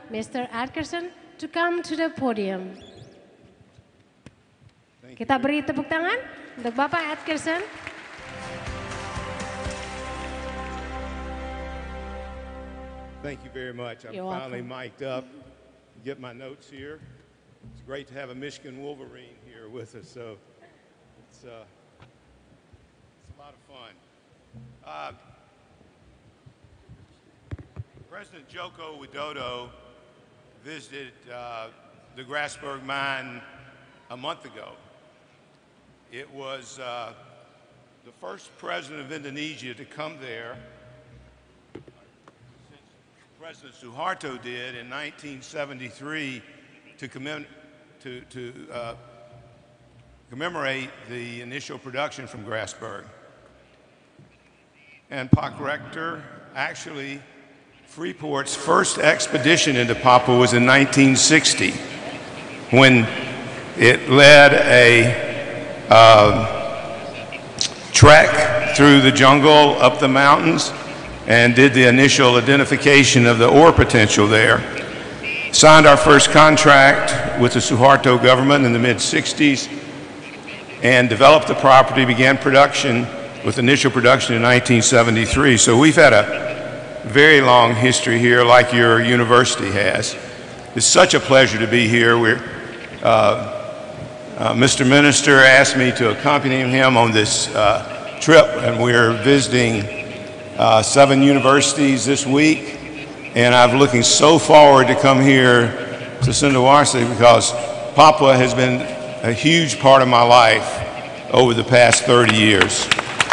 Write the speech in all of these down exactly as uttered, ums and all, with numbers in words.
Mister Atkerson to come to the podium. Thank Kita you. beri tepuk tangan untuk Bapak Atkerson. Thank you very much. I'm You're finally welcome. mic'd up. Get my notes here. It's great to have a Michigan Wolverine here with us, so it's, uh, it's a lot of fun. Uh, President Joko Widodo visited uh, the Grasberg mine a month ago. It was uh, the first president of Indonesia to come there since President Suharto did in nineteen seventy-three to, commem to, to uh, commemorate the initial production from Grasberg. And Pak Rector, actually, Freeport's first expedition into Papua was in nineteen sixty, when it led a uh, trek through the jungle, up the mountains, and did the initial identification of the ore potential there. Signed our first contract with the Suharto government in the mid sixties, and developed the property, began production with initial production in nineteen seventy-three. So we've had a very long history here, like your university has. It's such a pleasure to be here. We're, uh, uh, Mister Minister asked me to accompany him on this uh, trip, and we're visiting uh, seven universities this week. And I'm looking so forward to come here to Sulawesi because Papua has been a huge part of my life over the past thirty years.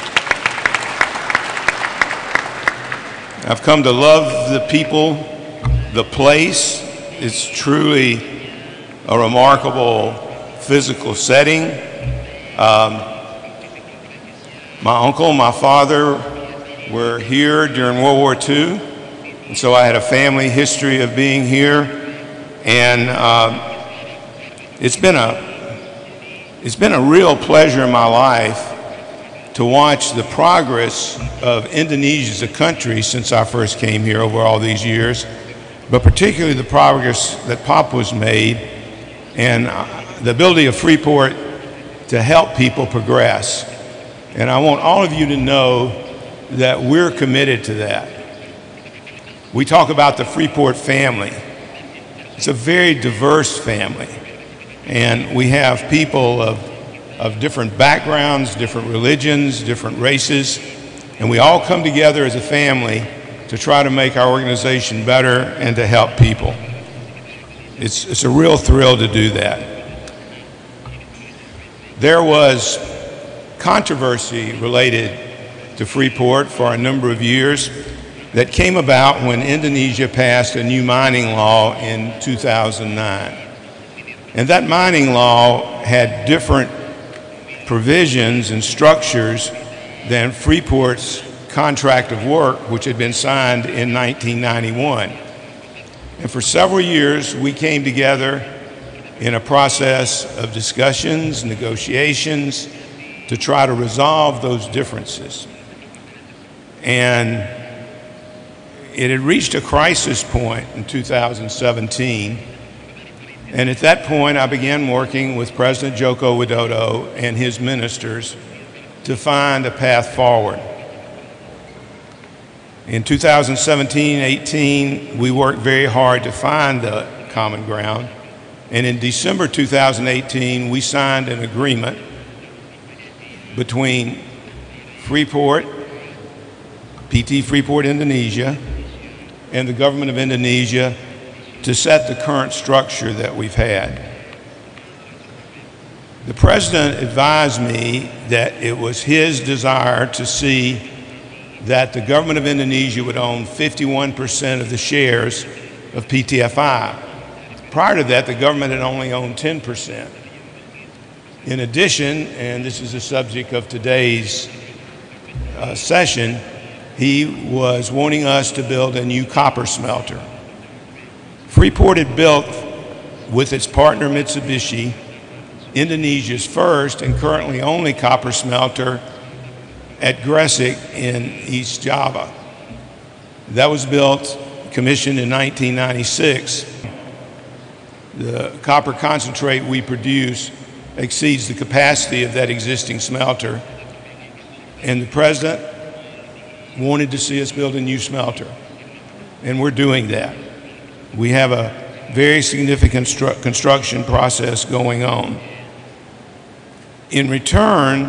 I've come to love the people, the place. It's truly a remarkable physical setting. Um, my uncle, my father were here during World War Two, and so I had a family history of being here. And uh, it's been a it's been a real pleasure in my life to watch the progress of Indonesia as a country since I first came here over all these years, but particularly the progress that Papua's made and the ability of Freeport to help people progress. And I want all of you to know that we're committed to that. We talk about the Freeport family. It's a very diverse family, and we have people of of different backgrounds, different religions, different races, and we all come together as a family to try to make our organization better and to help people. It's, it's a real thrill to do that. There was controversy related to Freeport for a number of years that came about when Indonesia passed a new mining law in two thousand nine. And that mining law had different provisions and structures than Freeport's contract of work, which had been signed in nineteen ninety-one. And for several years, we came together in a process of discussions, negotiations, to try to resolve those differences. And it had reached a crisis point in two thousand seventeen. And at that point, I began working with President Joko Widodo and his ministers to find a path forward. In two thousand seventeen eighteen, we worked very hard to find the common ground. And in December two thousand eighteen, we signed an agreement between Freeport, P T Freeport Indonesia, and the government of Indonesia to set the current structure that we've had. The President advised me that it was his desire to see that the government of Indonesia would own fifty-one percent of the shares of P T F I. Prior to that, the government had only owned ten percent. In addition, and this is the subject of today's uh, session, he was wanting us to build a new copper smelter. Freeport had built, with its partner Mitsubishi, Indonesia's first and currently only copper smelter at Gresik in East Java. That was built commissioned in nineteen ninety-six, the copper concentrate we produce exceeds the capacity of that existing smelter. And the president wanted to see us build a new smelter, and we're doing that. We have a very significant construction process going on. In return,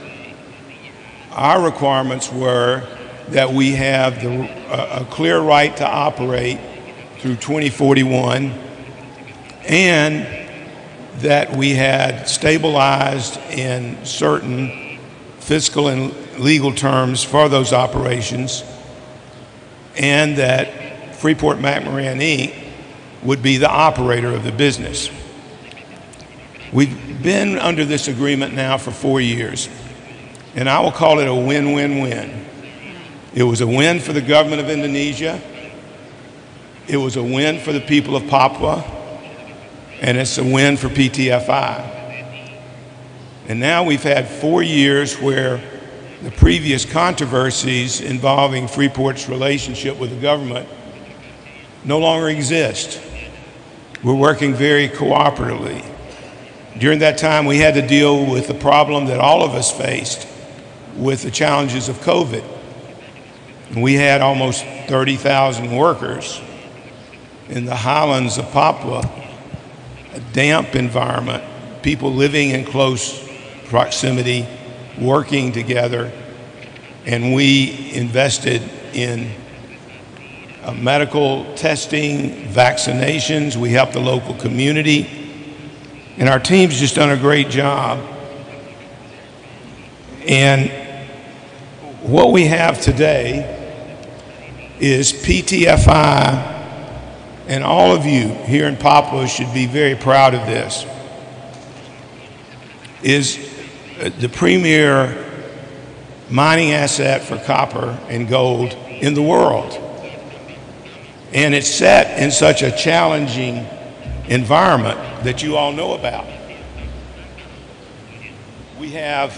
our requirements were that we have the, uh, a clear right to operate through twenty forty-one, and that we had stabilized in certain fiscal and legal terms for those operations, and that Freeport-McMoRan, Incorporated would be the operator of the business. We've been under this agreement now for four years, and I will call it a win-win-win. It was a win for the government of Indonesia, it was a win for the people of Papua, and it's a win for P T F I. And now we've had four years where the previous controversies involving Freeport's relationship with the government no longer exist. We're working very cooperatively. During that time, we had to deal with the problem that all of us faced with the challenges of COVID. We had almost thirty thousand workers in the highlands of Papua, a damp environment, people living in close proximity, working together, and we invested in uh, medical testing, vaccinations. We helped the local community, and our team's just done a great job. And what we have today is P T F I, and all of you here in Papua should be very proud of this, is the premier mining asset for copper and gold in the world. And it's set in such a challenging environment that you all know about. We have,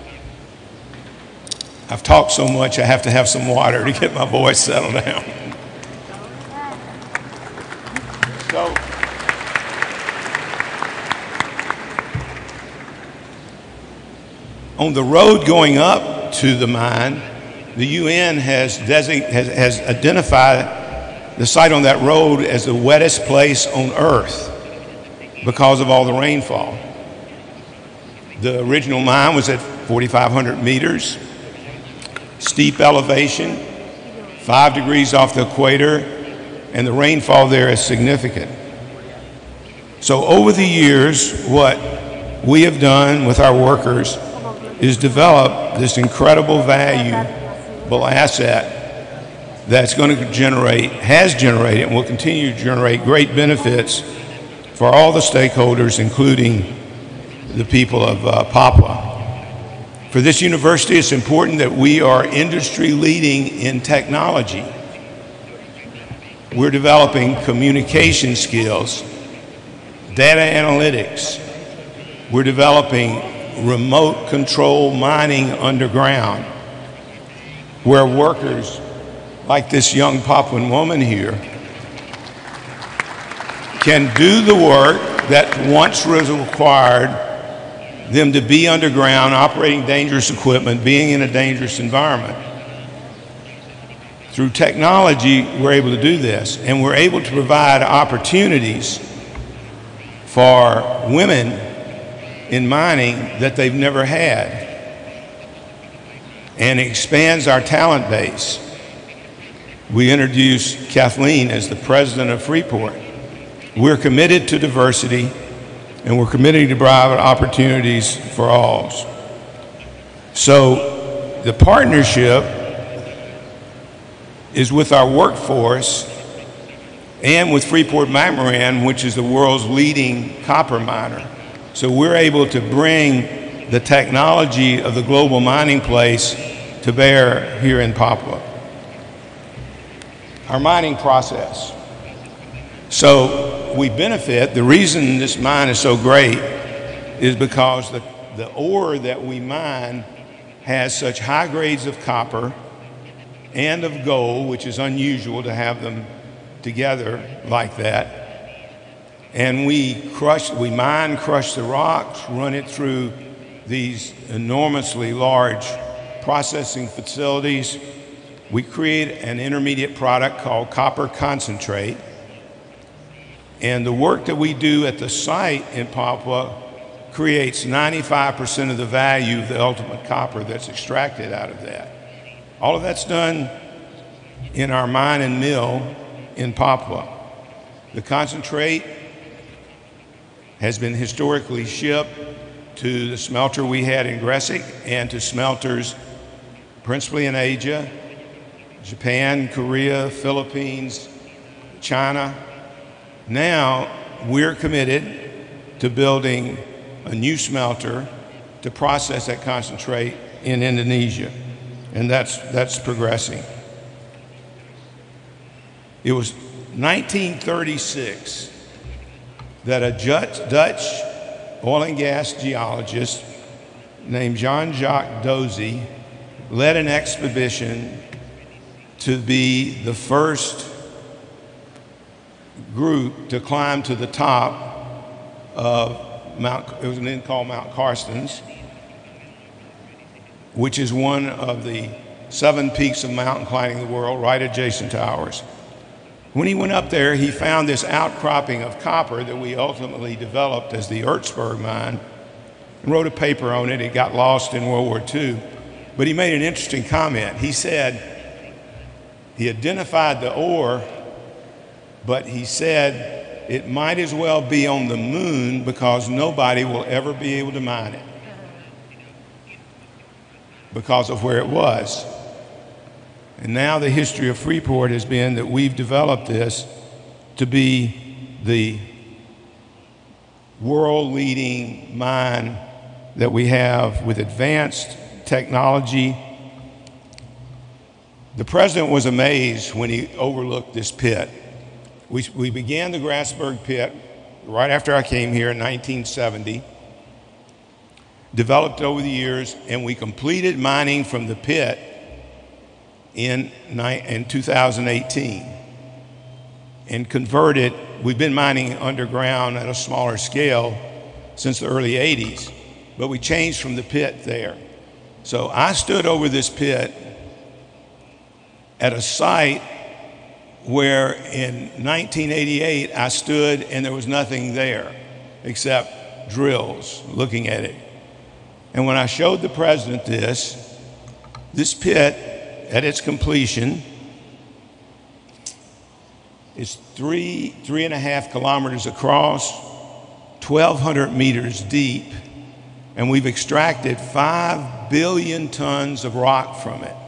I've talked so much I have to have some water to get my voice settled down. So, on the road going up to the mine, the U N has, design, has, has identified the site on that road as the wettest place on Earth because of all the rainfall. The original mine was at forty-five hundred meters, steep elevation, five degrees off the equator, and the rainfall there is significant. So over the years, what we have done with our workers is develop this incredible valuable asset that's going to generate, has generated, and will continue to generate great benefits for all the stakeholders, including the people of uh, Papua. For this university, it's important that we are industry leading in technology. We're developing communication skills, data analytics. We're developing remote control mining underground, where workers like this young Papuan woman here can do the work that once was required them to be underground, operating dangerous equipment, being in a dangerous environment. Through technology, we're able to do this, and we're able to provide opportunities for women in mining that they've never had, and it expands our talent base. We introduced Kathleen as the president of Freeport. We're committed to diversity, and we're committed to provide opportunities for all. So the partnership is with our workforce and with Freeport-McMoRan, which is the world's leading copper miner. So we're able to bring the technology of the global mining place to bear here in Papua. Our mining process. So we benefit, the reason this mine is so great is because the, the ore that we mine has such high grades of copper and of gold, which is unusual to have them together like that. And we crush, we mine, crush the rocks, run it through these enormously large processing facilities. We create an intermediate product called copper concentrate. And the work that we do at the site in Papua creates ninety-five percent of the value of the ultimate copper that's extracted out of that. All of that's done in our mine and mill in Papua. The concentrate has been historically shipped to the smelter we had in Gresik and to smelters principally in Asia, Japan, Korea, Philippines, China. Now we're committed to building a new smelter to process that concentrate in Indonesia, and that's, that's progressing. It was nineteen thirty-six that a Dutch oil and gas geologist named Jean-Jacques Dozy led an expedition to be the first group to climb to the top of Mount, it was then called Mount Carstens, which is one of the seven peaks of mountain climbing in the world, right adjacent to ours. When he went up there, he found this outcropping of copper that we ultimately developed as the Ertsberg mine and wrote a paper on it. It got lost in World War Two. But he made an interesting comment. He said he identified the ore, but he said it might as well be on the moon because nobody will ever be able to mine it because of where it was. And now the history of Freeport has been that we've developed this to be the world-leading mine that we have with advanced technology. The president was amazed when he overlooked this pit. We, we began the Grasberg pit right after I came here in nineteen seventy, developed over the years, and we completed mining from the pit in, in two thousand eighteen and converted. We've been mining underground at a smaller scale since the early eighties, but we changed from the pit there. So I stood over this pit at a site where in nineteen eighty-eight I stood and there was nothing there except drills looking at it. And when I showed the president this, this pit at its completion is three, three and a half kilometers across, twelve hundred meters deep, and we've extracted five billion tons of rock from it.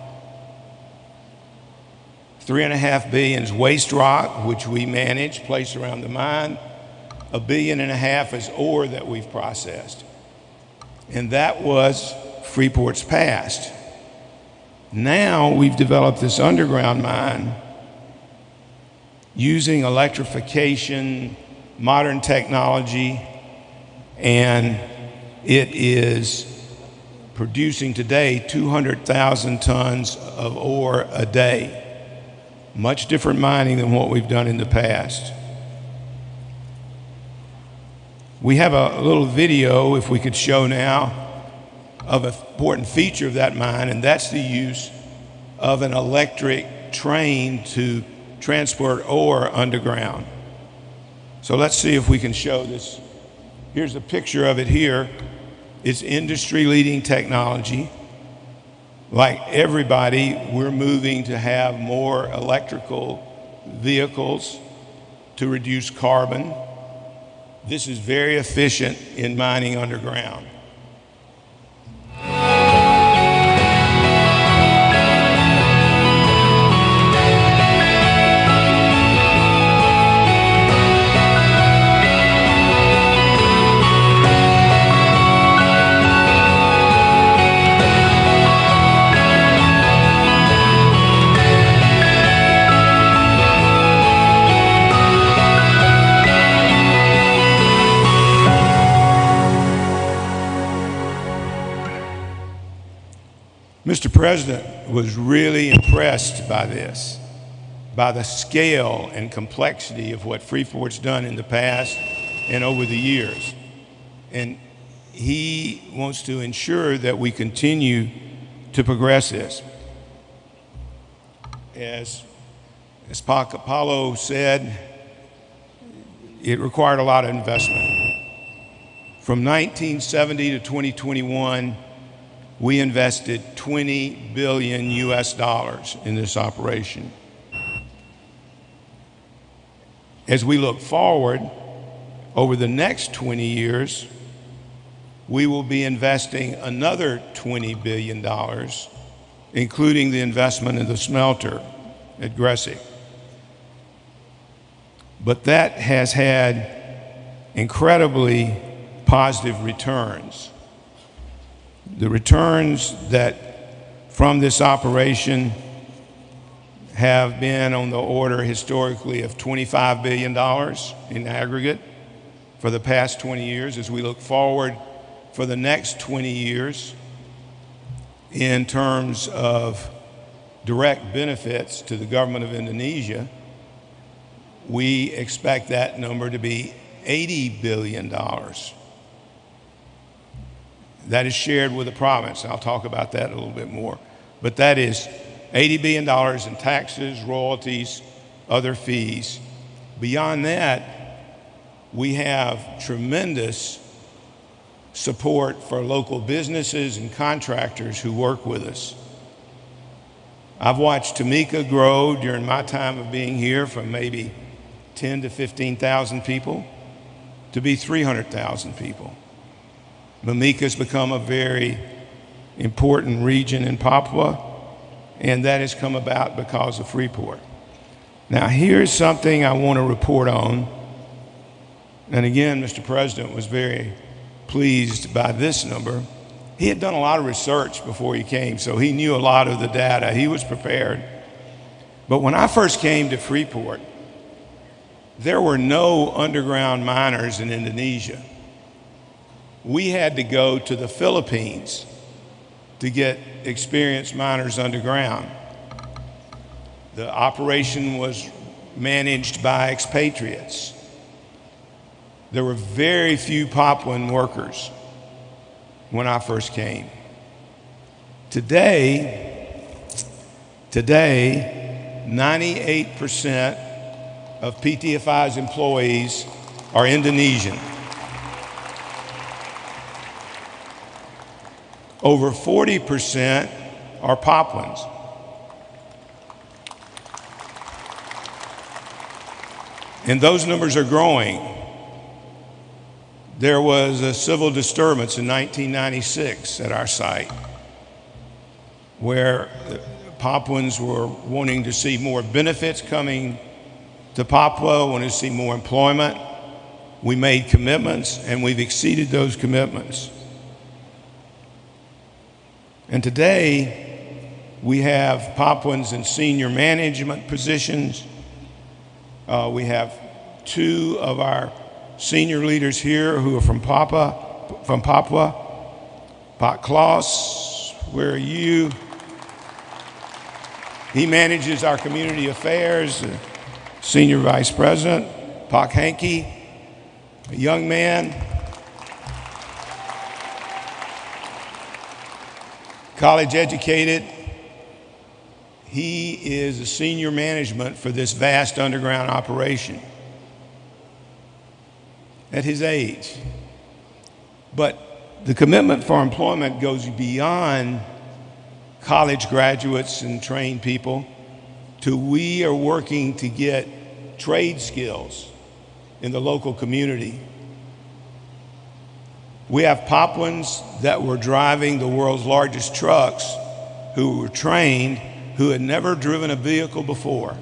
Three and a half billion is waste rock, which we manage, placed around the mine. A billion and a half is ore that we've processed. And that was Freeport's past. Now we've developed this underground mine using electrification, modern technology, and it is producing today two hundred thousand tons of ore a day. Much different mining than what we've done in the past. We have a little video, if we could show now, of an important feature of that mine, and that's the use of an electric train to transport ore underground. So let's see if we can show this. Here's a picture of it here. It's industry-leading technology. Like everybody, we're moving to have more electrical vehicles to reduce carbon. This is very efficient in mining underground. Mister President was really impressed by this. by the scale and complexity of what Freeport's done in the past and over the years. And he wants to ensure that we continue to progress this. As, as Paulo said, it required a lot of investment. From nineteen seventy to twenty twenty-one, we invested twenty billion U S dollars in this operation. As we look forward, over the next twenty years, we will be investing another twenty billion dollars, including the investment in the smelter at Gresik. But that has had incredibly positive returns. The returns that from this operation have been on the order historically of twenty-five billion dollars in aggregate for the past twenty years. As we look forward for the next twenty years in terms of direct benefits to the government of Indonesia, we expect that number to be eighty billion dollars. That is shared with the province. I'll talk about that a little bit more. But that is eighty billion dollars in taxes, royalties, other fees. Beyond that, we have tremendous support for local businesses and contractors who work with us. I've watched Tamika grow during my time of being here from maybe ten to fifteen thousand people to be three hundred thousand people. Mamika's become a very important region in Papua, and that has come about because of Freeport. Now, here's something I want to report on. And again, Mister President was very pleased by this number. He had done a lot of research before he came, so he knew a lot of the data. He was prepared. But when I first came to Freeport, there were no underground miners in Indonesia. We had to go to the Philippines to get experienced miners underground. The operation was managed by expatriates. There were very few Papuan workers when I first came. Today, today, ninety-eight percent of P T F I's employees are Indonesian. Over forty percent are Papuans. And those numbers are growing. There was a civil disturbance in nineteen ninety-six at our site where Papuans were wanting to see more benefits coming to Papua, wanted to see more employment. We made commitments, and we've exceeded those commitments. And today, we have Papuans in senior management positions. Uh, we have two of our senior leaders here who are from Papua, from Papua. Pak Klaus, where are you? He manages our community affairs, uh, senior vice president. Pak Henke, a young man, college educated. He is a senior management for this vast underground operation at his age. But the commitment for employment goes beyond college graduates and trained people to we are working to get trade skills in the local community. We have Papuans that were driving the world's largest trucks who were trained, who had never driven a vehicle before.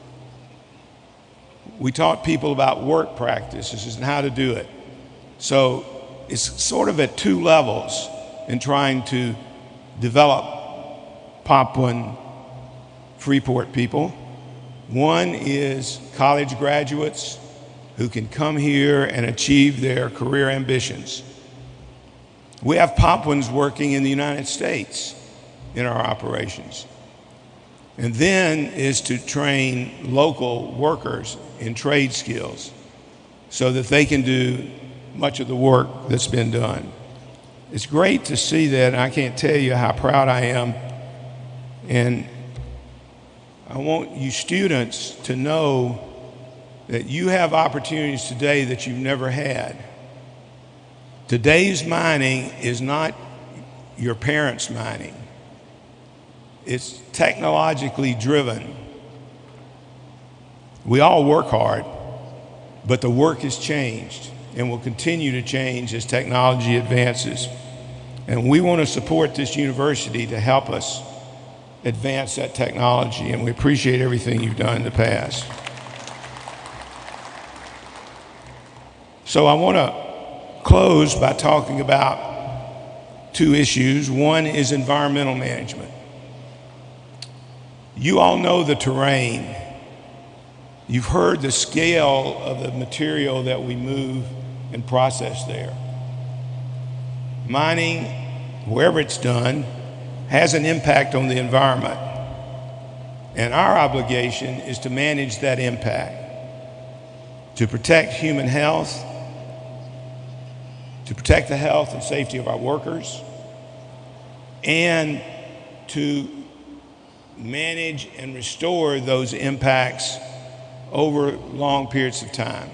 We taught people about work practices and how to do it. So it's sort of at two levels in trying to develop Papuan Freeport people. One is college graduates who can come here and achieve their career ambitions. We have Papuans working in the United States in our operations. And then is to train local workers in trade skills so that they can do much of the work that's been done. It's great to see that, and I can't tell you how proud I am. And I want you students to know that you have opportunities today that you've never had. Today's mining is not your parents' mining. It's technologically driven. We all work hard, but the work has changed and will continue to change as technology advances. And we want to support this university to help us advance that technology, and we appreciate everything you've done in the past. So I want to close by talking about two issues. One is environmental management. You all know the terrain. You've heard the scale of the material that we move and process there. Mining, wherever it's done, has an impact on the environment. And our obligation is to manage that impact, to protect human health, to protect the health and safety of our workers, and to manage and restore those impacts over long periods of time.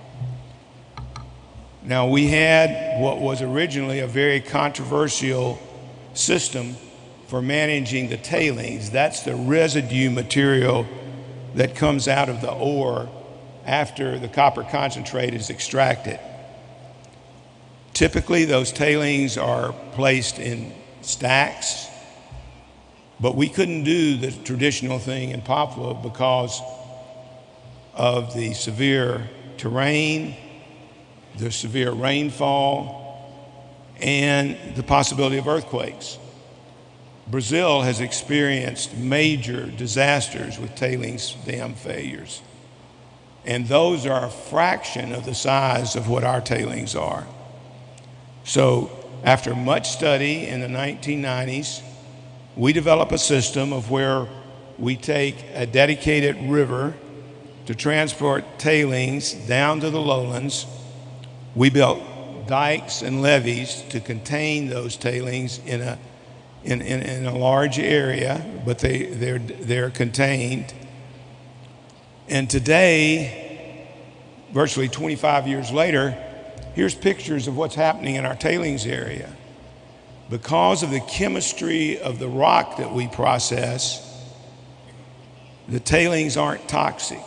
Now, we had what was originally a very controversial system for managing the tailings. That's the residue material that comes out of the ore after the copper concentrate is extracted. Typically, those tailings are placed in stacks, but we couldn't do the traditional thing in Papua because of the severe terrain, the severe rainfall, and the possibility of earthquakes. Brazil has experienced major disasters with tailings dam failures, and those are a fraction of the size of what our tailings are. So after much study in the nineteen nineties, we developed a system of where we take a dedicated river to transport tailings down to the lowlands. We built dikes and levees to contain those tailings in a in, in, in a large area, but they, they're, they're contained. And today, virtually twenty-five years later, here's pictures of what's happening in our tailings area. Because of the chemistry of the rock that we process, the tailings aren't toxic.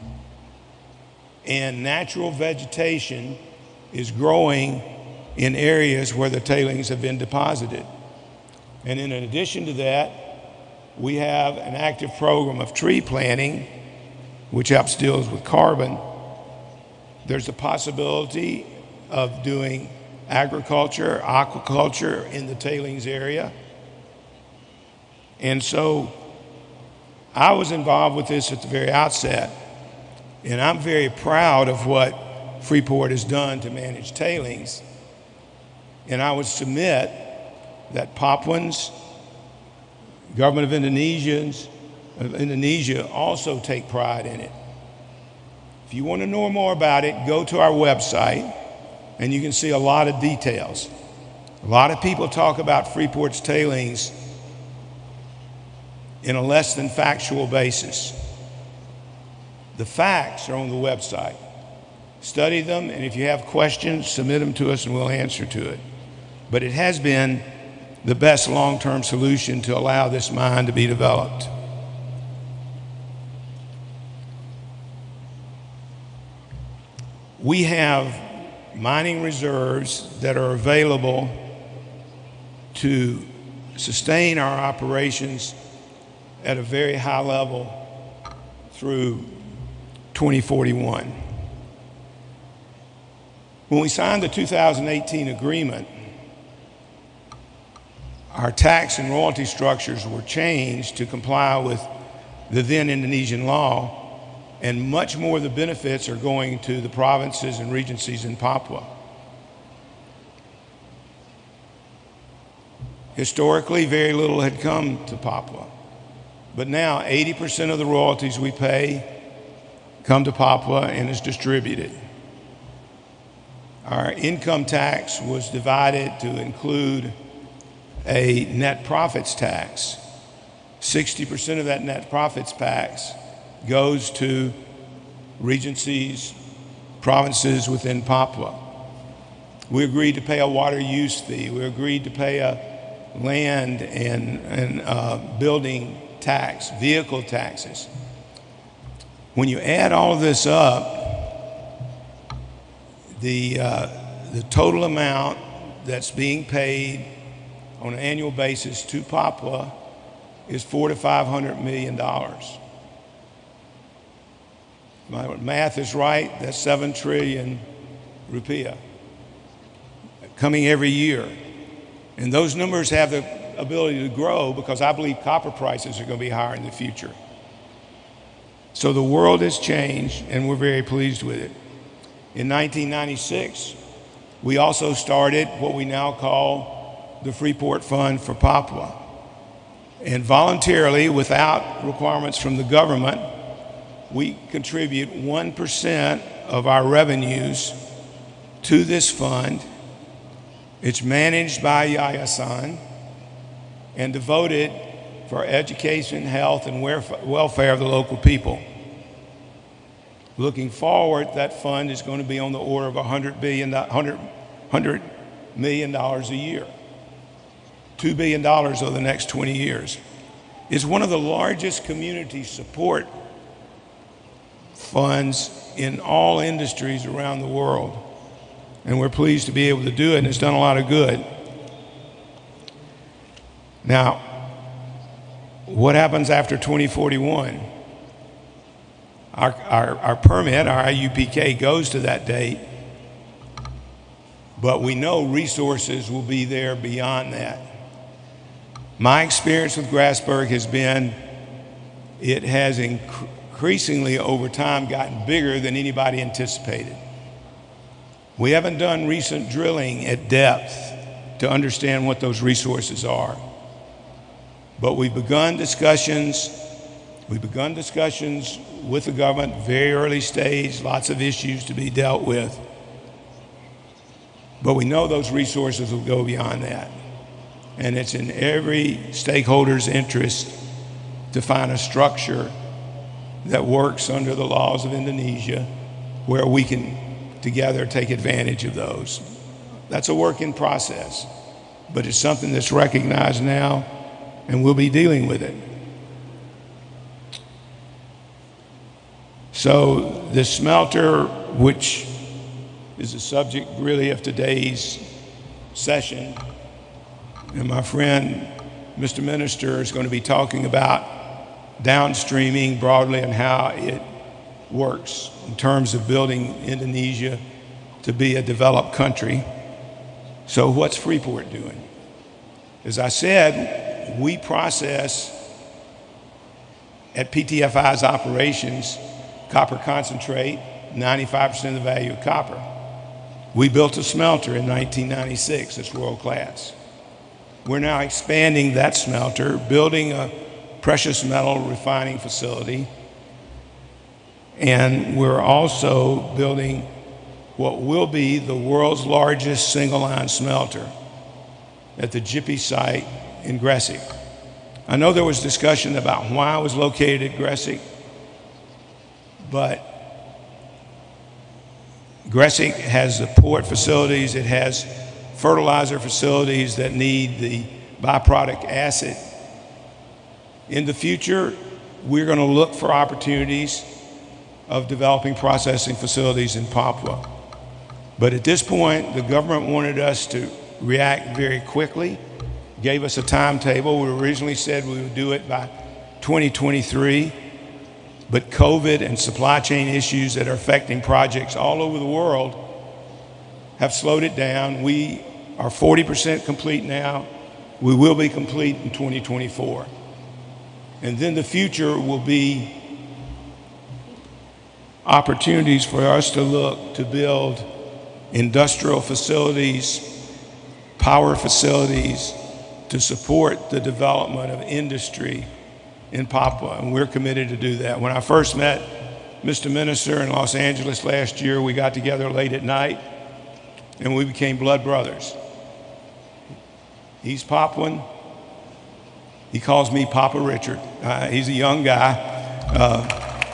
And natural vegetation is growing in areas where the tailings have been deposited. And in addition to that, we have an active program of tree planting, which helps deal with carbon. There's a possibility of doing agriculture, aquaculture in the tailings area. And so I was involved with this at the very outset, and I'm very proud of what Freeport has done to manage tailings. And I would submit that Papuans, government of Indonesians, of Indonesia also take pride in it. If you want to know more about it, go to our website and you can see a lot of details. A lot of people talk about Freeport's tailings in a less than factual basis. The facts are on the website. Study them, and if you have questions, submit them to us and we'll answer to it. But it has been the best long-term solution to allow this mine to be developed. We have mining reserves that are available to sustain our operations at a very high level through twenty forty-one. When we signed the two thousand eighteen agreement, our tax and royalty structures were changed to comply with the then Indonesian law, and much more of the benefits are going to the provinces and regencies in Papua. Historically, very little had come to Papua. But now eighty percent of the royalties we pay come to Papua and is distributed. Our income tax was divided to include a net profits tax. sixty percent of that net profits tax goes to regencies, provinces within Papua. We agreed to pay a water use fee. We agreed to pay a land and, and uh, building tax, vehicle taxes. When you add all of this up, the, uh, the total amount that's being paid on an annual basis to Papua is four to five hundred million dollars. My math is right, that's seven trillion rupiah coming every year. And those numbers have the ability to grow because I believe copper prices are going to be higher in the future. So the world has changed and we're very pleased with it. In nineteen ninety-six, we also started what we now call the Freeport Fund for Papua. And voluntarily, without requirements from the government, we contribute one percent of our revenues to this fund. It's managed by Yayasan and devoted for education, health, and welfare of the local people. Looking forward, that fund is going to be on the order of one hundred million dollars a year, two billion dollars over the next twenty years. It's one of the largest community support funds in all industries around the world. And we're pleased to be able to do it, and it's done a lot of good. Now, what happens after twenty forty-one? Our, our, our permit, our I U P K, goes to that date, but we know resources will be there beyond that. My experience with Grasberg has been it has inc- increasingly over time gotten bigger than anybody anticipated. We haven't done recent drilling at depth to understand what those resources are. But we've begun discussions, we've begun discussions with the government, very early stage, lots of issues to be dealt with. But we know those resources will go beyond that. And it's in every stakeholder's interest to find a structure that works under the laws of Indonesia where we can together take advantage of those. That's a work in process, but it's something that's recognized now, and we'll be dealing with it. So the smelter, which is the subject really of today's session, and my friend, Mister Minister, is going to be talking about downstreaming broadly and how it works in terms of building Indonesia to be a developed country. So what's Freeport doing? As I said, we process at P T F I's operations copper concentrate, ninety-five percent of the value of copper. We built a smelter in nineteen ninety-six that's world class. We're now expanding that smelter, building a precious metal refining facility, and we're also building what will be the world's largest single-line smelter at the Jipi site in Gresik. I know there was discussion about why it was located at Gresik, but Gresik has the port facilities, it has fertilizer facilities that need the byproduct acid. In the future, we're going to look for opportunities of developing processing facilities in Papua. But at this point, the government wanted us to react very quickly, gave us a timetable. We originally said we would do it by twenty twenty-three, but COVID and supply chain issues that are affecting projects all over the world have slowed it down. We are forty percent complete now. We will be complete in twenty twenty-four. And then the future will be opportunities for us to look to build industrial facilities, power facilities to support the development of industry in Papua, and we're committed to do that. When I first met Mister Minister in Los Angeles last year, we got together late at night, and we became blood brothers. He's Papuan. He calls me Papa Richard. Uh, he's a young guy. Uh,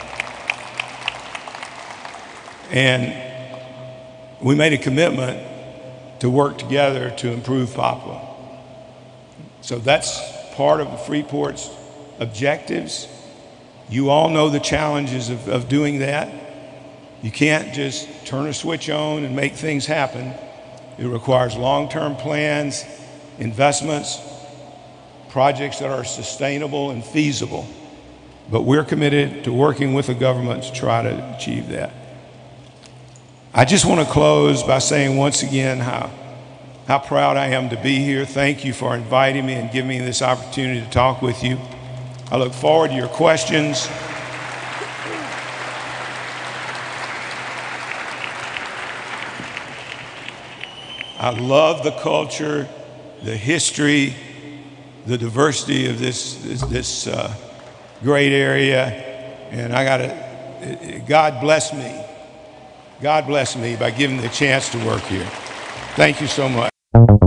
and we made a commitment to work together to improve Papua. So that's part of Freeport's objectives. You all know the challenges of, of doing that. You can't just turn a switch on and make things happen. It requires long-term plans, investments, projects that are sustainable and feasible. But we're committed to working with the government to try to achieve that. I just want to close by saying once again how, how proud I am to be here. Thank you for inviting me and giving me this opportunity to talk with you. I look forward to your questions. I love the culture, the history, the diversity of this, this, this uh, great area. And I got to, God bless me. God bless me by giving me the chance to work here. Thank you so much.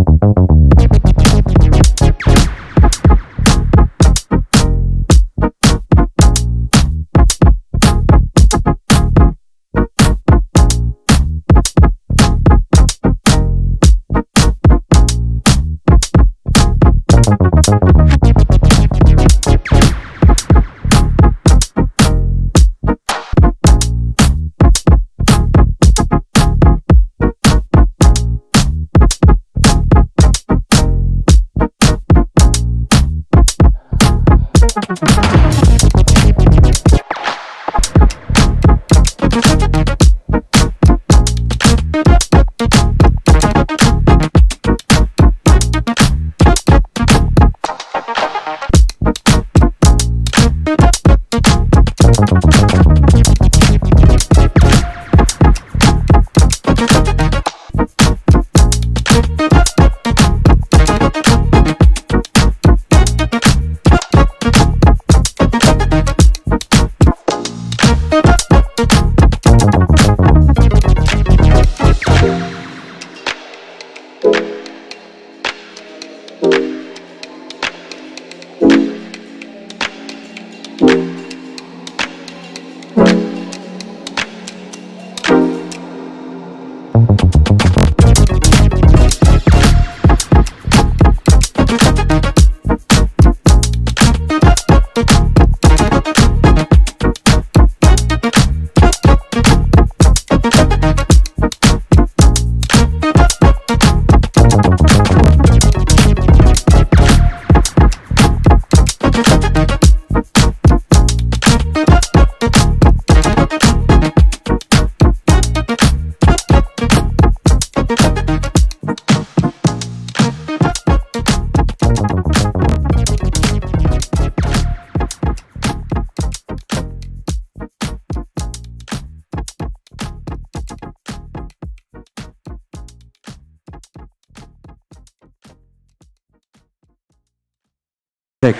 Cek.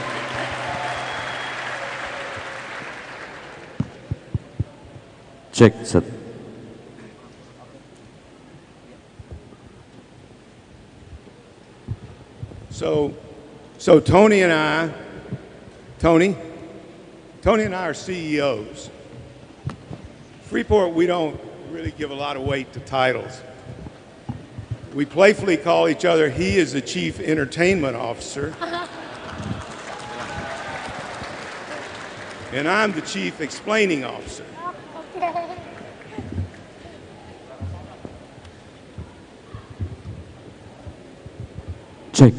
Cek, set. So, so Tony and I, Tony, Tony and I are C E Os. Freeport, we don't really give a lot of weight to titles. We playfully call each other, he is the Chief Entertainment Officer. And I'm the Chief Explaining Officer. Okay. Cek.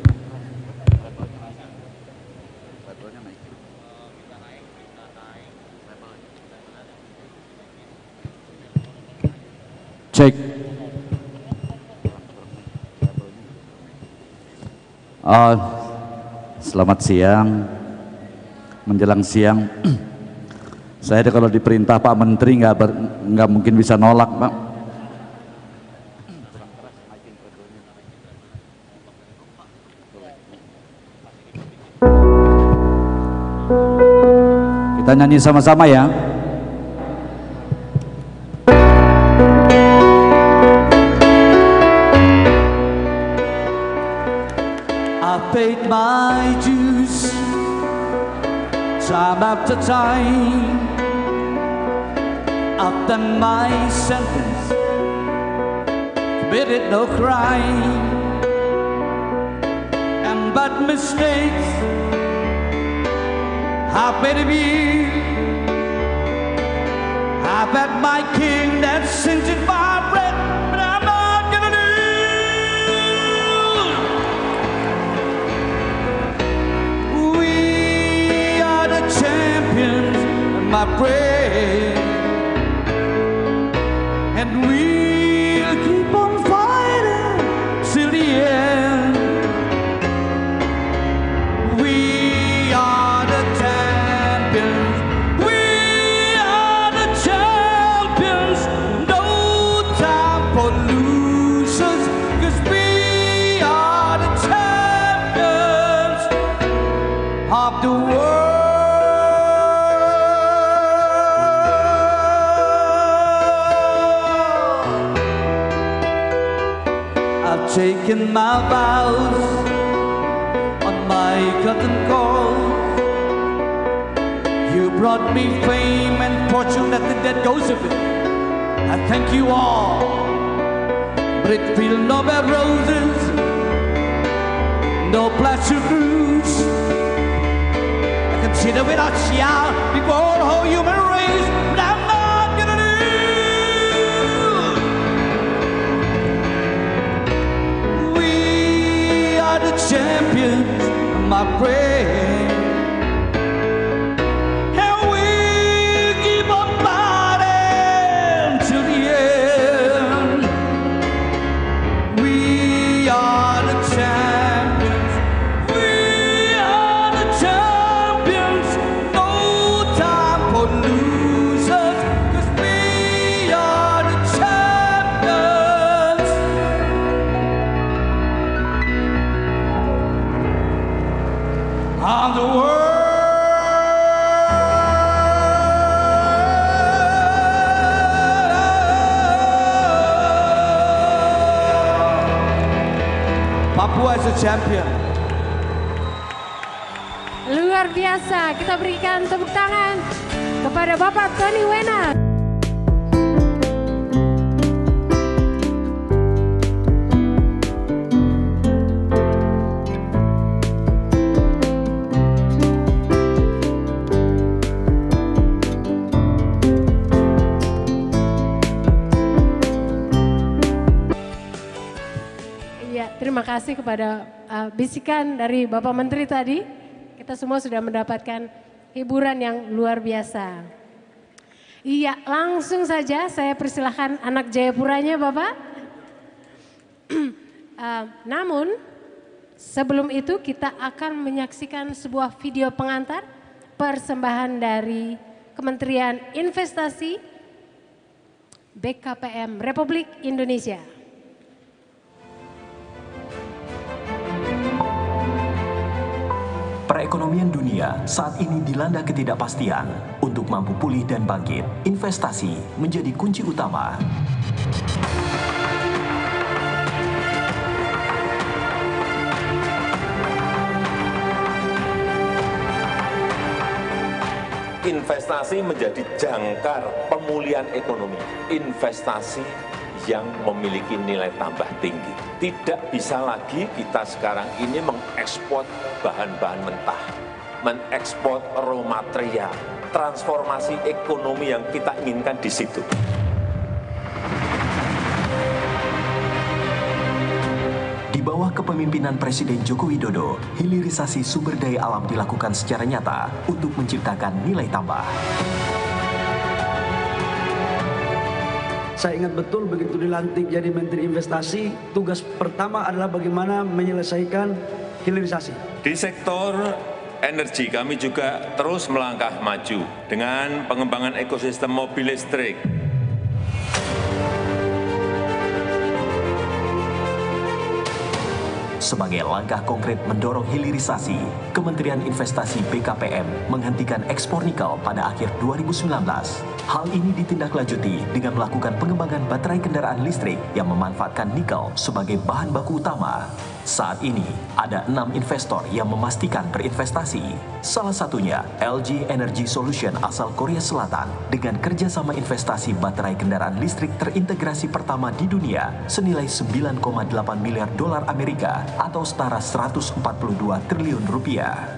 Cek. Uh, selamat siang. Menjelang siang, saya kalau diperintah Pak Menteri nggak nggak mungkin bisa nolak, Pak. Kita nyanyi sama-sama ya. I paid my dues time after time. I've done my sentence, committed no crime, and but mistakes I've made of you. I've had my king that singeing my breath, but I'm not gonna lose. We are the champions, my friend, and we'll keep on fighting till the end. We are the champions. We are the champions. No time for losers, 'cause we are the champions of the world. I've taken my vows on my curtain call. You brought me fame and fortune, nothing that goes with it. I thank you all, but it feels no bad roses, no plastic roots. I consider without shout before the whole human race, but I'm not gonna lose. We are the champions, my friend, and we keep on fighting till the end. We are the champions. We are the champions. No time for losers, 'cause we are the champions of the world. Papua is a champion. Luar biasa, kita berikan tepuk tangan kepada Bapak Tony Wenas. Iya, terima kasih kepada uh, bisikan dari Bapak Menteri tadi. Kita semua sudah mendapatkan hiburan yang luar biasa. Iya, langsung saja saya persilahkan anak Jayapuranya Bapak. uh, namun sebelum itu kita akan menyaksikan sebuah video pengantar persembahan dari Kementerian Investasi B K P M Republik Indonesia. Perekonomian dunia saat ini dilanda ketidakpastian. Untuk mampu pulih dan bangkit, investasi menjadi kunci utama. Investasi menjadi jangkar pemulihan ekonomi. Investasi yang memiliki nilai tambah tinggi. Tidak bisa lagi kita sekarang ini mengekspor bahan-bahan mentah, mengekspor raw material, transformasi ekonomi yang kita inginkan di situ. Di bawah kepemimpinan Presiden Joko Widodo, hilirisasi sumber daya alam dilakukan secara nyata untuk menciptakan nilai tambah. Saya ingat betul begitu dilantik jadi Menteri Investasi, tugas pertama adalah bagaimana menyelesaikan hilirisasi. Di sektor energi kami juga terus melangkah maju dengan pengembangan ekosistem mobil listrik. Sebagai langkah konkret mendorong hilirisasi, Kementerian Investasi B K P M menghentikan ekspor nikel pada akhir dua ribu sembilan belas. Hal ini ditindaklanjuti dengan melakukan pengembangan baterai kendaraan listrik yang memanfaatkan nikel sebagai bahan baku utama. Saat ini, ada enam investor yang memastikan berinvestasi. Salah satunya L G Energy Solution asal Korea Selatan dengan kerjasama investasi baterai kendaraan listrik terintegrasi pertama di dunia senilai sembilan koma delapan miliar dolar Amerika atau setara seratus empat puluh dua triliun rupiah.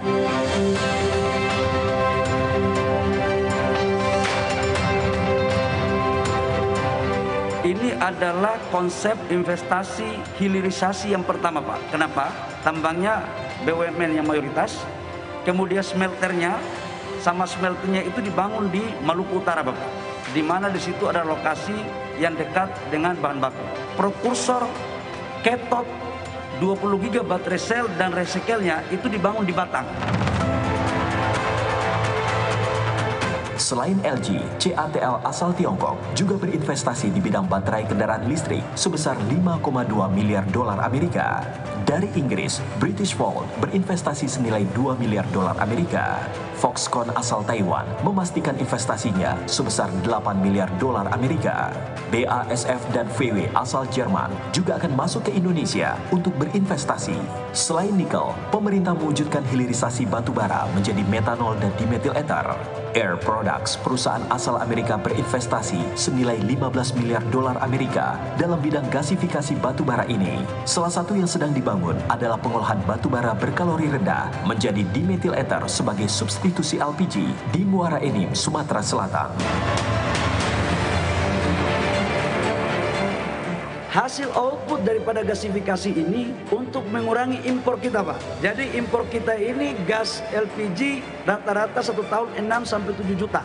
Ini adalah konsep investasi hilirisasi yang pertama, Pak. Kenapa? Tambangnya B U M N yang mayoritas, kemudian smelternya sama smelternya itu dibangun di Maluku Utara, Bapak. Di mana di situ ada lokasi yang dekat dengan bahan baku. Prekursor cathode dua puluh giga baterai sel dan recycle-nya itu dibangun di Batang. Selain L G, C A T L asal Tiongkok juga berinvestasi di bidang baterai kendaraan listrik sebesar lima koma dua miliar dolar Amerika. Dari Inggris, British Volt berinvestasi senilai dua miliar dolar Amerika. Foxconn asal Taiwan memastikan investasinya sebesar delapan miliar dolar Amerika. B A S F dan V W asal Jerman juga akan masuk ke Indonesia untuk berinvestasi. Selain nikel, pemerintah mewujudkan hilirisasi batu bara menjadi metanol dan dimetil ether. Air Products, perusahaan asal Amerika, berinvestasi senilai lima belas miliar dolar Amerika dalam bidang gasifikasi batu bara ini. Salah satu yang sedang dibangun adalah pengolahan batu bara berkalori rendah menjadi dimetil ether sebagai substitusi L P G di Muara Enim, Sumatera Selatan. Hasil output daripada gasifikasi ini untuk mengurangi impor kita, Pak. Jadi impor kita ini gas L P G rata-rata satu tahun enam sampai tujuh juta.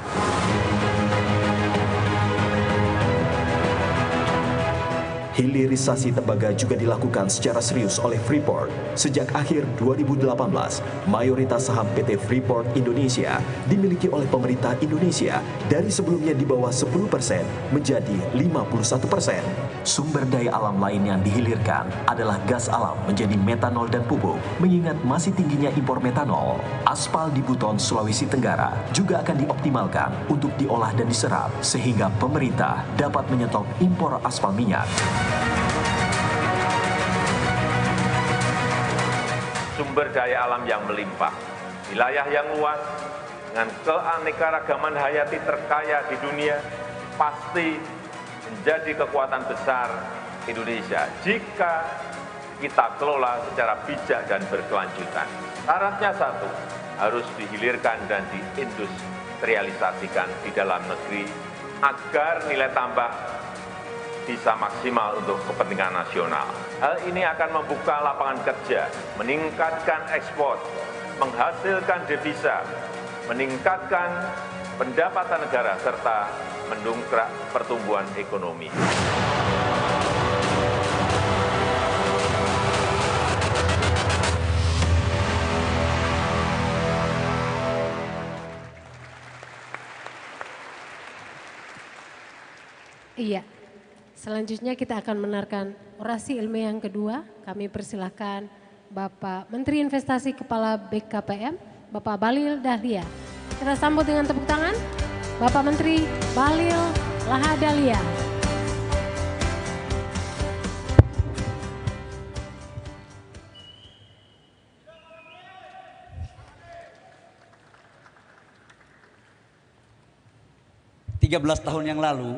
Hilirisasi tembaga juga dilakukan secara serius oleh Freeport. Sejak akhir dua ribu delapan belas, mayoritas saham P T Freeport Indonesia dimiliki oleh pemerintah Indonesia dari sebelumnya di bawah sepuluh persen menjadi lima puluh satu persen. Sumber daya alam lain yang dihilirkan adalah gas alam menjadi metanol dan pupuk, mengingat masih tingginya impor metanol. Aspal di Buton, Sulawesi Tenggara juga akan dioptimalkan untuk diolah dan diserap, sehingga pemerintah dapat menyetop impor aspal minyak. Sumber daya alam yang melimpah, wilayah yang luas, dengan keanekaragaman hayati terkaya di dunia, pasti menjadi kekuatan besar Indonesia jika kita kelola secara bijak dan berkelanjutan. Syaratnya satu, harus dihilirkan dan diindustrialisasikan di dalam negeri agar nilai tambah bisa maksimal untuk kepentingan nasional. Hal ini akan membuka lapangan kerja, meningkatkan ekspor, menghasilkan devisa, meningkatkan pendapatan negara, serta mendongkrak pertumbuhan ekonomi. Iya. Selanjutnya kita akan mendengarkan orasi ilmiah yang kedua. Kami persilahkan Bapak Menteri Investasi Kepala B K P M, Bapak Bahlil Dahlia. Kita sambut dengan tepuk tangan, Bapak Menteri Bahlil Lahadalia. tiga belas tahun yang lalu,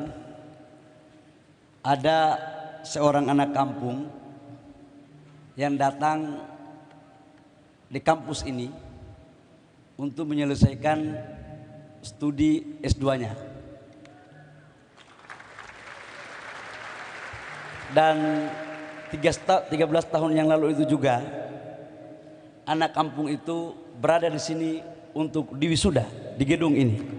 ada seorang anak kampung yang datang di kampus ini untuk menyelesaikan studi S dua-nya. Dan tiga belas tahun yang lalu itu juga, anak kampung itu berada di sini untuk diwisuda di gedung ini.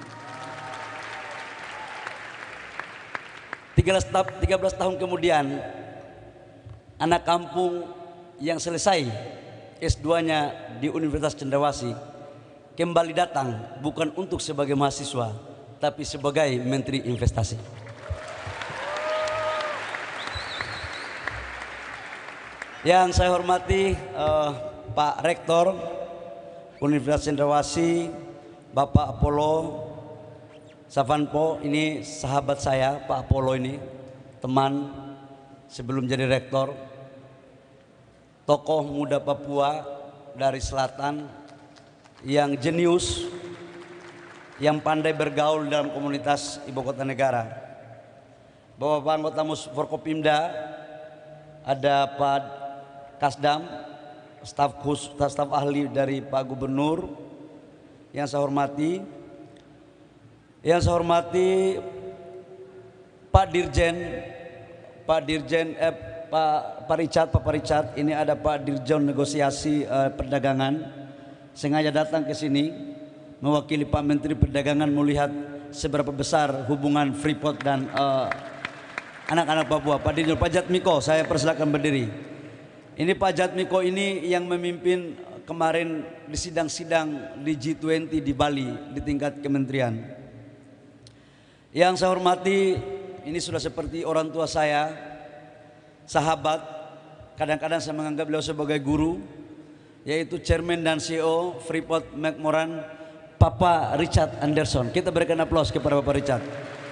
tiga belas tahun kemudian, anak kampung yang selesai S dua-nya di Universitas Cendrawasih kembali datang bukan untuk sebagai mahasiswa, tapi sebagai Menteri Investasi. Yang saya hormati uh, Pak Rektor Universitas Cendrawasih, Bapak Apollo Savanpo, ini sahabat saya Pak Apollo ini, teman sebelum jadi rektor, tokoh muda Papua dari selatan yang jenius, yang pandai bergaul dalam komunitas ibu kota negara. Bapak anggota Forkopimda, ada Pak Kasdam, staf khusus, staf ahli dari Pak Gubernur yang saya hormati, yang saya hormati Pak Dirjen, Pak Dirjen, eh, Pak Pak Richard, Pak Richard, ini ada Pak Dirjen Negosiasi eh, Perdagangan, sengaja datang ke sini mewakili Pak Menteri Perdagangan melihat seberapa besar hubungan Freeport dan eh, anak-anak Papua. Pak Dirjen, Pak Jatmiko, saya persilakan berdiri. Ini Pak Jatmiko ini yang memimpin kemarin di sidang-sidang di G dua puluh di Bali di tingkat kementerian. Yang saya hormati, ini sudah seperti orang tua saya, sahabat, kadang-kadang saya menganggap beliau sebagai guru, yaitu Chairman dan C E O Freeport McMoran, Papa Richard Anderson. Kita berikan aplaus kepada Bapak Richard.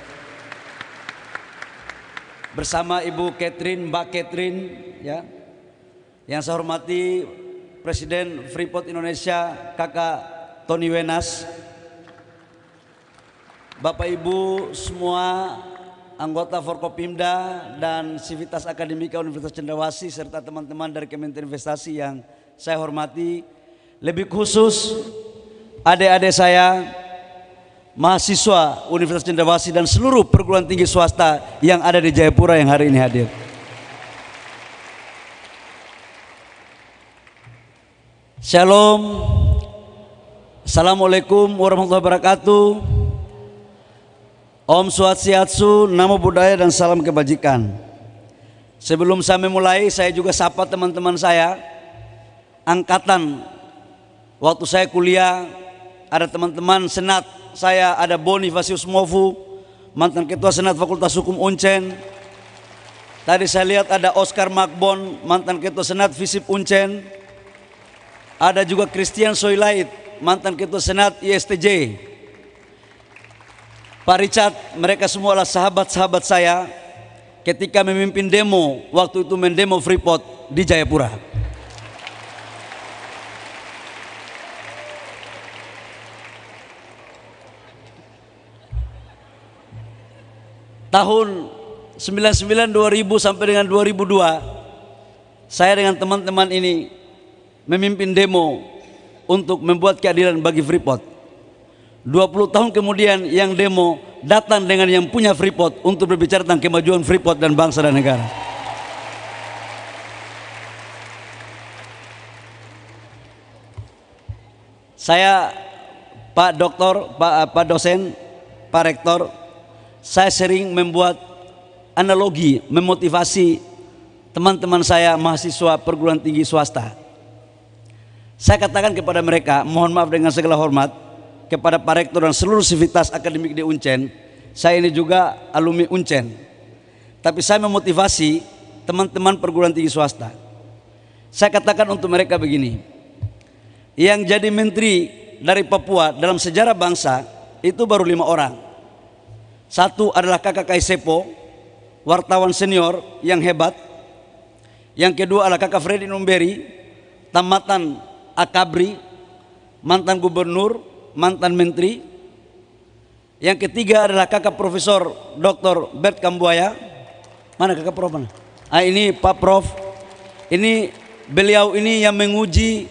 Bersama Ibu Catherine, Mbak Catherine, ya. Yang saya hormati Presiden Freeport Indonesia, Kakak Tony Wenas, Bapak Ibu semua anggota Forkopimda dan Sivitas Akademika Universitas Cendrawasih serta teman-teman dari Kementerian Investasi yang saya hormati, lebih khusus adik-adik saya, mahasiswa Universitas Cendrawasih dan seluruh perguruan tinggi swasta yang ada di Jayapura yang hari ini hadir. Shalom, Assalamualaikum warahmatullahi wabarakatuh. Om Swastiastu, Namo Buddhaya dan salam kebajikan. Sebelum saya memulai, saya juga sapa teman-teman saya angkatan waktu saya kuliah. Ada teman-teman senat saya, ada Bonifasius Mofu, mantan ketua senat Fakultas Hukum Uncen. Tadi saya lihat ada Oscar Makbon, mantan ketua senat Visip Uncen. Ada juga Christian Soilait, mantan ketua senat I S T J. Pak Richard, mereka semua adalah sahabat-sahabat saya ketika memimpin demo, waktu itu mendemo Freeport di Jayapura. Tahun sembilan puluh sembilan dua ribu sampai dengan dua ribu dua, saya dengan teman-teman ini memimpin demo untuk membuat keadilan bagi Freeport. dua puluh tahun kemudian yang demo datang dengan yang punya Freeport untuk berbicara tentang kemajuan Freeport dan bangsa dan negara. Saya, Pak Doktor, Pak, Pak Dosen, Pak Rektor, saya sering membuat analogi, memotivasi teman-teman saya mahasiswa perguruan tinggi swasta. Saya katakan kepada mereka, mohon maaf dengan segala hormat, kepada Pak Rektor dan seluruh sivitas akademik di Uncen, saya ini juga alumni Uncen. Tapi saya memotivasi teman-teman perguruan tinggi swasta. Saya katakan untuk mereka begini, yang jadi menteri dari Papua dalam sejarah bangsa itu baru lima orang. Satu adalah Kakak Kaisepo, wartawan senior yang hebat. Yang kedua adalah Kakak Freddy Numberi, tamatan Akabri, mantan gubernur, mantan menteri. Yang ketiga adalah Kakak Profesor Doktor Bert Kambuaya. Mana Kakak Prof? Mana? Ah, ini Pak Prof. Ini beliau ini yang menguji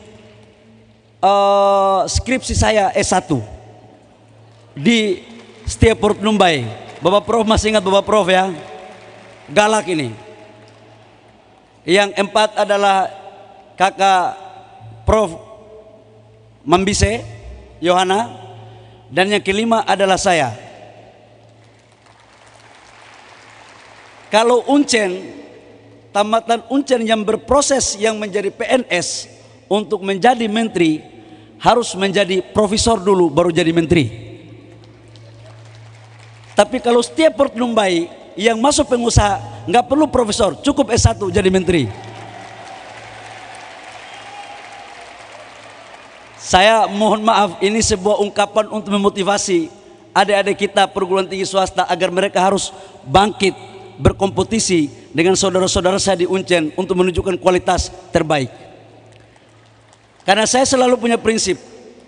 uh, skripsi saya S satu di Setiaport Numbai. Bapak Prof masih ingat Bapak Prof ya? Galak ini. Yang empat adalah Kakak Prof Mambise Yohana, dan yang kelima adalah saya. Kalau Uncen, tamatan Uncen yang berproses yang menjadi P N S untuk menjadi menteri harus menjadi profesor dulu baru jadi menteri. Tapi kalau setiap Port Numbai yang masuk pengusaha nggak perlu profesor, cukup S satu jadi menteri. Saya mohon maaf, ini sebuah ungkapan untuk memotivasi adik-adik kita perguruan tinggi swasta agar mereka harus bangkit berkompetisi dengan saudara-saudara saya di Uncen untuk menunjukkan kualitas terbaik. Karena saya selalu punya prinsip,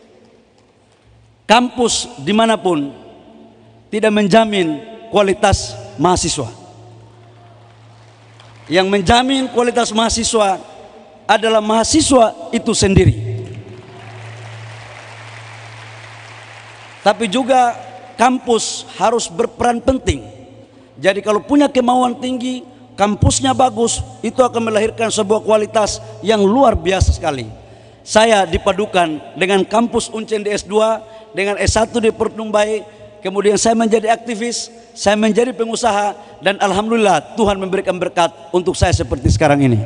kampus dimanapun tidak menjamin kualitas mahasiswa. Yang menjamin kualitas mahasiswa adalah mahasiswa itu sendiri. Tapi juga kampus harus berperan penting. Jadi kalau punya kemauan tinggi, kampusnya bagus, itu akan melahirkan sebuah kualitas yang luar biasa sekali. Saya dipadukan dengan kampus Uncen di S dua, dengan S satu di Pertumbai, kemudian saya menjadi aktivis, saya menjadi pengusaha, dan alhamdulillah Tuhan memberikan berkat untuk saya seperti sekarang ini.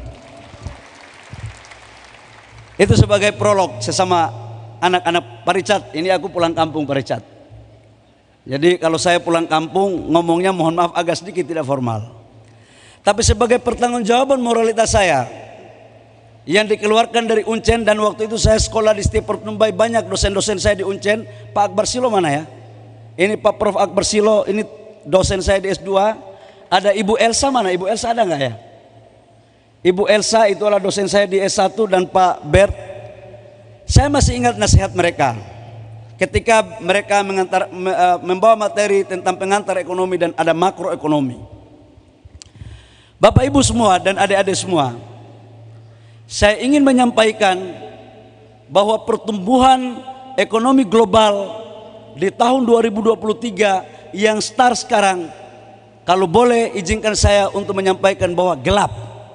Itu sebagai prolog sesama anak-anak Pak Richard. Ini aku pulang kampung Pak Richard. Jadi kalau saya pulang kampung ngomongnya mohon maaf agak sedikit tidak formal. Tapi sebagai pertanggungjawaban moralitas saya yang dikeluarkan dari Uncen, dan waktu itu saya sekolah di Setiap Pertumbai, banyak dosen-dosen saya di Uncen. Pak Akbar Silo mana ya? Ini Pak Prof Akbar Silo, ini dosen saya di S dua. Ada Ibu Elsa mana? Ibu Elsa ada nggak ya? Ibu Elsa itu adalah dosen saya di S satu, dan Pak Bert. Saya masih ingat nasihat mereka ketika mereka mengantar, membawa materi tentang pengantar ekonomi dan ada makroekonomi. Bapak Ibu semua dan adik-adik semua, saya ingin menyampaikan bahwa pertumbuhan ekonomi global di tahun dua ribu dua puluh tiga yang start sekarang, kalau boleh izinkan saya untuk menyampaikan bahwa gelap.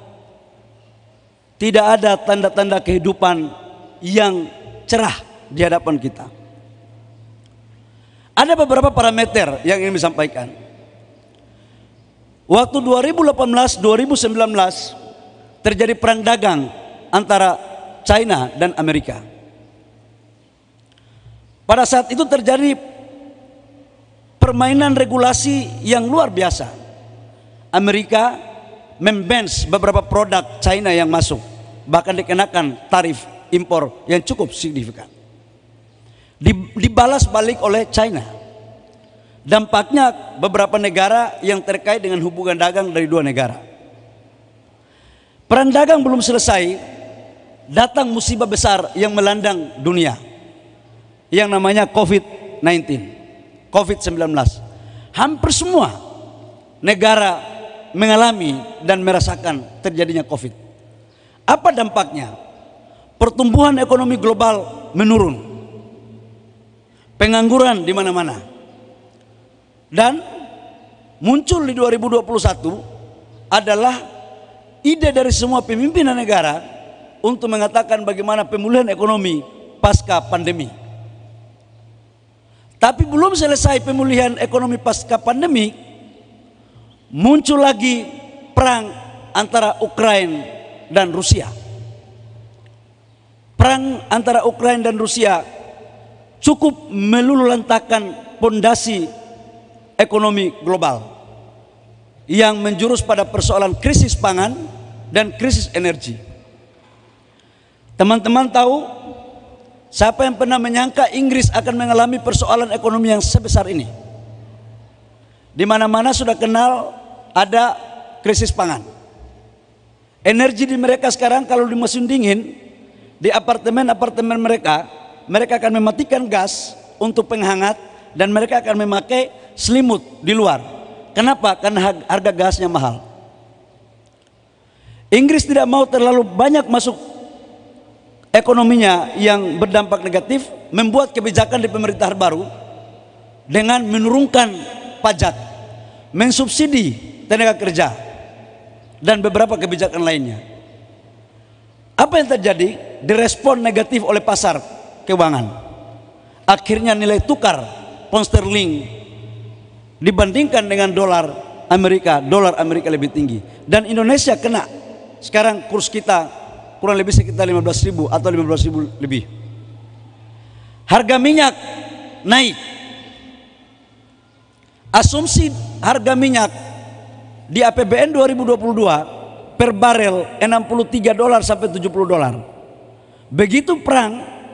Tidak ada tanda-tanda kehidupan yang cerah di hadapan kita. Ada beberapa parameter yang ingin disampaikan. Waktu dua ribu delapan belas dua ribu sembilan belas terjadi perang dagang antara China dan Amerika. Pada saat itu terjadi permainan regulasi yang luar biasa. Amerika membans beberapa produk China yang masuk, bahkan dikenakan tarif impor yang cukup signifikan. Dibalas balik oleh China. Dampaknya beberapa negara yang terkait dengan hubungan dagang dari dua negara. Perang dagang belum selesai, datang musibah besar yang melandang dunia yang namanya covid sembilan belas. covid sembilan belas. Hampir semua negara mengalami dan merasakan terjadinya Covid. Apa dampaknya? Pertumbuhan ekonomi global menurun, pengangguran di mana-mana, dan muncul di dua ribu dua puluh satu adalah ide dari semua pemimpinan negara untuk mengatakan bagaimana pemulihan ekonomi pasca pandemi. Tapi belum selesai pemulihan ekonomi pasca pandemi, muncul lagi perang antara Ukraina dan Rusia. Perang antara Ukraina dan Rusia cukup meluluhlantakkan pondasi ekonomi global yang menjurus pada persoalan krisis pangan dan krisis energi. Teman-teman tahu, siapa yang pernah menyangka Inggris akan mengalami persoalan ekonomi yang sebesar ini? Di mana-mana sudah kenal ada krisis pangan. Energi di mereka sekarang kalau di musim dingin, di apartemen-apartemen mereka, mereka akan mematikan gas untuk penghangat dan mereka akan memakai selimut di luar. Kenapa? Karena harga gasnya mahal. Inggris tidak mau terlalu banyak masuk ekonominya yang berdampak negatif, membuat kebijakan di pemerintahan baru dengan menurunkan pajak, mensubsidi tenaga kerja, dan beberapa kebijakan lainnya. Apa yang terjadi? Direspon negatif oleh pasar keuangan. Akhirnya nilai tukar pound sterling dibandingkan dengan dolar Amerika, dolar Amerika lebih tinggi. Dan Indonesia kena. Sekarang kurs kita kurang lebih sekitar lima belas ribu atau lima belas ribu lebih. Harga minyak naik. Asumsi harga minyak di A P B N dua ribu dua puluh dua per barel enam puluh tiga dolar sampai tujuh puluh dolar. Begitu perang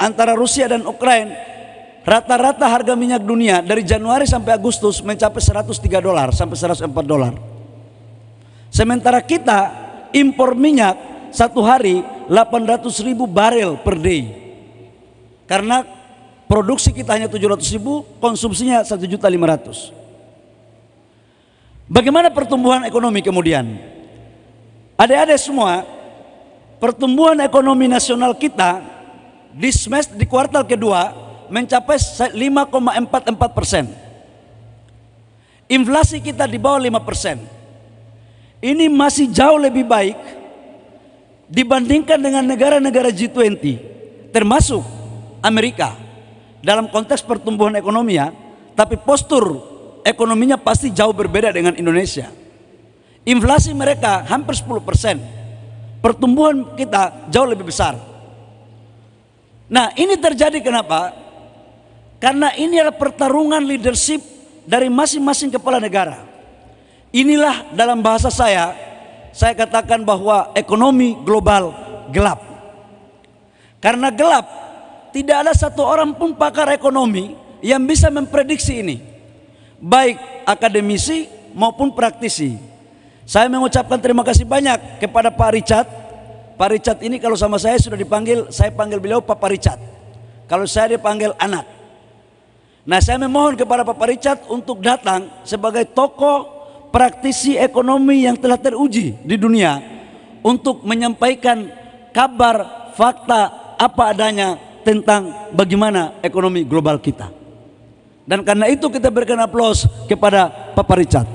antara Rusia dan Ukraina, rata-rata harga minyak dunia dari Januari sampai Agustus mencapai seratus tiga dolar sampai seratus empat dolar. Sementara kita impor minyak satu hari delapan ratus ribu barel per day. Karena produksi kita hanya tujuh ratus ribu, konsumsinya satu juta lima ratus ribu. Bagaimana pertumbuhan ekonomi kemudian? Adik-adik semua, pertumbuhan ekonomi nasional kita di semester di kuartal kedua mencapai lima koma empat empat persen. Inflasi kita di bawah lima persen. Ini masih jauh lebih baik dibandingkan dengan negara-negara G dua puluh, termasuk Amerika. Dalam konteks pertumbuhan ekonomi ya, tapi postur ekonominya pasti jauh berbeda dengan Indonesia. Inflasi mereka hampir sepuluh persen. Pertumbuhan kita jauh lebih besar. Nah, ini terjadi kenapa? Karena ini adalah pertarungan leadership dari masing-masing kepala negara. Inilah dalam bahasa saya, saya katakan bahwa ekonomi global gelap. Karena gelap, tidak ada satu orang pun pakar ekonomi yang bisa memprediksi ini, baik akademisi maupun praktisi. Saya mengucapkan terima kasih banyak kepada Pak Richard. Pak Richard ini kalau sama saya sudah dipanggil, saya panggil beliau Papa Richard. Kalau saya dipanggil anak. Nah, saya memohon kepada Papa Richard untuk datang sebagai tokoh praktisi ekonomi yang telah teruji di dunia untuk menyampaikan kabar, fakta, apa adanya tentang bagaimana ekonomi global kita. Dan karena itu kita berikan aplaus kepada Papa Richard.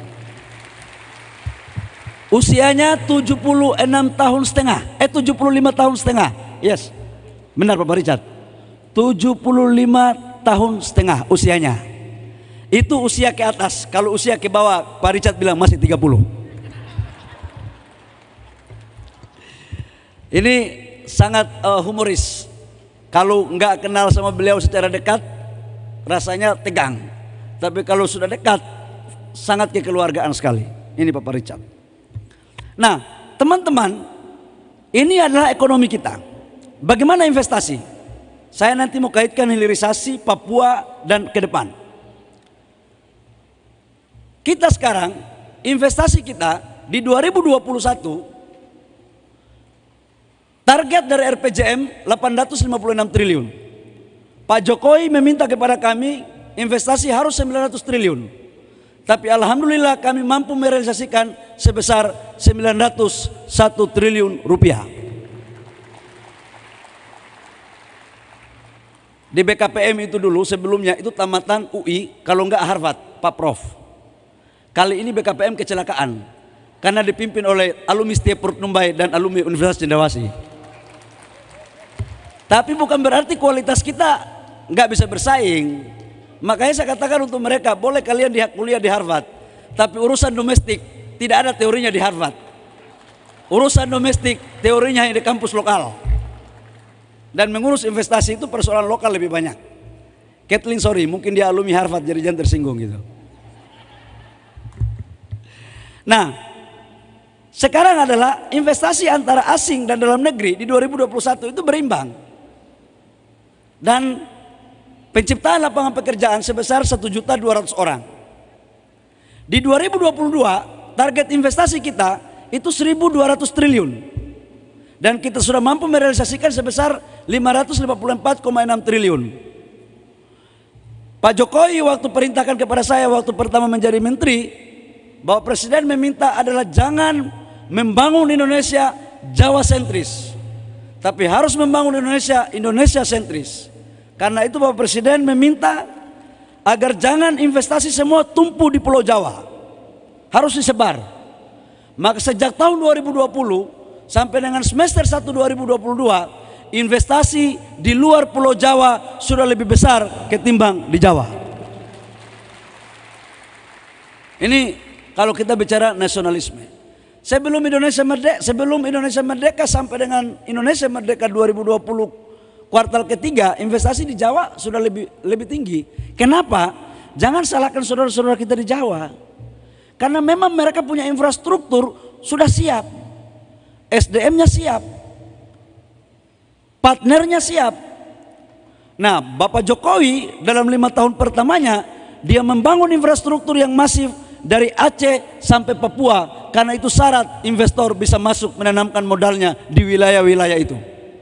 Usianya tujuh puluh enam tahun setengah, eh tujuh puluh lima tahun setengah. Yes, benar Papa Richard. tujuh puluh lima tahun setengah usianya. Itu usia ke atas. Kalau usia ke bawah, Pak Richard bilang masih tiga puluh. Ini sangat uh, humoris. Kalau nggak kenal sama beliau secara dekat, rasanya tegang. Tapi kalau sudah dekat, sangat kekeluargaan sekali. Ini Papa Richard. Nah, teman-teman, ini adalah ekonomi kita. Bagaimana investasi? Saya nanti mau kaitkan hilirisasi Papua dan ke depan. Kita sekarang, investasi kita di dua ribu dua puluh satu, target dari R P J M delapan ratus lima puluh enam triliun. Pak Jokowi meminta kepada kami investasi harus sembilan ratus triliun. Tapi alhamdulillah kami mampu merealisasikan sebesar sembilan ratus satu triliun rupiah. Di B K P M itu dulu sebelumnya itu tamatan U I, kalau enggak Harvard, Pak Prof. Kali ini B K P M kecelakaan karena dipimpin oleh alumni Setia Perut Numbai dan alumni Universitas Cendrawasih. Tapi bukan berarti kualitas kita nggak bisa bersaing. Makanya saya katakan untuk mereka, boleh kalian di kuliah di Harvard, tapi urusan domestik tidak ada teorinya di Harvard. Urusan domestik teorinya hanya di kampus lokal. Dan mengurus investasi itu persoalan lokal lebih banyak. Kathleen sorry, mungkin dia alumni Harvard jadi jangan tersinggung gitu. Nah, sekarang adalah investasi antara asing dan dalam negeri di dua ribu dua puluh satu itu berimbang. Dan penciptaan lapangan pekerjaan sebesar satu juta dua ratus orang. Di dua ribu dua puluh dua target investasi kita itu seribu dua ratus triliun. Dan kita sudah mampu merealisasikan sebesar lima ratus lima puluh empat koma enam triliun. Pak Jokowi waktu perintahkan kepada saya waktu pertama menjadi menteri, bahwa Presiden meminta adalah jangan membangun Indonesia Jawa sentris, tapi harus membangun Indonesia Indonesia sentris. Karena itu Bapak Presiden meminta agar jangan investasi semua tumpu di Pulau Jawa, harus disebar. Maka sejak tahun dua ribu dua puluh sampai dengan semester satu dua ribu dua puluh dua, investasi di luar Pulau Jawa sudah lebih besar ketimbang di Jawa. Ini kalau kita bicara nasionalisme. Sebelum Indonesia merdeka, sebelum Indonesia merdeka sampai dengan Indonesia merdeka dua ribu dua puluh kuartal ketiga, investasi di Jawa sudah lebih lebih tinggi. Kenapa? Jangan salahkan saudara-saudara kita di Jawa. Karena memang mereka punya infrastruktur sudah siap. S D M-nya siap. Partnernya siap. Nah, Bapak Jokowi dalam lima tahun pertamanya dia membangun infrastruktur yang masif dari Aceh sampai Papua, karena itu syarat investor bisa masuk menanamkan modalnya di wilayah-wilayah itu.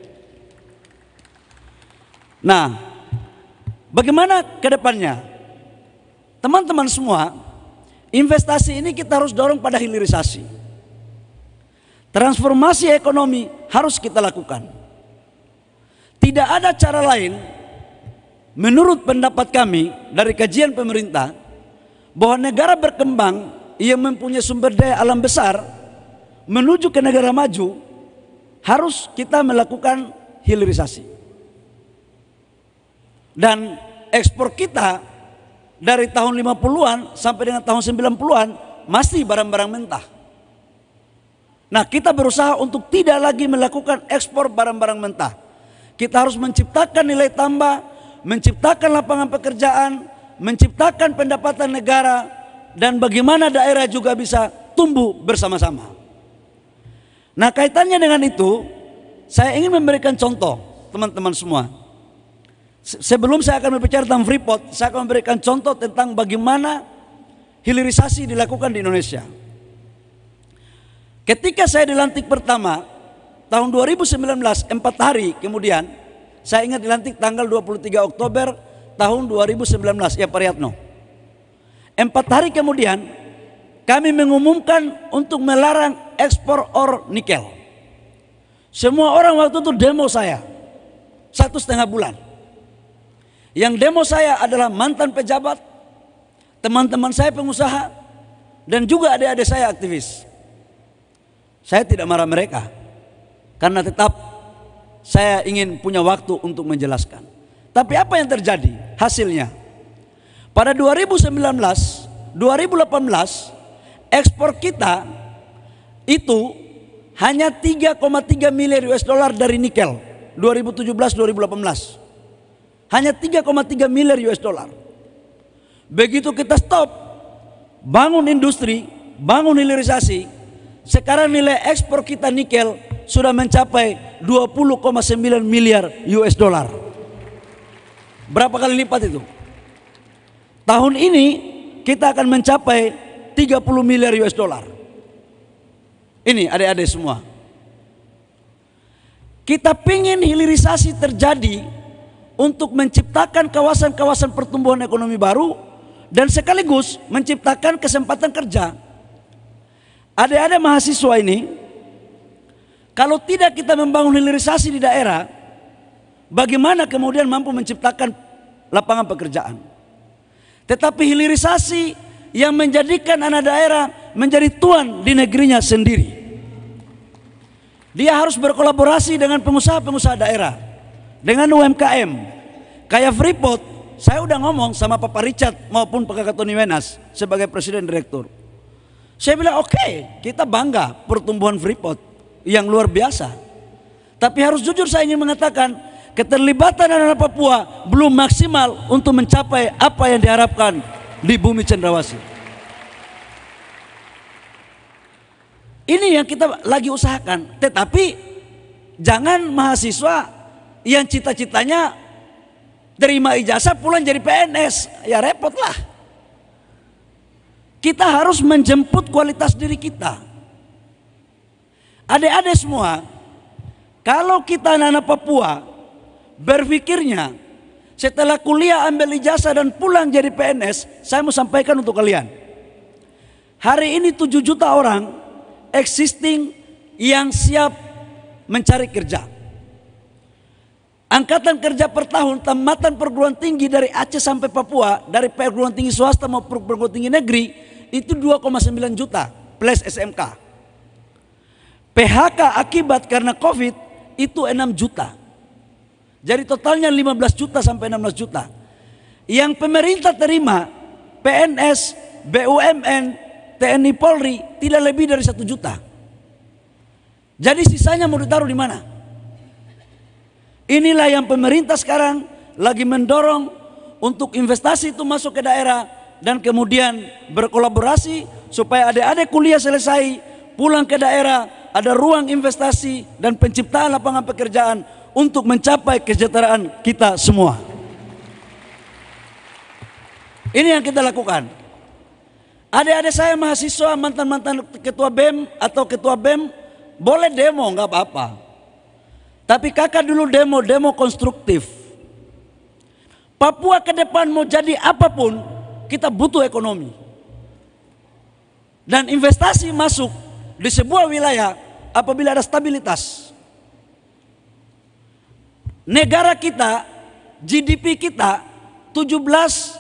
Nah, bagaimana ke depannya? Teman-teman semua, investasi ini kita harus dorong pada hilirisasi. Transformasi ekonomi harus kita lakukan. Tidak ada cara lain, menurut pendapat kami dari kajian pemerintah, bahwa negara berkembang yang mempunyai sumber daya alam besar menuju ke negara maju harus kita melakukan hilirisasi. Dan ekspor kita dari tahun lima puluhan sampai dengan tahun sembilan puluhan masih barang-barang mentah. Nah, kita berusaha untuk tidak lagi melakukan ekspor barang-barang mentah. Kita harus menciptakan nilai tambah, menciptakan lapangan pekerjaan, menciptakan pendapatan negara, dan bagaimana daerah juga bisa tumbuh bersama-sama. Nah, kaitannya dengan itu, saya ingin memberikan contoh, teman-teman semua. Sebelum saya akan berbicara tentang Freeport, saya akan memberikan contoh tentang bagaimana hilirisasi dilakukan di Indonesia. Ketika saya dilantik pertama, tahun dua ribu sembilan belas, empat hari kemudian, saya ingat dilantik tanggal dua puluh tiga Oktober tahun dua ribu sembilan belas, ya Pak Riyadno. Empat hari kemudian, kami mengumumkan untuk melarang ekspor ore nikel. Semua orang waktu itu demo saya, satu setengah bulan. Yang demo saya adalah mantan pejabat, teman-teman saya pengusaha, dan juga adik-adik saya aktivis. Saya tidak marah mereka, karena tetap saya ingin punya waktu untuk menjelaskan. Tapi apa yang terjadi? Hasilnya, pada dua ribu sembilan belas, dua ribu delapan belas, ekspor kita itu hanya tiga koma tiga miliar U S dollar dari nikel. dua ribu tujuh belas dua ribu delapan belas hanya tiga koma tiga miliar U S dollar. Begitu kita stop, bangun industri, bangun hilirisasi, sekarang nilai ekspor kita nikel sudah mencapai dua puluh koma sembilan miliar U S dollar. Berapa kali lipat itu? Tahun ini kita akan mencapai tiga puluh miliar U S dollar. Ini adik-adik semua. Kita pingin hilirisasi terjadi untuk menciptakan kawasan-kawasan pertumbuhan ekonomi baru dan sekaligus menciptakan kesempatan kerja. Adik-adik mahasiswa ini, kalau tidak kita membangun hilirisasi di daerah, bagaimana kemudian mampu menciptakan lapangan pekerjaan? Tetapi hilirisasi yang menjadikan anak daerah menjadi tuan di negerinya sendiri. Dia harus berkolaborasi dengan pengusaha-pengusaha daerah, dengan U M K M. Kayak Freeport, saya udah ngomong sama Papa Richard maupun Pak Kakak Tony Wenas sebagai Presiden Direktur. Saya bilang oke, okay, kita bangga pertumbuhan Freeport yang luar biasa. Tapi harus jujur saya ingin mengatakan, keterlibatan anak-anak Papua belum maksimal untuk mencapai apa yang diharapkan di bumi Cendrawasih. Ini yang kita lagi usahakan. Tetapi jangan mahasiswa yang cita-citanya terima ijazah pulang jadi P N S, ya repot lah. Kita harus menjemput kualitas diri kita. Adik-adik semua, kalau kita anak-anak Papua berpikirnya setelah kuliah ambil ijazah dan pulang jadi P N S, saya mau sampaikan untuk kalian. Hari ini tujuh juta orang existing yang siap mencari kerja. Angkatan kerja per tahun tamatan perguruan tinggi dari Aceh sampai Papua, dari perguruan tinggi swasta maupun perguruan tinggi negeri, itu dua koma sembilan juta plus S M K. P H K akibat karena Covid itu enam juta. Jadi totalnya lima belas juta sampai enam belas juta. Yang pemerintah terima P N S, B U M N, T N I Polri tidak lebih dari satu juta. Jadi sisanya mau ditaruh di mana? Inilah yang pemerintah sekarang lagi mendorong untuk investasi itu masuk ke daerah dan kemudian berkolaborasi supaya adik-adik kuliah selesai, pulang ke daerah, ada ruang investasi dan penciptaan lapangan pekerjaan untuk mencapai kesejahteraan kita semua. Ini yang kita lakukan. Adik-adik saya mahasiswa, mantan-mantan ketua B E M atau ketua B E M, boleh demo, nggak apa-apa. Tapi kakak dulu demo, demo konstruktif. Papua ke depan mau jadi apapun, kita butuh ekonomi. Dan investasi masuk di sebuah wilayah apabila ada stabilitas. Negara kita, G D P kita tujuh belas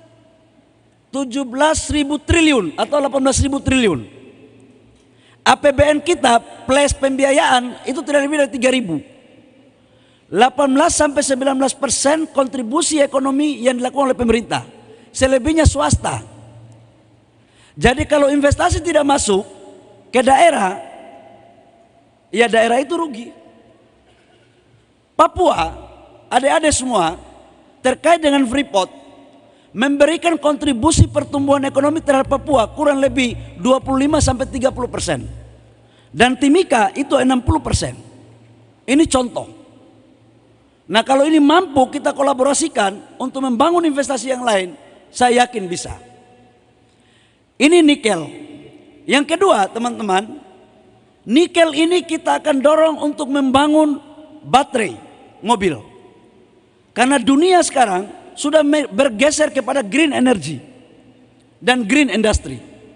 ribu triliun atau delapan belas ribu triliun. A P B N kita plus pembiayaan itu tidak lebih dari tiga ribu. delapan belas sampai sembilan belas persen kontribusi ekonomi yang dilakukan oleh pemerintah. Selebihnya swasta. Jadi kalau investasi tidak masuk ke daerah, ya daerah itu rugi. Papua, adik-adik semua, terkait dengan Freeport, memberikan kontribusi pertumbuhan ekonomi terhadap Papua kurang lebih dua puluh lima sampai tiga puluh persen. Dan Timika itu enam puluh persen. Ini contoh. Nah kalau ini mampu kita kolaborasikan untuk membangun investasi yang lain, saya yakin bisa. Ini nikel. Yang kedua teman-teman, nikel ini kita akan dorong untuk membangun baterai mobil. Karena dunia sekarang sudah bergeser kepada green energy dan green industry.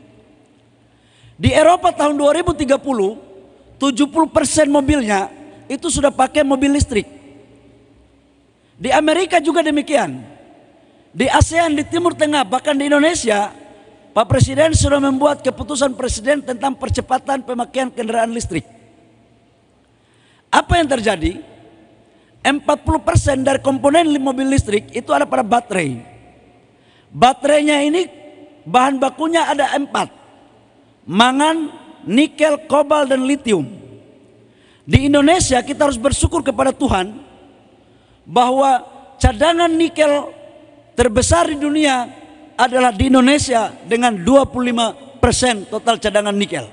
Di Eropa tahun dua ribu tiga puluh, tujuh puluh persen mobilnya itu sudah pakai mobil listrik. Di Amerika juga demikian. Di ASEAN, di Timur Tengah, bahkan di Indonesia, Pak Presiden sudah membuat keputusan Presiden tentang percepatan pemakaian kendaraan listrik. Apa yang terjadi? empat puluh persen dari komponen mobil listrik itu ada pada baterai. Baterainya ini bahan bakunya ada empat. Mangan, nikel, kobalt, dan litium. Di Indonesia kita harus bersyukur kepada Tuhan bahwa cadangan nikel terbesar di dunia adalah di Indonesia dengan dua puluh lima persen total cadangan nikel.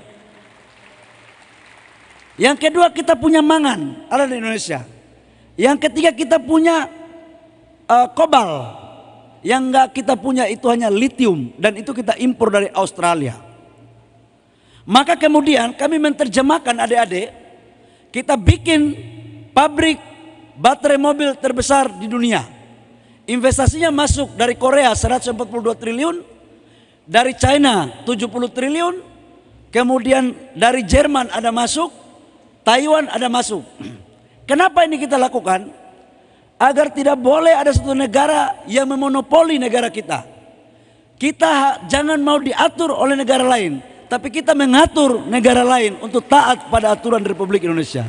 Yang kedua kita punya mangan, ada di Indonesia. Yang ketiga kita punya uh, kobalt. Yang enggak kita punya itu hanya litium dan itu kita impor dari Australia. Maka kemudian kami menerjemahkan adik-adik, kita bikin pabrik baterai mobil terbesar di dunia. Investasinya masuk dari Korea seratus empat puluh dua triliun, dari China tujuh puluh triliun, kemudian dari Jerman ada masuk, Taiwan ada masuk. Kenapa ini kita lakukan? Agar tidak boleh ada satu negara yang memonopoli negara kita. Kita jangan mau diatur oleh negara lain, tapi kita mengatur negara lain untuk taat pada aturan Republik Indonesia.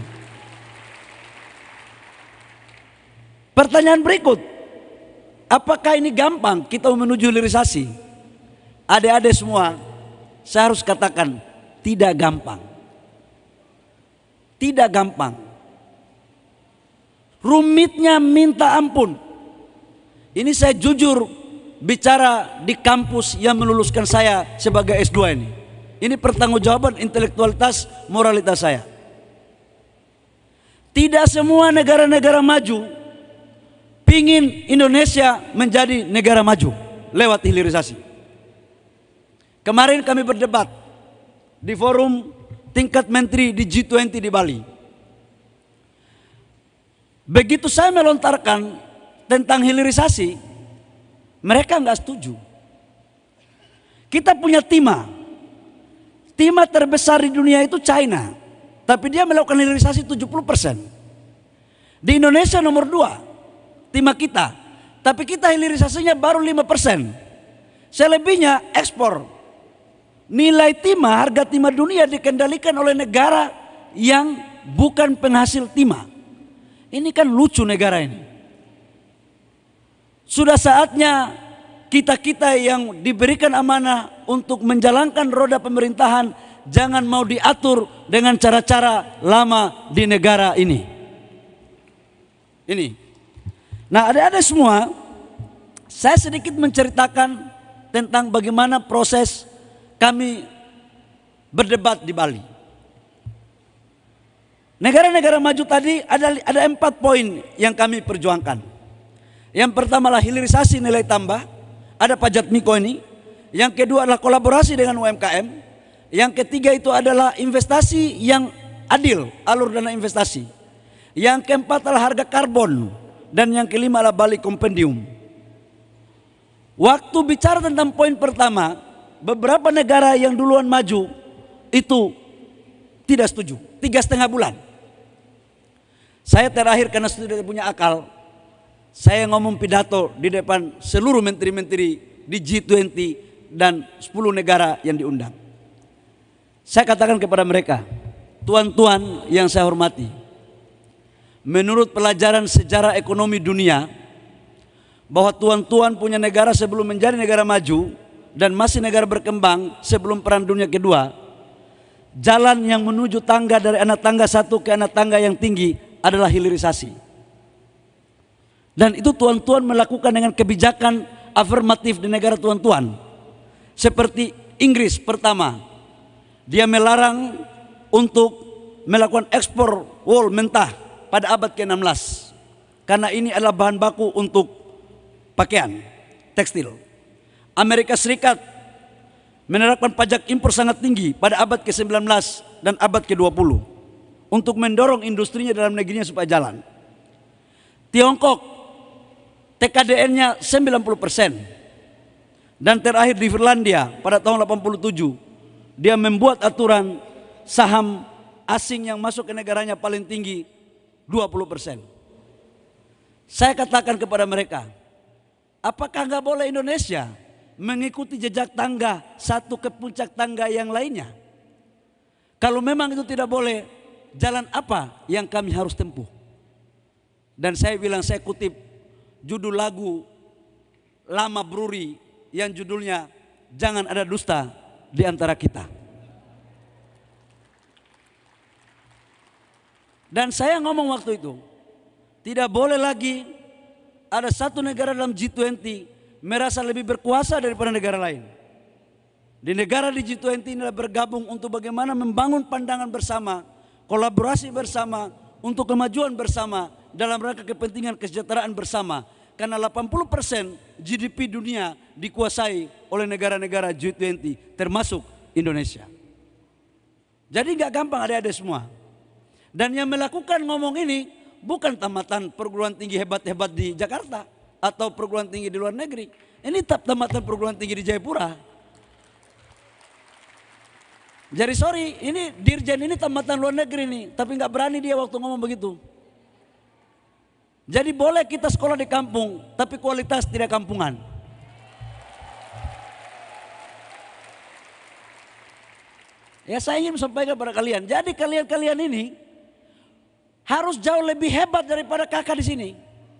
Pertanyaan berikut, apakah ini gampang kita menuju hilirisasi? Adik-adik semua, saya harus katakan tidak gampang. Tidak gampang. Rumitnya minta ampun. Ini saya jujur bicara di kampus yang meluluskan saya sebagai S dua ini. Ini pertanggungjawaban intelektualitas, moralitas saya. Tidak semua negara-negara maju ingin Indonesia menjadi negara maju lewat hilirisasi. Kemarin kami berdebat di forum tingkat menteri di G dua puluh di Bali. Begitu saya melontarkan tentang hilirisasi, mereka nggak setuju. Kita punya timah. Timah terbesar di dunia itu China, tapi dia melakukan hilirisasi tujuh puluh persen. Di Indonesia nomor dua. Timah kita, tapi kita hilirisasinya baru lima persen. Selebihnya ekspor. Nilai timah, harga timah dunia dikendalikan oleh negara yang bukan penghasil timah. Ini kan lucu negara ini. Sudah saatnya kita-kita yang diberikan amanah untuk menjalankan roda pemerintahan jangan mau diatur dengan cara-cara lama di negara ini. Ini. Nah, adik-adik semua, saya sedikit menceritakan tentang bagaimana proses kami berdebat di Bali. Negara-negara maju tadi ada ada empat poin yang kami perjuangkan. Yang pertama adalah hilirisasi nilai tambah, ada pajak Miko ini. Yang kedua adalah kolaborasi dengan U M K M. Yang ketiga itu adalah investasi yang adil, alur dana investasi. Yang keempat adalah harga karbon. Dan yang kelima adalah Bali Kompendium. Waktu bicara tentang poin pertama, beberapa negara yang duluan maju itu tidak setuju, tiga setengah bulan. Saya terakhir karena sudah punya akal, saya ngomong pidato di depan seluruh menteri-menteri di G dua puluh dan sepuluh negara yang diundang. Saya katakan kepada mereka, tuan-tuan yang saya hormati, menurut pelajaran sejarah ekonomi dunia, bahwa tuan-tuan punya negara sebelum menjadi negara maju dan masih negara berkembang sebelum Perang Dunia Kedua, jalan yang menuju tangga dari anak tangga satu ke anak tangga yang tinggi adalah hilirisasi. Dan itu tuan-tuan melakukan dengan kebijakan afirmatif di negara tuan-tuan. Seperti Inggris pertama, dia melarang untuk melakukan ekspor wol mentah pada abad ke enam belas. Karena ini adalah bahan baku untuk pakaian, tekstil. Amerika Serikat menerapkan pajak impor sangat tinggi pada abad ke sembilan belas dan abad ke dua puluh untuk mendorong industrinya dalam negerinya supaya jalan. Tiongkok T K D N-nya sembilan puluh persen. Dan terakhir di Finlandia pada tahun delapan puluh tujuh, dia membuat aturan saham asing yang masuk ke negaranya paling tinggi dua puluh persen. Saya katakan kepada mereka, apakah nggak boleh Indonesia mengikuti jejak tangga satu ke puncak tangga yang lainnya? Kalau memang itu tidak boleh, jalan apa yang kami harus tempuh? Dan saya bilang, saya kutip judul lagu lama Bruri yang judulnya Jangan Ada Dusta di Antara Kita. Dan saya ngomong waktu itu, tidak boleh lagi ada satu negara dalam G dua puluh merasa lebih berkuasa daripada negara lain. Di negara di G dua puluh ini bergabung untuk bagaimana membangun pandangan bersama, kolaborasi bersama, untuk kemajuan bersama dalam rangka kepentingan kesejahteraan bersama. Karena delapan puluh persen G D P dunia dikuasai oleh negara-negara G dua puluh termasuk Indonesia. Jadi nggak gampang adik-adik semua. Dan yang melakukan ngomong ini bukan tamatan perguruan tinggi hebat-hebat di Jakarta atau perguruan tinggi di luar negeri. Ini tamatan perguruan tinggi di Jayapura. Jadi sorry, ini dirjen ini tamatan luar negeri nih, tapi nggak berani dia waktu ngomong begitu. Jadi boleh kita sekolah di kampung, tapi kualitas tidak kampungan. Ya saya ingin sampaikan kepada kalian, jadi kalian-kalian ini harus jauh lebih hebat daripada kakak di sini.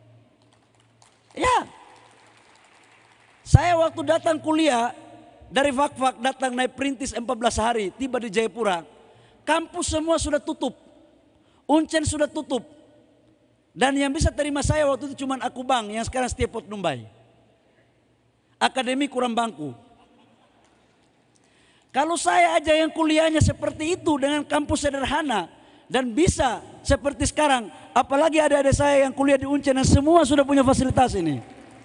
Ya, saya waktu datang kuliah dari Fak-Fak datang naik perintis empat belas hari, tiba di Jayapura, kampus semua sudah tutup, Uncen sudah tutup. Dan yang bisa terima saya waktu itu cuma Aku Bang yang sekarang Setiapot Numbai. Akademi kurang bangku. Kalau saya aja yang kuliahnya seperti itu dengan kampus sederhana dan bisa seperti sekarang, apalagi adik-adik saya yang kuliah di Uncen dan semua sudah punya fasilitas ini.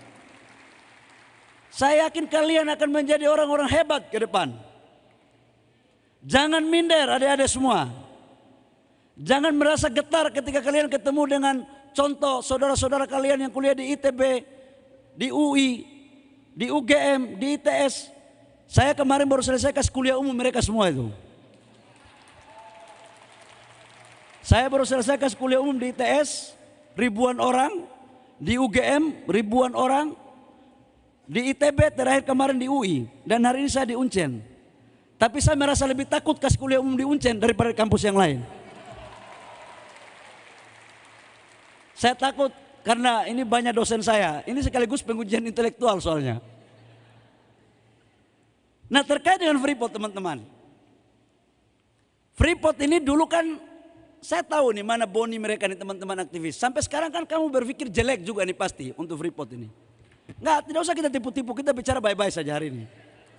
Saya yakin kalian akan menjadi orang-orang hebat ke depan. Jangan minder adik-adik semua. Jangan merasa getar ketika kalian ketemu dengan contoh saudara-saudara kalian yang kuliah di I T B, di U I, di U G M, di I T S. Saya kemarin baru selesai kasih kuliah umum mereka semua itu. Saya baru selesai kasih kuliah umum di I T S, ribuan orang, di U G M ribuan orang, di I T B terakhir kemarin di U I, dan hari ini saya di Uncen. Tapi saya merasa lebih takut kasih kuliah umum di Uncen daripada kampus yang lain. Saya takut karena ini banyak dosen saya. Ini sekaligus pengujian intelektual soalnya. Nah terkait dengan Freeport teman-teman. Freeport ini dulu kan saya tahu nih mana boni mereka nih teman-teman aktivis. Sampai sekarang kan kamu berpikir jelek juga nih pasti untuk Freeport ini. Enggak, tidak usah kita tipu-tipu, kita bicara baik-baik saja hari ini.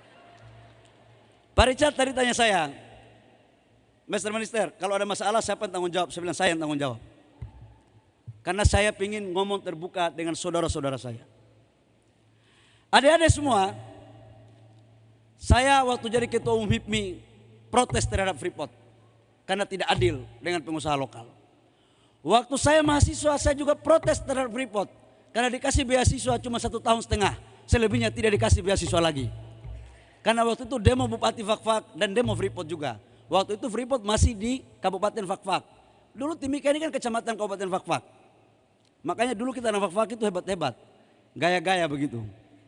Pak Richard tadi tanya saya, Mister Minister, kalau ada masalah siapa yang tanggung jawab? Saya bilang saya yang tanggung jawab. Karena saya ingin ngomong terbuka dengan saudara-saudara saya. Adik-adik semua, saya waktu jadi ketua umum H I P M I protes terhadap Freeport karena tidak adil dengan pengusaha lokal. Waktu saya mahasiswa, saya juga protes terhadap Freeport karena dikasih beasiswa cuma satu tahun setengah, selebihnya tidak dikasih beasiswa lagi. Karena waktu itu demo Bupati Fakfak dan demo Freeport juga. Waktu itu Freeport masih di Kabupaten Fakfak. Dulu Timika ini kan kecamatan Kabupaten Fakfak. Makanya dulu kita anak Fakfak itu hebat-hebat, gaya-gaya begitu.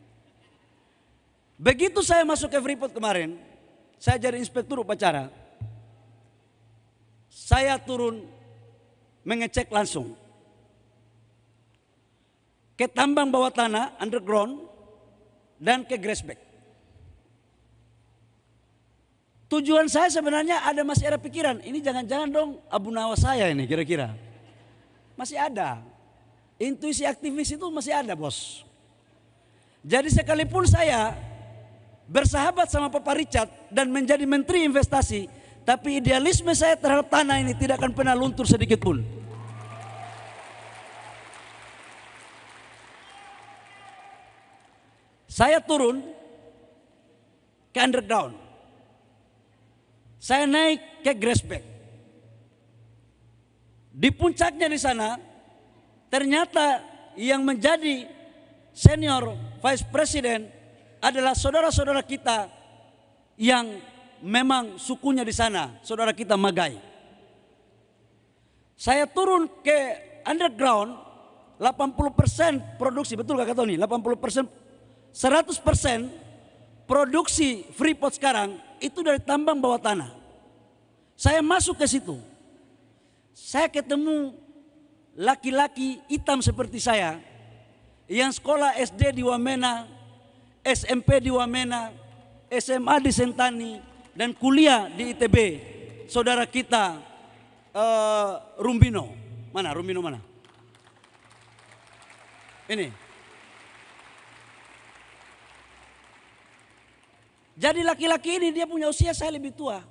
Begitu saya masuk ke Freeport kemarin, saya jadi inspektur upacara. Saya turun mengecek langsung ke tambang bawah tanah, underground, dan ke grassback. Tujuan saya sebenarnya ada, masih ada pikiran, ini jangan-jangan dong Abu Nawas saya ini kira-kira. Masih ada. Intuisi aktivis itu masih ada, bos. Jadi sekalipun saya bersahabat sama Papa Richard dan menjadi menteri investasi, tapi idealisme saya terhadap tanah ini tidak akan pernah luntur sedikit pun. Saya turun ke underground. Saya naik ke grassback. Di puncaknya di sana, ternyata yang menjadi senior vice president adalah saudara-saudara kita yang memang sukunya di sana, saudara kita Magai. Saya turun ke underground, delapan puluh persen produksi, betul Kakak Tony? delapan puluh persen, seratus persen produksi Freeport sekarang itu dari tambang bawah tanah. Saya masuk ke situ. Saya ketemu laki-laki hitam seperti saya yang sekolah S D di Wamena, S M P di Wamena, S M A di Sentani, dan kuliah di I T B. Saudara kita uh, Rumbino. Mana Rumbino mana? Ini. Jadi laki-laki ini dia punya usia saya lebih tua.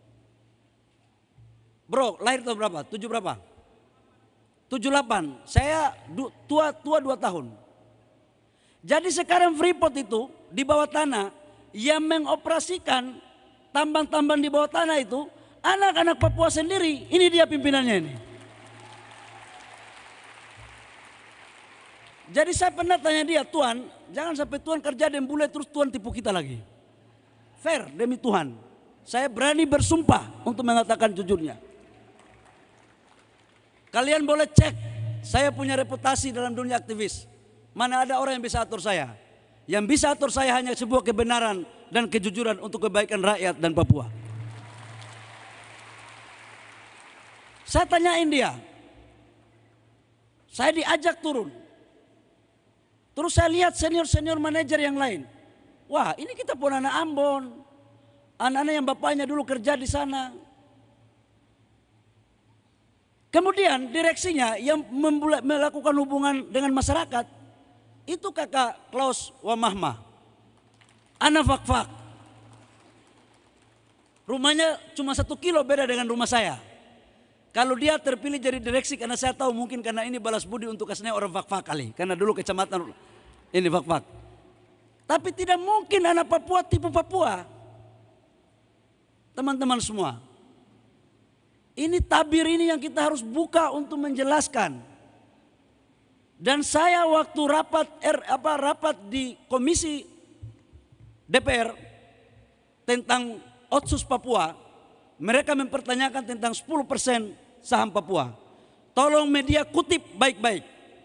Bro, lahir tahun berapa? Tujuh berapa? Tujuh delapan. Saya du, tua tua dua tahun. Jadi sekarang Freeport itu di bawah tanah yang mengoperasikan tambang-tambang di bawah tanah itu anak-anak Papua sendiri. Ini dia pimpinannya ini. Jadi saya pernah tanya dia, Tuan, jangan sampai Tuan kerja dan bule terus Tuan tipu kita lagi. Fair demi Tuhan. Saya berani bersumpah untuk mengatakan jujurnya. Kalian boleh cek, saya punya reputasi dalam dunia aktivis. Mana ada orang yang bisa atur saya. Yang bisa atur saya hanya sebuah kebenaran dan kejujuran untuk kebaikan rakyat dan Papua. Saya tanyain dia. Saya diajak turun. Terus saya lihat senior-senior manajer yang lain. Wah, ini kita pun anak Ambon. Anak-anak yang bapaknya dulu kerja di sana. Kemudian direksinya yang melakukan hubungan dengan masyarakat itu kakak Klaus Wamahma, anak Fakfak. Rumahnya cuma satu kilo beda dengan rumah saya. Kalau dia terpilih jadi direksi, karena saya tahu mungkin karena ini balas budi untuk kasihnya orang Fakfak kali, karena dulu kecamatan ini Fakfak. Tapi tidak mungkin anak Papua tipu Papua. Teman-teman semua, ini tabir ini yang kita harus buka untuk menjelaskan. Dan saya waktu rapat er, apa rapat di Komisi D P R tentang Otsus Papua, mereka mempertanyakan tentang sepuluh persen saham Papua. Tolong media kutip baik-baik.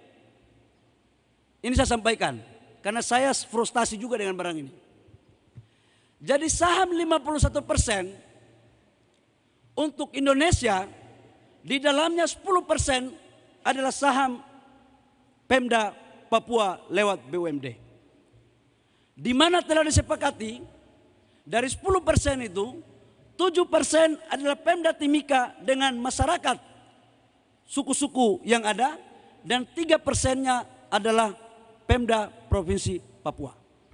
Ini saya sampaikan karena saya frustasi juga dengan barang ini. Jadi saham lima puluh satu persen untuk Indonesia, di dalamnya sepuluh persen adalah saham Pemda Papua lewat B U M D. Di mana telah disepakati dari sepuluh persen itu tujuh persen adalah Pemda Timika dengan masyarakat suku-suku yang ada, dan tiga persennya adalah Pemda Provinsi Papua.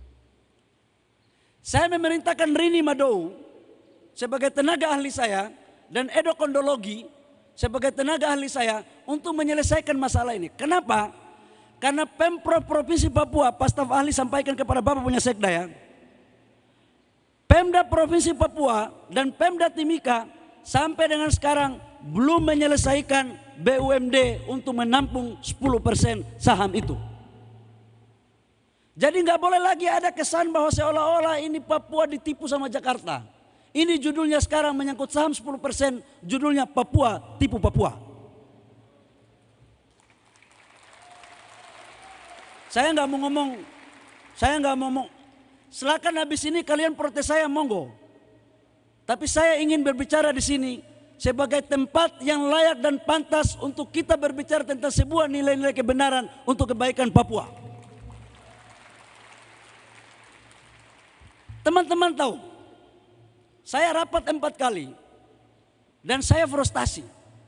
Saya memerintahkan Rini Madou sebagai tenaga ahli saya dan Edo Kondologi sebagai tenaga ahli saya untuk menyelesaikan masalah ini. Kenapa? Karena Pemprov Provinsi Papua, Pak staf ahli sampaikan kepada Bapak punya sekda ya. Pemda Provinsi Papua dan Pemda Timika sampai dengan sekarang belum menyelesaikan B U M D untuk menampung sepuluh persen saham itu. Jadi nggak boleh lagi ada kesan bahwa seolah-olah ini Papua ditipu sama Jakarta. Ini judulnya sekarang menyangkut saham sepuluh persen, judulnya Papua tipu Papua. Saya nggak mau ngomong, saya nggak mau ngomong. Silakan habis ini kalian protes saya, monggo. Tapi saya ingin berbicara di sini sebagai tempat yang layak dan pantas untuk kita berbicara tentang sebuah nilai-nilai kebenaran untuk kebaikan Papua. Teman-teman tahu, saya rapat empat kali dan saya frustasi.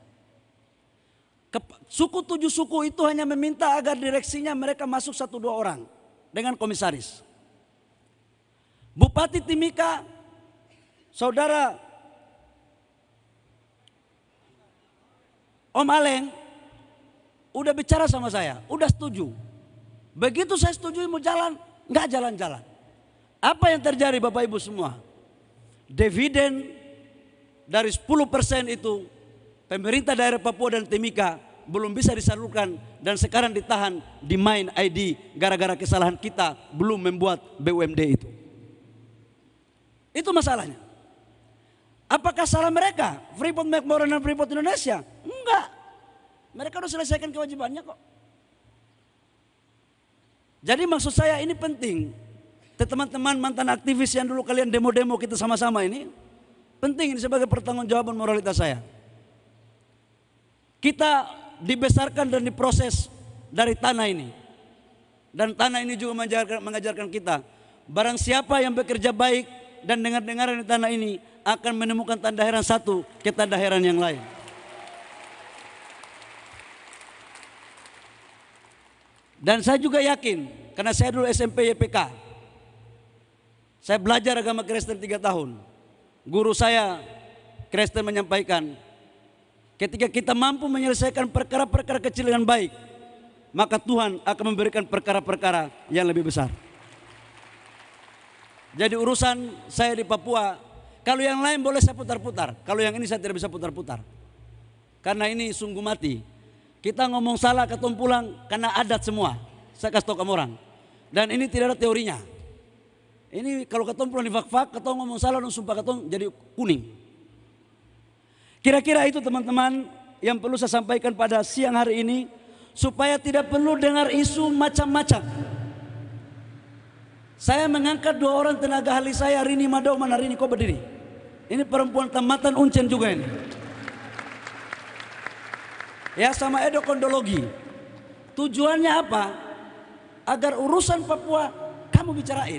Suku tujuh suku itu hanya meminta agar direksinya mereka masuk satu dua orang dengan komisaris. Bupati Timika, saudara Om Aleng, udah bicara sama saya, udah setuju. Begitu saya setuju mau jalan, nggak jalan-jalan. Apa yang terjadi Bapak Ibu semua? Dividen dari sepuluh persen itu pemerintah daerah Papua dan Timika belum bisa disalurkan dan sekarang ditahan di Main I D gara-gara kesalahan kita belum membuat B U M D itu. Itu masalahnya. Apakah salah mereka? Freeport McMoran dan Freeport Indonesia? Enggak. Mereka sudah selesaikan kewajibannya kok. Jadi maksud saya ini penting. Teman-teman mantan aktivis yang dulu kalian demo-demo kita sama-sama ini, penting ini sebagai pertanggungjawaban moralitas saya. Kita dibesarkan dan diproses dari tanah ini. Dan tanah ini juga mengajarkan, mengajarkan kita, barang siapa yang bekerja baik dan dengar-dengar di tanah ini akan menemukan tanda heran satu ke tanda heran yang lain. Dan saya juga yakin, karena saya dulu S M P Y P K, saya belajar agama Kristen tiga tahun. Guru saya Kristen menyampaikan, ketika kita mampu menyelesaikan perkara-perkara kecil dengan baik, maka Tuhan akan memberikan perkara-perkara yang lebih besar. Jadi urusan saya di Papua, kalau yang lain boleh saya putar-putar, kalau yang ini saya tidak bisa putar-putar. Karena ini sungguh mati. Kita ngomong salah ketum pulang karena adat semua. Saya kasih tahu kamu orang. Dan ini tidak ada teorinya. Ini kalau ketum pulang di fak-fak, ketum ngomong salah dan sumpah ketum jadi kuning. Kira-kira itu teman-teman yang perlu saya sampaikan pada siang hari ini, supaya tidak perlu dengar isu macam-macam. Saya mengangkat dua orang tenaga ahli saya, Rini Madau, mana Rini kok berdiri? Ini perempuan tamatan Uncen juga ini. Ya, sama endokrinologi. Tujuannya apa? Agar urusan Papua kamu bicarain.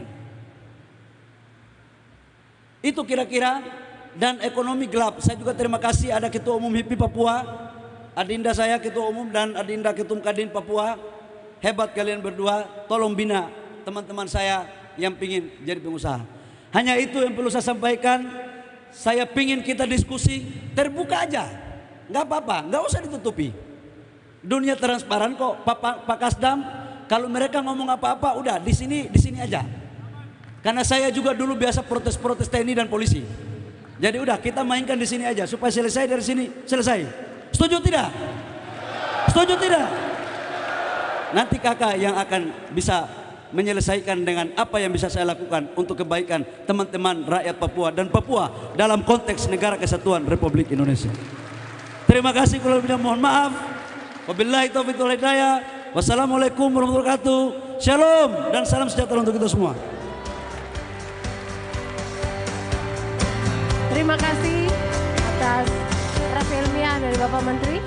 Itu kira-kira. Dan ekonomi gelap. Saya juga terima kasih ada Ketua Umum H I P I Papua, Adinda saya Ketua Umum dan Adinda Ketum Kadin Papua. Hebat kalian berdua, tolong bina teman-teman saya yang pingin jadi pengusaha. Hanya itu yang perlu saya sampaikan. Saya pingin kita diskusi terbuka aja. Nggak apa-apa, nggak usah ditutupi. Dunia transparan kok, Pak, Pak Kasdam. Kalau mereka ngomong apa-apa, udah di sini, di sini aja. Karena saya juga dulu biasa protes-protes T N I dan polisi. Jadi udah kita mainkan di sini aja supaya selesai dari sini, selesai. Setuju tidak? Setuju tidak? Nanti kakak yang akan bisa menyelesaikan dengan apa yang bisa saya lakukan untuk kebaikan teman-teman rakyat Papua dan Papua dalam konteks negara kesatuan Republik Indonesia. Terima kasih, kalau lebih mohon maaf. Wabillahi taufiq wal hidayah. Wassalamualaikum warahmatullahi wabarakatuh. Shalom dan salam sejahtera untuk kita semua. Terima kasih atas rasa ilmiah dari Bapak Menteri.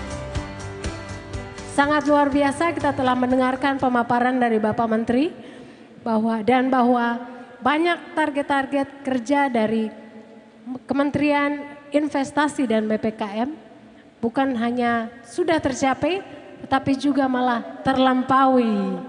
Sangat luar biasa kita telah mendengarkan pemaparan dari Bapak Menteri bahwa dan bahwa banyak target-target kerja dari Kementerian Investasi dan B P K M bukan hanya sudah tercapai tetapi juga malah terlampaui.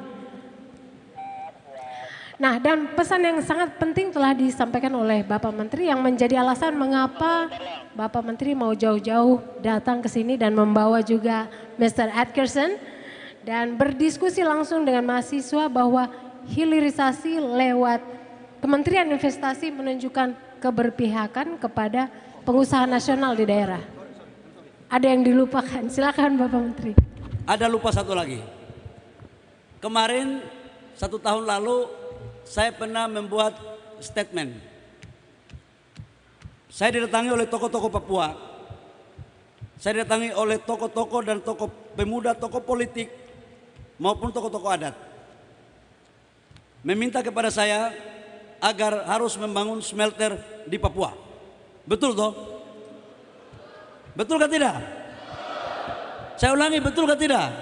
Nah, dan pesan yang sangat penting telah disampaikan oleh Bapak Menteri yang menjadi alasan mengapa Bapak Menteri mau jauh-jauh datang ke sini dan membawa juga mister Atkerson dan berdiskusi langsung dengan mahasiswa bahwa hilirisasi lewat Kementerian Investasi menunjukkan keberpihakan kepada pengusaha nasional di daerah. Ada yang dilupakan, silakan Bapak Menteri. Ada lupa satu lagi. Kemarin satu tahun lalu saya pernah membuat statement. Saya didatangi oleh tokoh-tokoh Papua. Saya didatangi oleh tokoh-tokoh dan tokoh pemuda, tokoh politik maupun tokoh-tokoh adat. Meminta kepada saya agar harus membangun smelter di Papua. Betul toh? Betul kah tidak? Saya ulangi, betul kah tidak?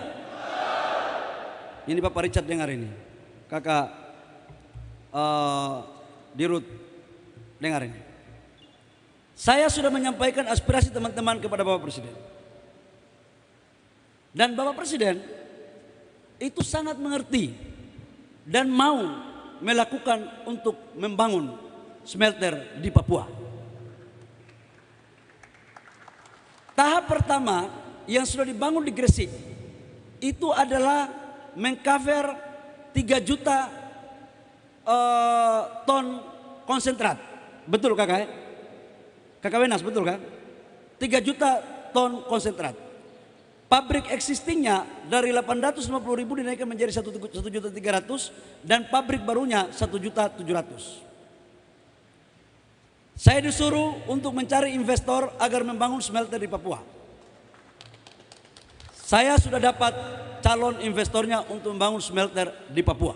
Ini Bapak Richard dengar ini. Kakak uh, Dirut dengar ini. Saya sudah menyampaikan aspirasi teman-teman kepada Bapak Presiden. Dan Bapak Presiden itu sangat mengerti dan mau melakukan untuk membangun smelter di Papua. Tahap pertama yang sudah dibangun di Gresik itu adalah mengcover tiga juta uh, ton konsentrat. Betul kakak? Kakak Wenas betul kan? tiga juta ton konsentrat. Pabrik existingnya dari delapan ratus lima puluh ribu dinaikkan menjadi satu juta tiga ratus dan pabrik barunya satu juta tujuh ratus. Saya disuruh untuk mencari investor agar membangun smelter di Papua. Saya sudah dapat calon investornya untuk membangun smelter di Papua.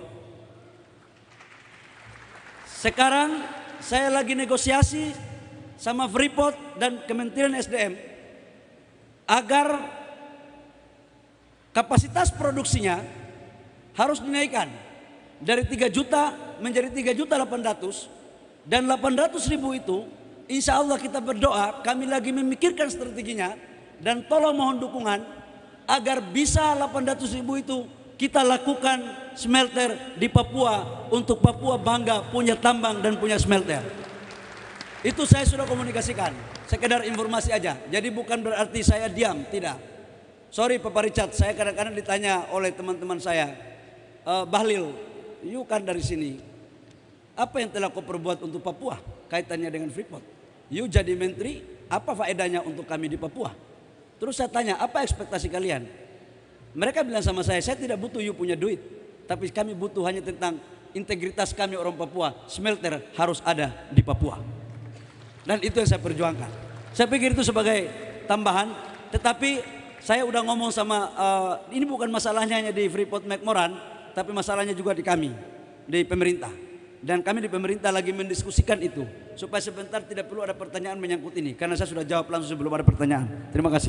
Sekarang saya lagi negosiasi sama Freeport dan Kementerian S D M agar kapasitas produksinya harus dinaikkan dari tiga juta menjadi tiga juta delapan ratus, dan delapan ratus ribu itu insya Allah kita berdoa, kami lagi memikirkan strateginya dan tolong mohon dukungan agar bisa delapan ratus ribu itu kita lakukan smelter di Papua untuk Papua bangga punya tambang dan punya smelter. Itu saya sudah komunikasikan, sekedar informasi aja, jadi bukan berarti saya diam, tidak. Sorry Bapak Richard, saya kadang-kadang ditanya oleh teman-teman saya, e, Bahlil, you kan dari sini, apa yang telah kau perbuat untuk Papua kaitannya dengan Freeport? You jadi menteri, apa faedahnya untuk kami di Papua? Terus saya tanya, apa ekspektasi kalian? Mereka bilang sama saya, saya tidak butuh you punya duit, tapi kami butuh hanya tentang integritas kami orang Papua, smelter harus ada di Papua. Dan itu yang saya perjuangkan. Saya pikir itu sebagai tambahan, tetapi saya udah ngomong sama, uh, ini bukan masalahnya hanya di Freeport McMoran, tapi masalahnya juga di kami, di pemerintah. Dan kami di pemerintah lagi mendiskusikan itu, supaya sebentar tidak perlu ada pertanyaan menyangkut ini, karena saya sudah jawab langsung sebelum ada pertanyaan. Terima kasih.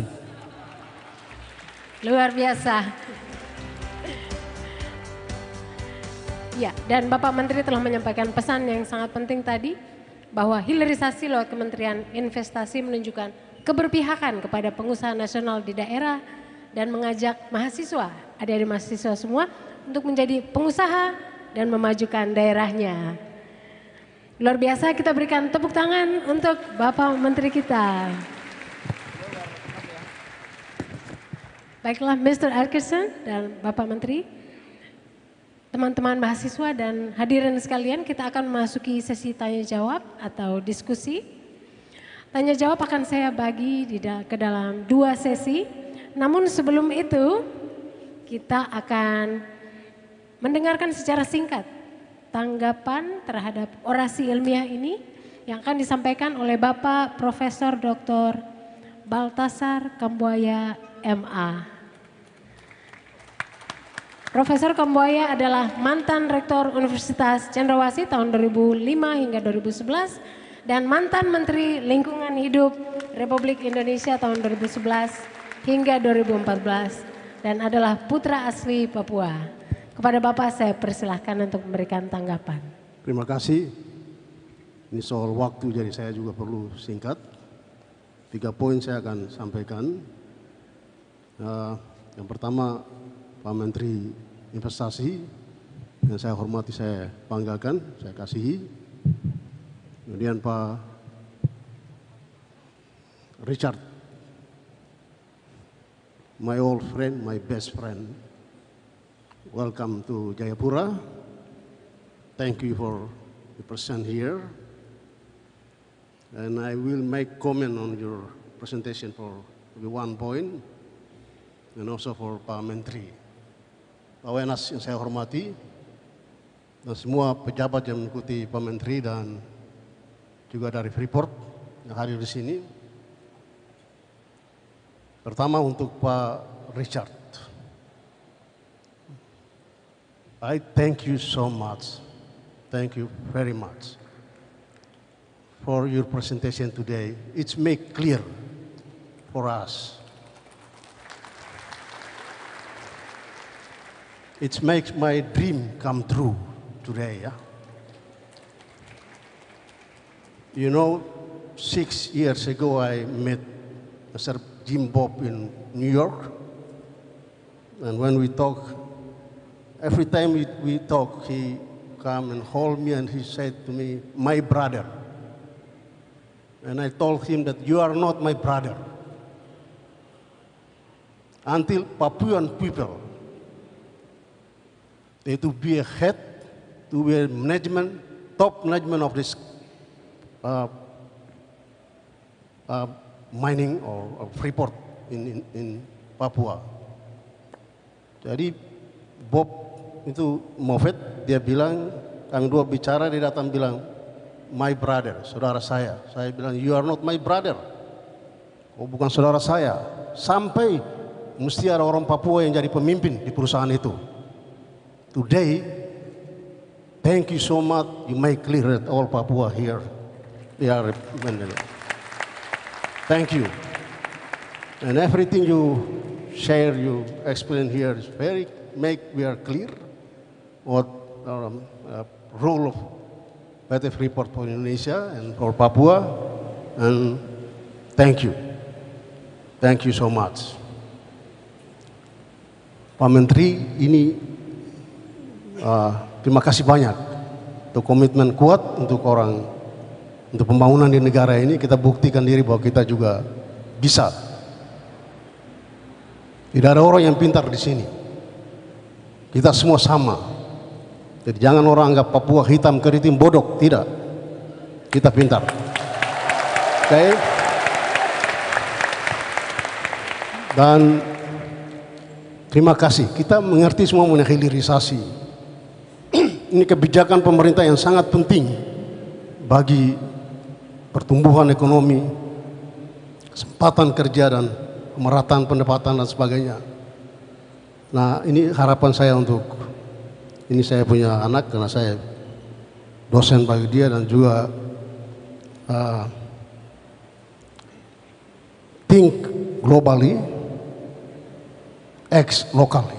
Luar biasa. Ya, dan Bapak Menteri telah menyampaikan pesan yang sangat penting tadi, bahwa hilirisasi lewat Kementerian Investasi menunjukkan keberpihakan kepada pengusaha nasional di daerah dan mengajak mahasiswa, adik-adik mahasiswa semua untuk menjadi pengusaha dan memajukan daerahnya. Luar biasa, kita berikan tepuk tangan untuk Bapak Menteri kita. Baiklah mister Atkinson dan Bapak Menteri, teman-teman mahasiswa dan hadirin sekalian, kita akan memasuki sesi tanya jawab atau diskusi. Tanya jawab akan saya bagi di da ke dalam dua sesi. Namun sebelum itu kita akan mendengarkan secara singkat tanggapan terhadap orasi ilmiah ini yang akan disampaikan oleh Bapak Profesor Doktor Baltasar Kambuaya M A Profesor Kambuaya adalah mantan Rektor Universitas Cendrawasih tahun dua ribu lima hingga dua ribu sebelas dan mantan Menteri Lingkungan Hidup Republik Indonesia tahun dua ribu sebelas hingga dua ribu empat belas dan adalah putra asli Papua. Kepada Bapak saya persilahkan untuk memberikan tanggapan. Terima kasih. Ini soal waktu jadi saya juga perlu singkat. Tiga poin saya akan sampaikan. Uh, yang pertama, Pak Menteri Investasi yang saya hormati, saya banggakan, saya kasihi. Kemudian Pak Richard, my old friend, my best friend. welcome to Jayapura. Thank you for the present here. And I will make comment on your presentation for the one point, and also for Pak Menteri. Pak Wenas yang saya hormati, dan semua pejabat yang mengikuti Pak Menteri dan juga dari Freeport yang hadir di sini. Pertama untuk Pak Richard. I thank you so much. Thank you very much for your presentation today. It's made clear for us. It makes my dream come true today. Yeah? You know, six years ago I met Mister Jim Bob in New York, and when we talk, every time we, we talk, he come and hold me and he said to me, "My brother." And I told him that you are not my brother. Until Papuan people, they to be a head, to be a management, top management of this uh, uh, mining or, or Freeport in, in, in Papua. Jadi Bob itu Moffett, dia bilang, kami dua bicara, dia datang bilang, "My brother," saudara saya. Saya bilang, "You are not my brother." Oh, bukan saudara saya. Sampai mesti ada orang Papua yang jadi pemimpin di perusahaan itu. Today, thank you so much. You make clear that all Papua here, they are represented. Thank you. And everything you share, you explain here is very, make we are clear what um, uh, role of P T Freeport for Indonesia and for Papua, and thank you. Thank you so much. Pak Menteri, ini uh, terima kasih banyak untuk komitmen kuat untuk orang, untuk pembangunan di negara ini. Kita buktikan diri bahwa kita juga bisa. Tidak ada orang yang pintar di sini. Kita semua sama. Jadi jangan orang anggap Papua hitam keriting bodoh, tidak. Kita pintar. Oke. Okay? Dan terima kasih. Kita mengerti semua mengenai hilirisasi. Ini kebijakan pemerintah yang sangat penting bagi pertumbuhan ekonomi, kesempatan kerja dan pemerataan pendapatan dan sebagainya. Nah, ini harapan saya untuk, ini saya punya anak karena saya dosen bagi dia dan juga uh, think globally, act locally.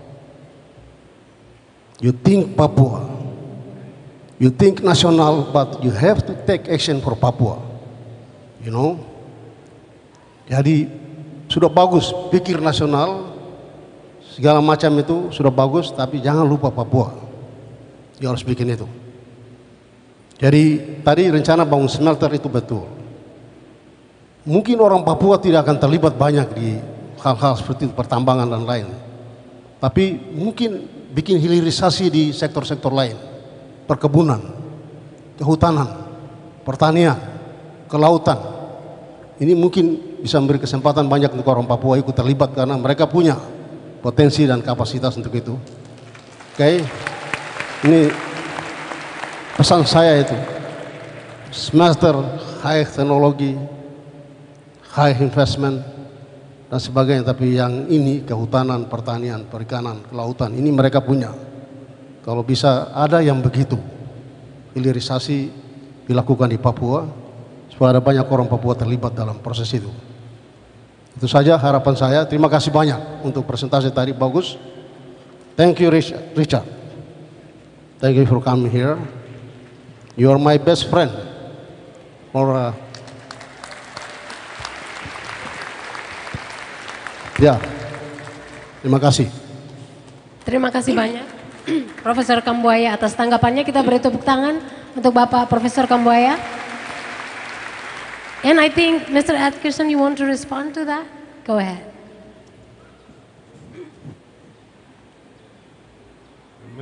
You think Papua, you think national, but you have to take action for Papua. You know, jadi sudah bagus pikir nasional, segala macam itu sudah bagus, tapi jangan lupa Papua. You harus bikin itu. Jadi tadi rencana bangun smelter itu betul. Mungkin orang Papua tidak akan terlibat banyak di hal-hal seperti itu, pertambangan dan lain. Tapi mungkin bikin hilirisasi di sektor-sektor lain. Perkebunan, kehutanan, pertanian, kelautan. Ini mungkin bisa memberi kesempatan banyak untuk orang Papua ikut terlibat karena mereka punya potensi dan kapasitas untuk itu. Oke, okay. Ini pesan saya itu. Smelter, high teknologi, high investment dan sebagainya, tapi yang ini kehutanan, pertanian, perikanan, kelautan, ini mereka punya. Kalau bisa ada yang begitu, hilirisasi dilakukan di Papua, supaya ada banyak orang Papua terlibat dalam proses itu. Itu saja harapan saya. Terima kasih banyak untuk presentasi tadi, bagus. Thank you Richard. Thank you for coming here. You are my best friend. For, uh, Ya, terima kasih. Terima kasih banyak Profesor Kambuaya atas tanggapannya. Kita beri tepuk tangan untuk Bapak Profesor Kambuaya. And I think Mister Atkinson, you want to respond to that? Go ahead.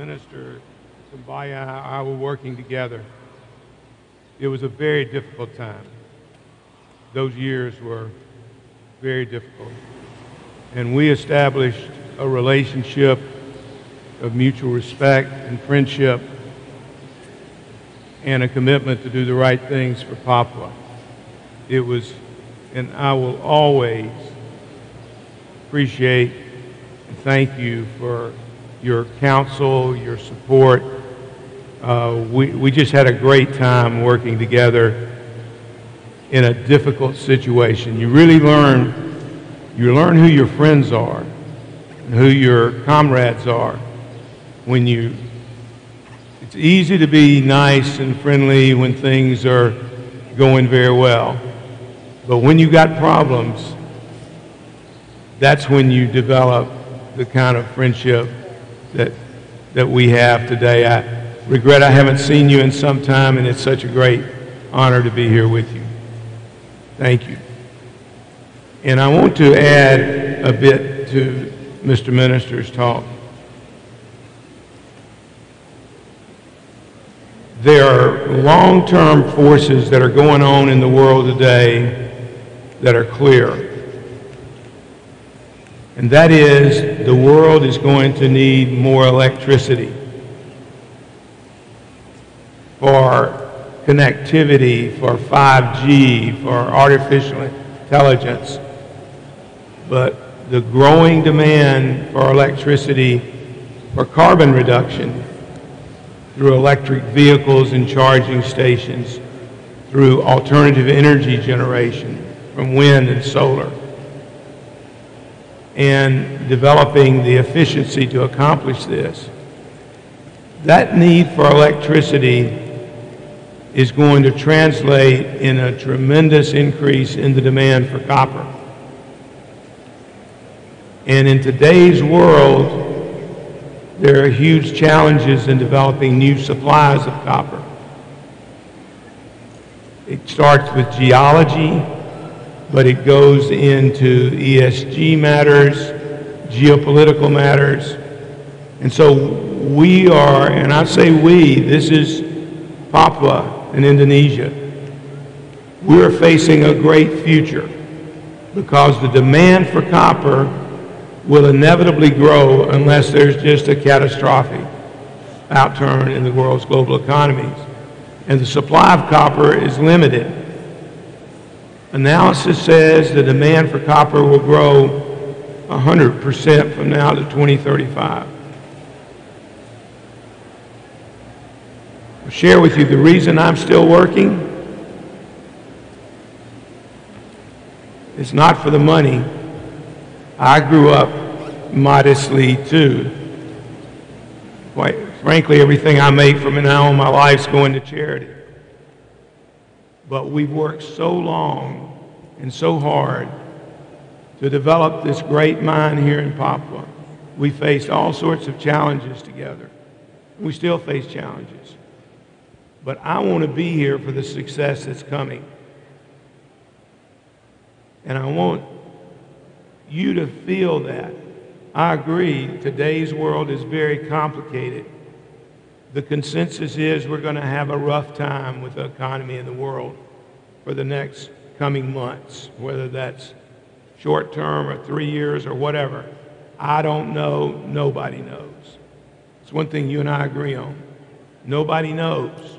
Minister Simbaya and I were working together. It was a very difficult time. Those years were very difficult. And we established a relationship of mutual respect and friendship and a commitment to do the right things for Papua. It was, and I will always appreciate and thank you for your counsel, your support. Uh, we, we just had a great time working together in a difficult situation. You really learn, you learn who your friends are and who your comrades are when you, it's easy to be nice and friendly when things are going very well. But when you got problems, that's when you develop the kind of friendship that, that we have today. I regret I haven't seen you in some time, and it's such a great honor to be here with you. Thank you. And I want to add a bit to Mister Minister's talk. There are long-term forces that are going on in the world today that are clear. And that is, the world is going to need more electricity for connectivity, for five G, for artificial intelligence. But the growing demand for electricity, for carbon reduction, through electric vehicles and charging stations, through alternative energy generation from wind and solar, and developing the efficiency to accomplish this. That need for electricity is going to translate in a tremendous increase in the demand for copper. And in today's world, there are huge challenges in developing new supplies of copper. It starts with geology, but it goes into E S G matters, geopolitical matters. And so we are, and I say we, this is Papua and Indonesia. We're facing a great future because the demand for copper will inevitably grow unless there's just a catastrophic outturn in the world's global economies. And the supply of copper is limited. Analysis says the demand for copper will grow one hundred percent from now to twenty thirty-five. I'll share with you the reason I'm still working. It's not for the money. I grew up modestly too. Quite frankly, everything I make from now on my life's going to charity. But we've worked so long and so hard to develop this great mine here in Papua. We faced all sorts of challenges together. We still face challenges. But I want to be here for the success that's coming. And I want you to feel that. I agree, today's world is very complicated. The consensus is we're going to have a rough time with the economy in the world for the next coming months, whether that's short term or three years or whatever. I don't know, nobody knows. It's one thing you and I agree on. Nobody knows.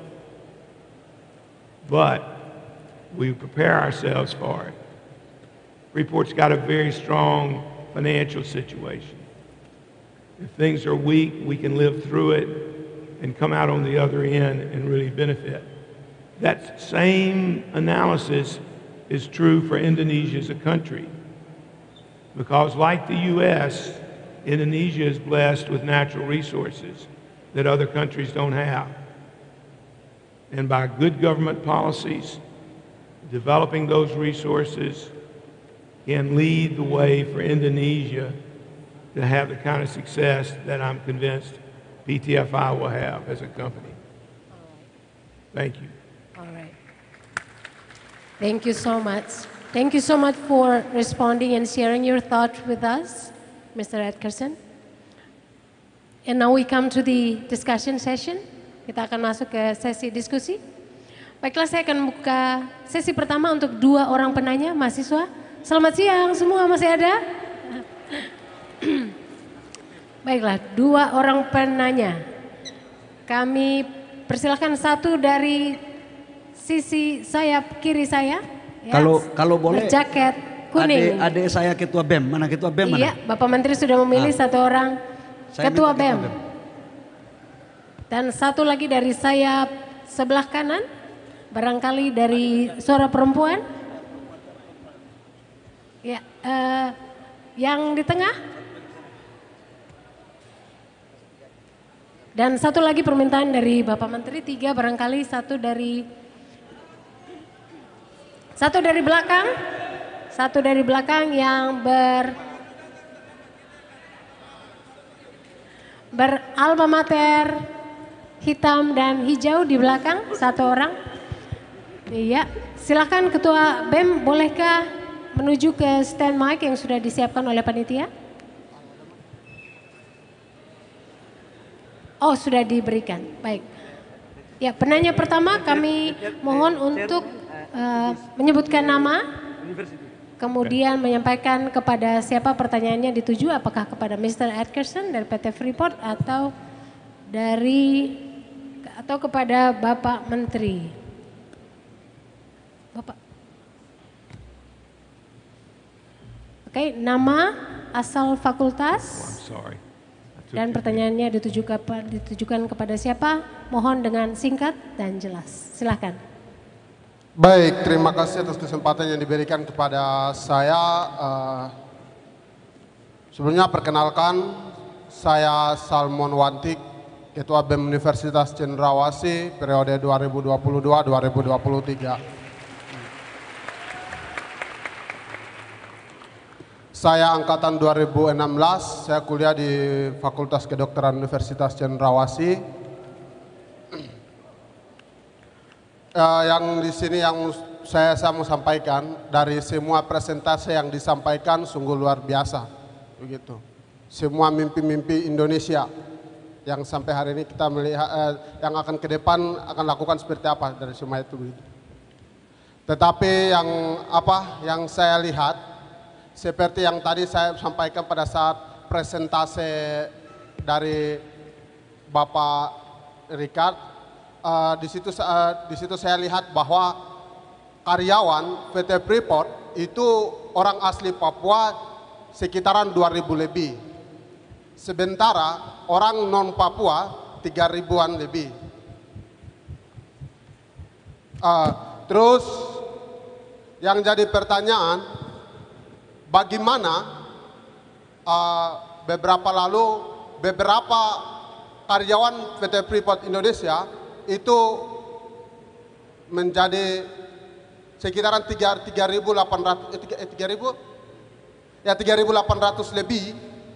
But we prepare ourselves for it. Freeport's got a very strong financial situation. If things are weak, we can live through it and come out on the other end and really benefit. That same analysis is true for Indonesia as a country. Because like the U S, Indonesia is blessed with natural resources that other countries don't have. And by good government policies, developing those resources can lead the way for Indonesia to have the kind of success that I'm convinced P T F I will have as a company. Thank you. All right. Thank you so much. Thank you so much for responding and sharing your thoughts with us, Mister Edgerson. And now we come to the discussion session. Kita akan masuk ke sesi diskusi. Baiklah, saya akan buka sesi pertama untuk dua orang penanya, mahasiswa. Selamat siang semua, masih ada? Baiklah, dua orang penanya. Kami persilahkan satu dari sisi sayap kiri saya. Ya, Kalau kalau boleh, berjaket kuning. Adik, adik saya ketua B E M, mana ketua B E M mana? Iya, Bapak Menteri sudah memilih Ah. satu orang Saya ketua minta B E M. ketua B E M. Dan satu lagi dari sayap sebelah kanan, barangkali dari suara perempuan. Ya, eh, yang di tengah. Dan satu lagi permintaan dari Bapak Menteri, tiga barangkali satu dari satu dari belakang, satu dari belakang yang ber beralma mater hitam dan hijau di belakang, satu orang. Iya, silakan Ketua B E M, bolehkah menuju ke stand mic yang sudah disiapkan oleh panitia? Oh, sudah diberikan. Baik. Ya, penanya pertama kami mohon untuk uh, menyebutkan nama, kemudian menyampaikan kepada siapa pertanyaannya dituju, apakah kepada mister Edgerson dari P T Freeport atau dari atau kepada Bapak Menteri. Bapak. Oke, nama, asal fakultas. Oh, I'm sorry. Dan pertanyaannya ditujukan, ditujukan kepada siapa? Mohon dengan singkat dan jelas. Silahkan. Baik, terima kasih atas kesempatan yang diberikan kepada saya. Uh, sebelumnya perkenalkan, saya Salmon Wantik, Ketua B E M Universitas Cendrawasih periode dua ribu dua puluh dua sampai dua ribu dua puluh tiga. Saya angkatan dua ribu enam belas, saya kuliah di Fakultas Kedokteran Universitas Cendrawasih. Uh, yang di sini yang saya, saya mau sampaikan, dari semua presentasi yang disampaikan sungguh luar biasa, begitu. Semua mimpi-mimpi Indonesia yang sampai hari ini kita melihat, uh, yang akan ke depan akan lakukan seperti apa dari semua itu, begitu. Tetapi yang apa yang saya lihat, seperti yang tadi saya sampaikan pada saat presentasi dari Bapak Richard, uh, di situ uh, di situ saya lihat bahwa karyawan P T Freeport itu orang asli Papua sekitaran dua ribu lebih. Sementara orang non Papua tiga ribuan lebih. Uh, terus yang jadi pertanyaan, bagaimana uh, beberapa lalu beberapa karyawan P T Freeport Indonesia itu menjadi sekitaran tiga ribu delapan ratus eh, tiga ribu ya tiga ribu delapan ratus lebih,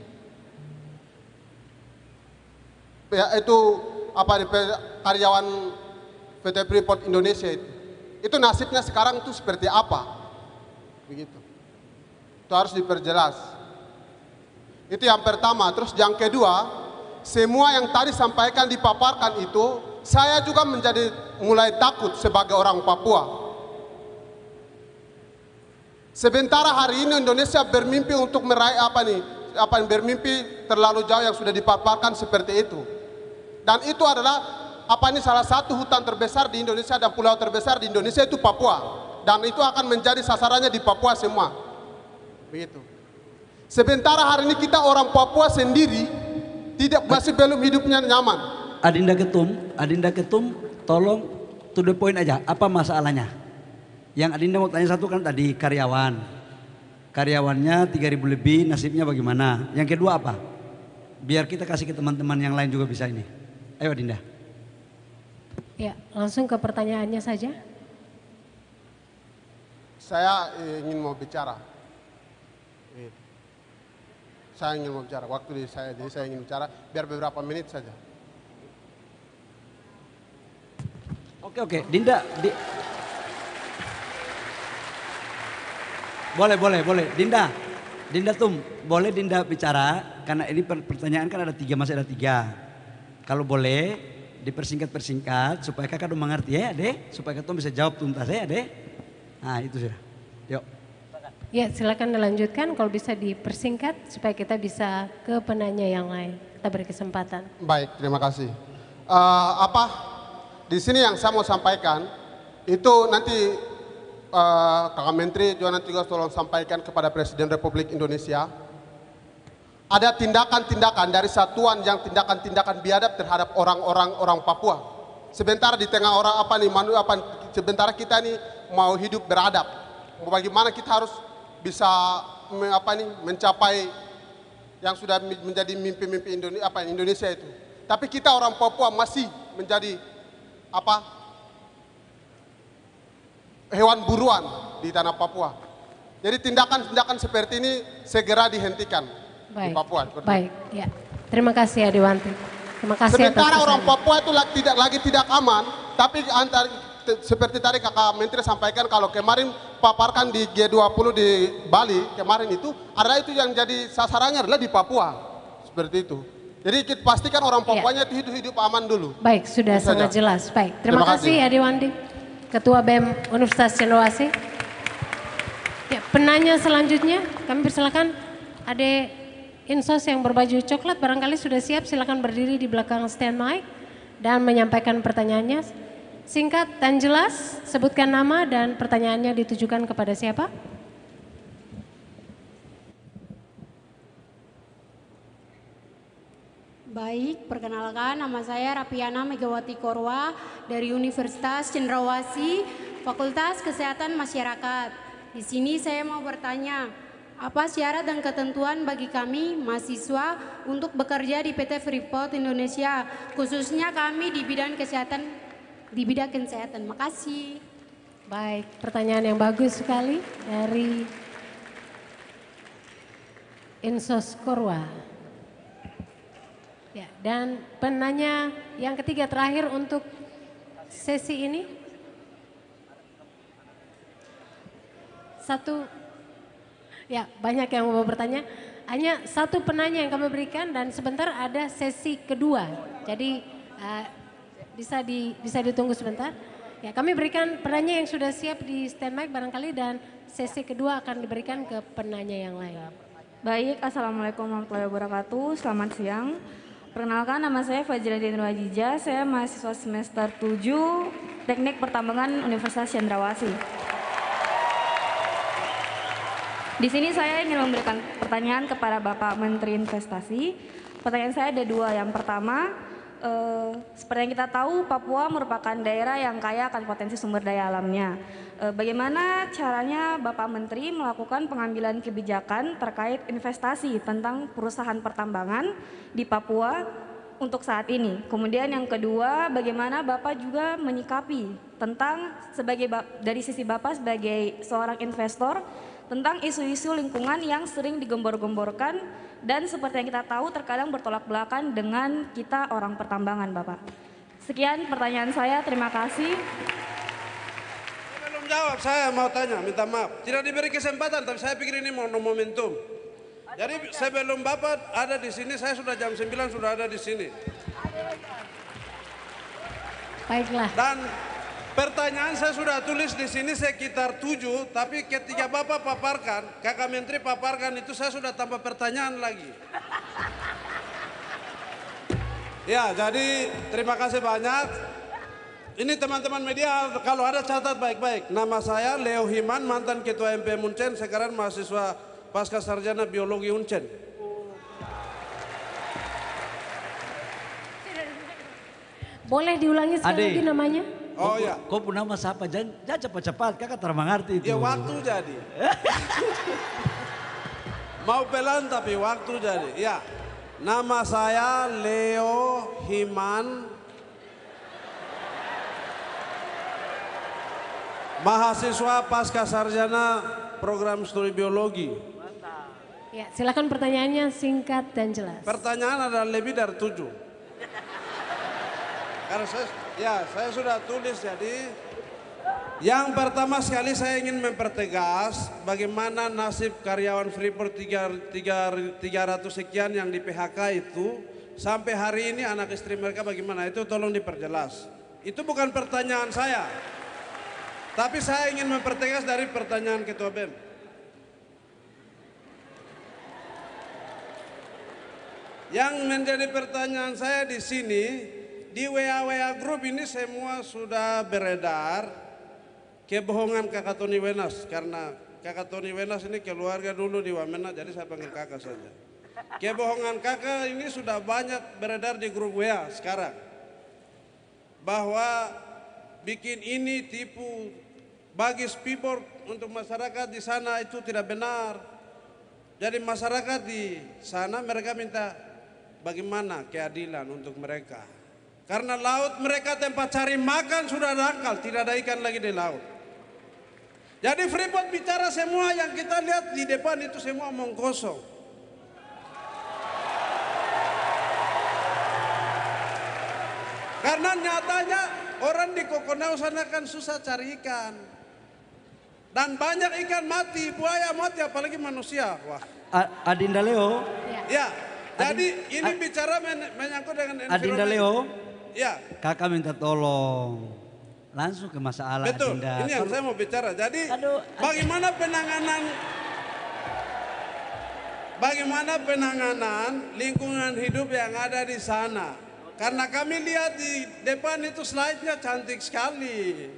ya itu apa karyawan P T Freeport Indonesia itu, itu nasibnya sekarang itu seperti apa, begitu. Itu harus diperjelas. Itu yang pertama. Terus yang kedua, semua yang tadi sampaikan dipaparkan itu, saya juga menjadi mulai takut sebagai orang Papua. Sementara hari ini Indonesia bermimpi untuk meraih apa nih? Apa yang bermimpi terlalu jauh yang sudah dipaparkan seperti itu. Dan itu adalah apa ini salah satu hutan terbesar di Indonesia dan pulau terbesar di Indonesia itu Papua. Dan itu akan menjadi sasarannya di Papua semua. Begitu. Sementara hari ini kita orang Papua sendiri tidak masih belum hidupnya nyaman. Adinda Ketum, Adinda Ketum, tolong to the point aja. Apa masalahnya? Yang Adinda mau tanya satu kan tadi karyawan, karyawannya tiga ribu lebih, nasibnya bagaimana? Yang kedua apa? Biar kita kasih ke teman-teman yang lain juga bisa ini. Ayo Adinda. Ya, langsung ke pertanyaannya saja. Saya ingin mau bicara. Saya ingin mau bicara, waktu di saya, jadi saya ingin bicara biar beberapa menit saja. Oke oke, Dinda, di... boleh boleh boleh, Dinda, Dinda Tum, boleh Dinda bicara? Karena ini pertanyaan kan ada tiga, masih ada tiga. Kalau boleh dipersingkat-persingkat supaya kakak dong mengerti ya Ade. Supaya kakak bisa jawab tuntas ya Ade. Nah itu sudah. Yuk. Ya silakan dilanjutkan kalau bisa dipersingkat supaya kita bisa ke penanya yang lain. Kita beri kesempatan. Baik, terima kasih. Uh, apa di sini yang saya mau sampaikan itu nanti uh, Kakak Menteri juga nanti juga tolong sampaikan kepada Presiden Republik Indonesia. Ada tindakan-tindakan dari satuan yang tindakan-tindakan biadab terhadap orang-orang orang Papua. Sebentar di tengah orang apa nih, manu apa sebentar kita nih mau hidup beradab. Bagaimana kita harus bisa me, apa nih mencapai yang sudah menjadi mimpi-mimpi Indonesia apa Indonesia itu. Tapi kita orang Papua masih menjadi apa? Hewan buruan di tanah Papua. Jadi tindakan-tindakan seperti ini segera dihentikan. Baik, di Papua. baik, ya. Terima kasih Adewanti. Terima kasih. Sementara atas orang pesan. Papua itu tidak lagi tidak aman, tapi antar seperti tadi Kakak Menteri sampaikan kalau kemarin paparkan di G dua puluh di Bali kemarin itu adalah itu yang jadi sasarannya adalah di Papua seperti itu. Jadi kita pastikan orang Papuanya itu hidup-hidup aman dulu. Baik, sudah Itu sangat saja. jelas. Baik, terima, Terima kasih kasih. Adewanti, Ketua B E M Universitas Cendrawasih. Ya, penanya selanjutnya kami persilakan Ade Insos yang berbaju coklat barangkali sudah siap, silakan berdiri di belakang stand mic dan menyampaikan pertanyaannya. Singkat dan jelas, sebutkan nama dan pertanyaannya ditujukan kepada siapa? Baik, perkenalkan nama saya Rapiana Megawati Korwa dari Universitas Cendrawasih, Fakultas Kesehatan Masyarakat. Di sini saya mau bertanya, apa syarat dan ketentuan bagi kami mahasiswa untuk bekerja di P T Freeport Indonesia, khususnya kami di bidang kesehatan, di bidang kesehatan. Makasih. Baik, pertanyaan yang bagus sekali dari Insos Korwa. Ya, dan penanya yang ketiga terakhir untuk sesi ini. Satu, ya banyak yang mau bertanya. Hanya satu penanya yang kami berikan dan sebentar ada sesi kedua. Jadi uh, bisa di bisa ditunggu sebentar. Ya, kami berikan penanya yang sudah siap di stand mic barangkali dan sesi kedua akan diberikan ke penanya yang lain. Baik, Assalamualaikum warahmatullahi wabarakatuh. Selamat siang. Perkenalkan nama saya Fajradin Wajija, saya mahasiswa semester tujuh Teknik Pertambangan Universitas Cendrawasih. Di sini saya ingin memberikan pertanyaan kepada Bapak Menteri Investasi. Pertanyaan saya ada dua. Yang pertama, eh, seperti yang kita tahu Papua merupakan daerah yang kaya akan potensi sumber daya alamnya. Eh, bagaimana caranya Bapak Menteri melakukan pengambilan kebijakan terkait investasi tentang perusahaan pertambangan di Papua untuk saat ini? Kemudian yang kedua, bagaimana Bapak juga menyikapi tentang sebagai dari sisi Bapak sebagai seorang investor tentang isu-isu lingkungan yang sering digembor-gemborkan dan seperti yang kita tahu terkadang bertolak belakang dengan kita orang pertambangan, Bapak. Sekian pertanyaan saya, terima kasih. Saya belum jawab, saya mau tanya, minta maaf. Tidak diberi kesempatan, tapi saya pikir ini mau momentum. Jadi sebelum Bapak ada di sini, saya sudah jam sembilan sudah ada di sini. Baiklah. Dan pertanyaan saya sudah tulis di sini sekitar tujuh, tapi ketika Bapak paparkan, Kakak Menteri paparkan itu saya sudah tambah pertanyaan lagi. Ya, jadi terima kasih banyak. Ini teman-teman media, kalau ada catat baik-baik. Nama saya Leo Himan, mantan Ketua M P M Uncen, sekarang mahasiswa Pasca Sarjana Biologi Uncen. Boleh diulangi sekali lagi namanya? Oh ya. Kau pun nama siapa? Jangan, jangan cepat-cepat, kakak termengerti itu. Ya waktu jadi. Mau pelan tapi waktu jadi. Ya, nama saya Leo Himan, mahasiswa Pasca Sarjana Program Studi Biologi. Ya, silakan pertanyaannya singkat dan jelas. Pertanyaan ada lebih dari tujuh. Karena saya, ya saya sudah tulis jadi Yang pertama sekali saya ingin mempertegas bagaimana nasib karyawan Freeport tiga ratus sekian yang di P H K itu sampai hari ini anak istri mereka bagaimana, itu tolong diperjelas. Itu bukan pertanyaan saya, tapi saya ingin mempertegas dari pertanyaan Ketua B E M. Yang menjadi pertanyaan saya di sini, di W A W A Group ini semua sudah beredar kebohongan kakak Tony Wenas, karena kakak Tony Wenas ini keluarga dulu di Wamena, jadi saya panggil kakak saja. Kebohongan kakak ini sudah banyak beredar di grup W A sekarang, bahwa bikin ini tipu bagi Freeport untuk masyarakat di sana itu tidak benar. Jadi masyarakat di sana mereka minta bagaimana keadilan untuk mereka, karena laut mereka tempat cari makan sudah dangkal, tidak ada ikan lagi di laut. Jadi Freeport bicara semua yang kita lihat di depan itu semua omong kosong. Karena nyatanya orang di Kokonau sana kan susah cari ikan. Dan banyak ikan mati, buaya mati, apalagi manusia. Wah. Adinda Leo. Ya, jadi ini bicara men menyangkut dengan environment. Adinda Leo. Ya. Kakak minta tolong. Langsung ke masalah. Betul, Adinda. ini yang saya mau bicara. Jadi Aduh, bagaimana penanganan bagaimana penanganan lingkungan hidup yang ada di sana. Karena kami lihat di depan itu slide-nya cantik sekali.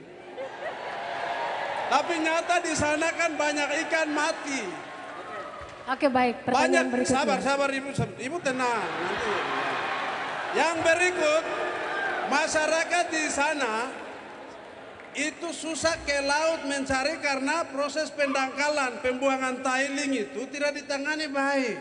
Tapi nyata di sana kan banyak ikan mati. Oke, baik, pertanyaan Banyak, berikutnya. sabar, sabar Ibu, Ibu tenang. Nanti. Yang berikut, masyarakat di sana itu susah ke laut mencari karena proses pendangkalan, pembuangan tiling itu tidak ditangani baik.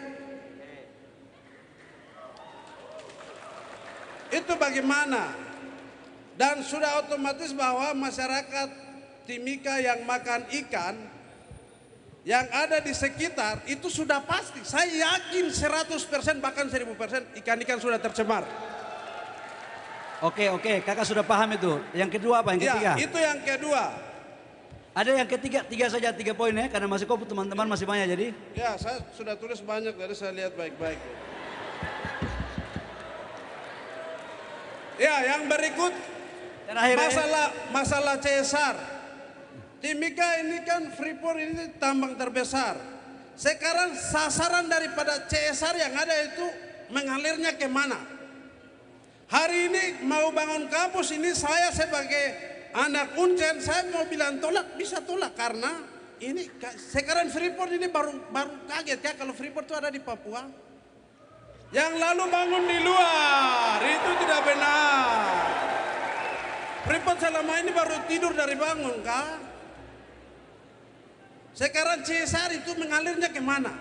Itu bagaimana? Dan sudah otomatis bahwa masyarakat Timika yang makan ikan yang ada di sekitar itu sudah pasti. Saya yakin seratus persen bahkan seribu persen ikan-ikan sudah tercemar. Oke, oke, kakak sudah paham itu. Yang kedua apa? Yang ketiga? Ya, itu yang kedua. Ada yang ketiga, tiga saja, tiga poin ya, karena masih kok teman-teman masih banyak jadi. Ya, saya sudah tulis banyak, jadi saya lihat baik-baik. Ya, yang berikut Terakhir, masalah masalah C S R. Timika ini kan Freeport ini tambang terbesar. Sekarang sasaran daripada C S R yang ada itu mengalirnya ke mana? Hari ini mau bangun kampus ini saya sebagai anak Uncen saya mau bilang tolak, bisa tolak karena ini sekarang Freeport ini baru baru kaget ya kalau Freeport itu ada di Papua. Yang lalu bangun di luar itu tidak benar. Freeport selama ini baru tidur dari bangun kak. Sekarang C S R itu mengalirnya kemana?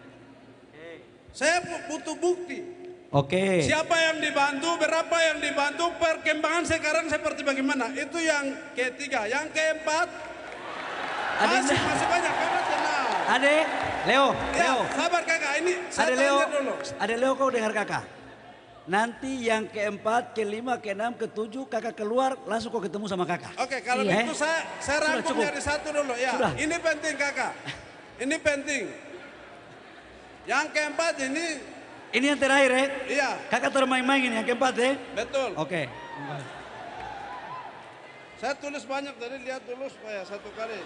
Saya butuh bukti. Oke. Siapa yang dibantu, berapa yang dibantu, perkembangan sekarang seperti bagaimana? Itu yang ketiga. Yang keempat, masih, masih banyak kakak tenang. Ade, Leo, Ya, Leo. sabar kakak, ini saya Ade Leo, tanya dulu. Ade Leo kau dengar kakak. Nanti yang keempat, kelima, keenam, ketujuh kakak keluar langsung kau ketemu sama kakak. Oke, kalau Iya. itu saya saya Sudah rangkum cukup. dari satu dulu ya. Sudah. Ini penting kakak. Ini penting. Yang keempat ini. Ini yang terakhir ya? Iya. Kakak termain-main ini yang keempat ya? Betul. Oke. Saya tulis banyak tadi, lihat dulu supaya satu kali.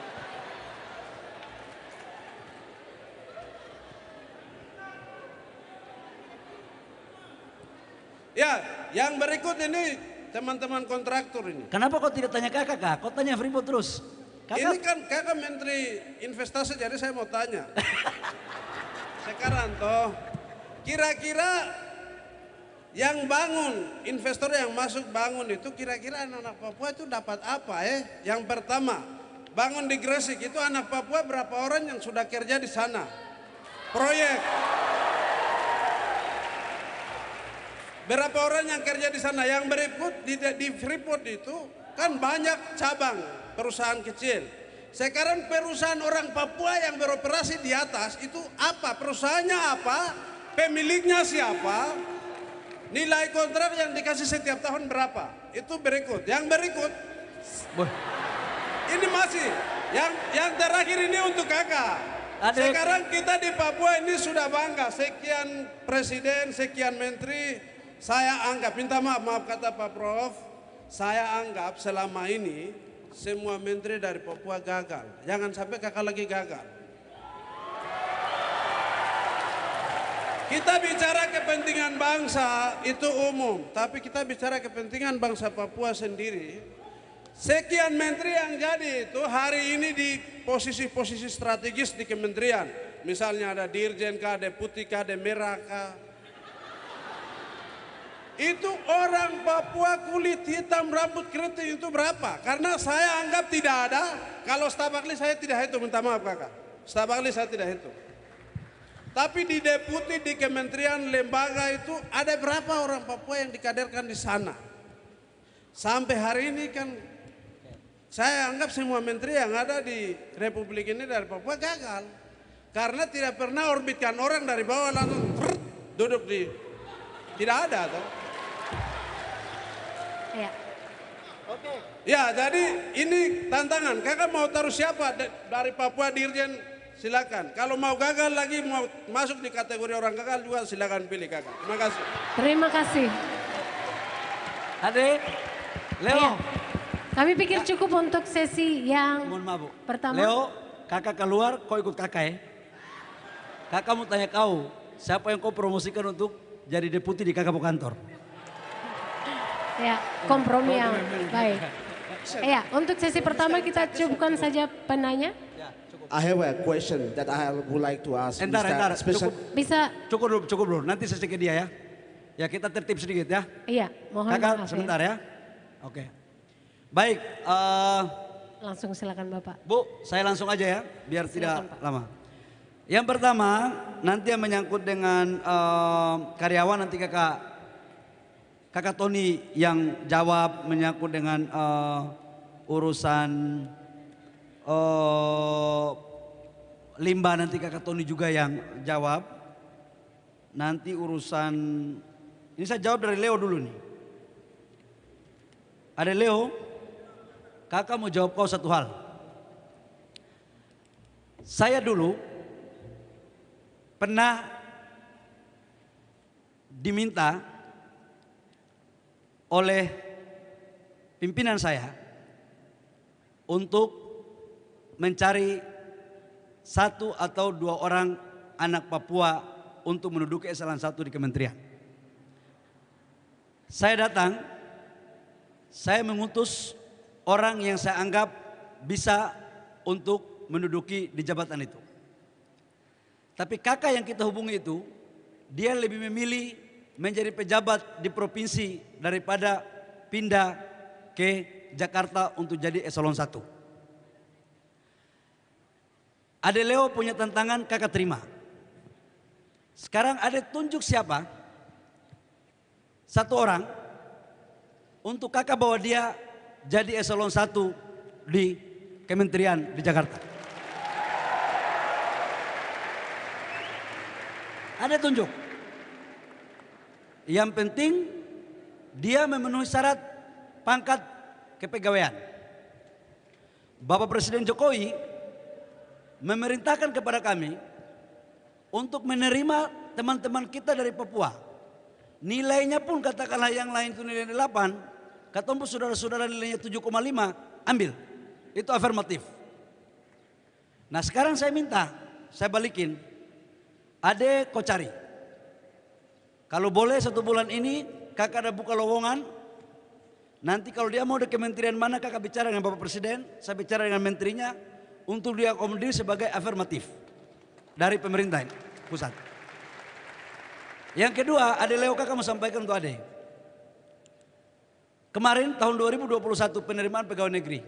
Ya, yang berikut ini teman-teman kontraktor ini. Kenapa kau tidak tanya kakak kak? Kau tanya Freeport terus. Kakak... Ini kan kakak Menteri Investasi, jadi saya mau tanya. Sekarang toh, kira-kira yang bangun, investor yang masuk bangun itu kira-kira anak-anak Papua itu dapat apa eh? Yang pertama, bangun di Gresik itu anak Papua berapa orang yang sudah kerja di sana? Proyek. Berapa orang yang kerja di sana? Yang berikut di, di Freeport itu kan banyak cabang perusahaan kecil. Sekarang perusahaan orang Papua yang beroperasi di atas itu apa? Perusahaannya apa? Pemiliknya siapa? Nilai kontrak yang dikasih setiap tahun berapa? Itu berikut. Yang berikut, Boy. ini masih yang yang terakhir ini untuk kakak. Sekarang kita di Papua ini sudah bangga, sekian presiden, sekian menteri. Saya anggap, minta maaf, maaf kata Pak Prof, saya anggap selama ini semua menteri dari Papua gagal. Jangan sampai kakak lagi gagal. Kita bicara kepentingan bangsa itu umum, tapi kita bicara kepentingan bangsa Papua sendiri. Sekian menteri yang jadi itu hari ini di posisi-posisi strategis di kementerian. Misalnya ada Dirjen kah, Deputi kah, Demera kah. Itu orang Papua kulit hitam rambut keriting itu berapa? Karena saya anggap tidak ada. Kalau staf ahli saya tidak hitung, minta maaf kakak. Staf ahli saya tidak hitung. Tapi di deputi di kementerian lembaga itu ada berapa orang Papua yang dikaderkan di sana. Sampai hari ini kan saya anggap semua menteri yang ada di Republik ini dari Papua gagal. Karena tidak pernah orbitkan orang dari bawah langsung frrrt, duduk di, tidak ada. Toh. Ya. Oke. Ya, jadi ini tantangan. Kakak mau taruh siapa dari Papua Dirjen? Silakan. Kalau mau gagal lagi, mau masuk di kategori orang gagal juga silakan pilih kakak. Terima kasih. Terima kasih. Adik, Leo. Ya. Kami pikir cukup untuk sesi yang Mohon maaf, Bu. pertama. Leo, kakak keluar, kau ikut kakak ya. Kakak mau tanya kau, siapa yang kau promosikan untuk jadi deputi di kakak kantor? Ya, kompromi yang baik. Ya, untuk sesi pertama kita cukupkan saja penanya. I have a question that I would like to ask. Entar, Mister entar, Special- cukup, Bisa. cukup dulu, cukup dulu. Nanti sesi ke dia ya. Ya kita tertib sedikit ya. Iya, mohon Kakak maaf sebentar ya. ya. Oke. Baik, eh, Langsung silakan Bapak. Bu, saya langsung aja ya, biar tidak Silakan, Pak. lama. Yang pertama, nanti yang menyangkut dengan eh, karyawan nanti kakak kakak Tony yang jawab menyangkut dengan eh, urusan eh, limbah, nanti kakak Tony juga yang jawab. Nanti urusan ini saya jawab dari Leo dulu nih. Ada Leo, kakak mau jawab kau satu hal. Saya dulu pernah diminta oleh pimpinan saya untuk mencari satu atau dua orang anak Papua untuk menduduki eselon satu di kementerian. Saya datang, saya mengutus orang yang saya anggap bisa untuk menduduki di jabatan itu. Tapi kakak yang kita hubungi itu, dia lebih memilih menjadi pejabat di provinsi daripada pindah ke Jakarta untuk jadi eselon satu. Ade Leo punya tantangan, kakak terima. Sekarang ada tunjuk siapa? Satu orang untuk kakak bawa dia jadi eselon satu di kementerian di Jakarta. Ada tunjuk. Yang penting dia memenuhi syarat pangkat kepegawaian. Bapak Presiden Jokowi memerintahkan kepada kami untuk menerima teman-teman kita dari Papua. Nilainya pun katakanlah yang lain itu nilai delapan, ketemu saudara-saudara nilainya tujuh koma lima, ambil. Itu afirmatif. Nah sekarang saya minta, saya balikin. Ade kau cari. Kalau boleh satu bulan ini kakak ada buka lowongan. Nanti kalau dia mau di kementerian mana kakak bicara dengan Bapak Presiden, saya bicara dengan menterinya untuk dia akomodir sebagai afirmatif dari pemerintah pusat. Yang kedua, Ade Leo kakak mau sampaikan untuk Ade. Kemarin tahun dua ribu dua puluh satu penerimaan pegawai negeri.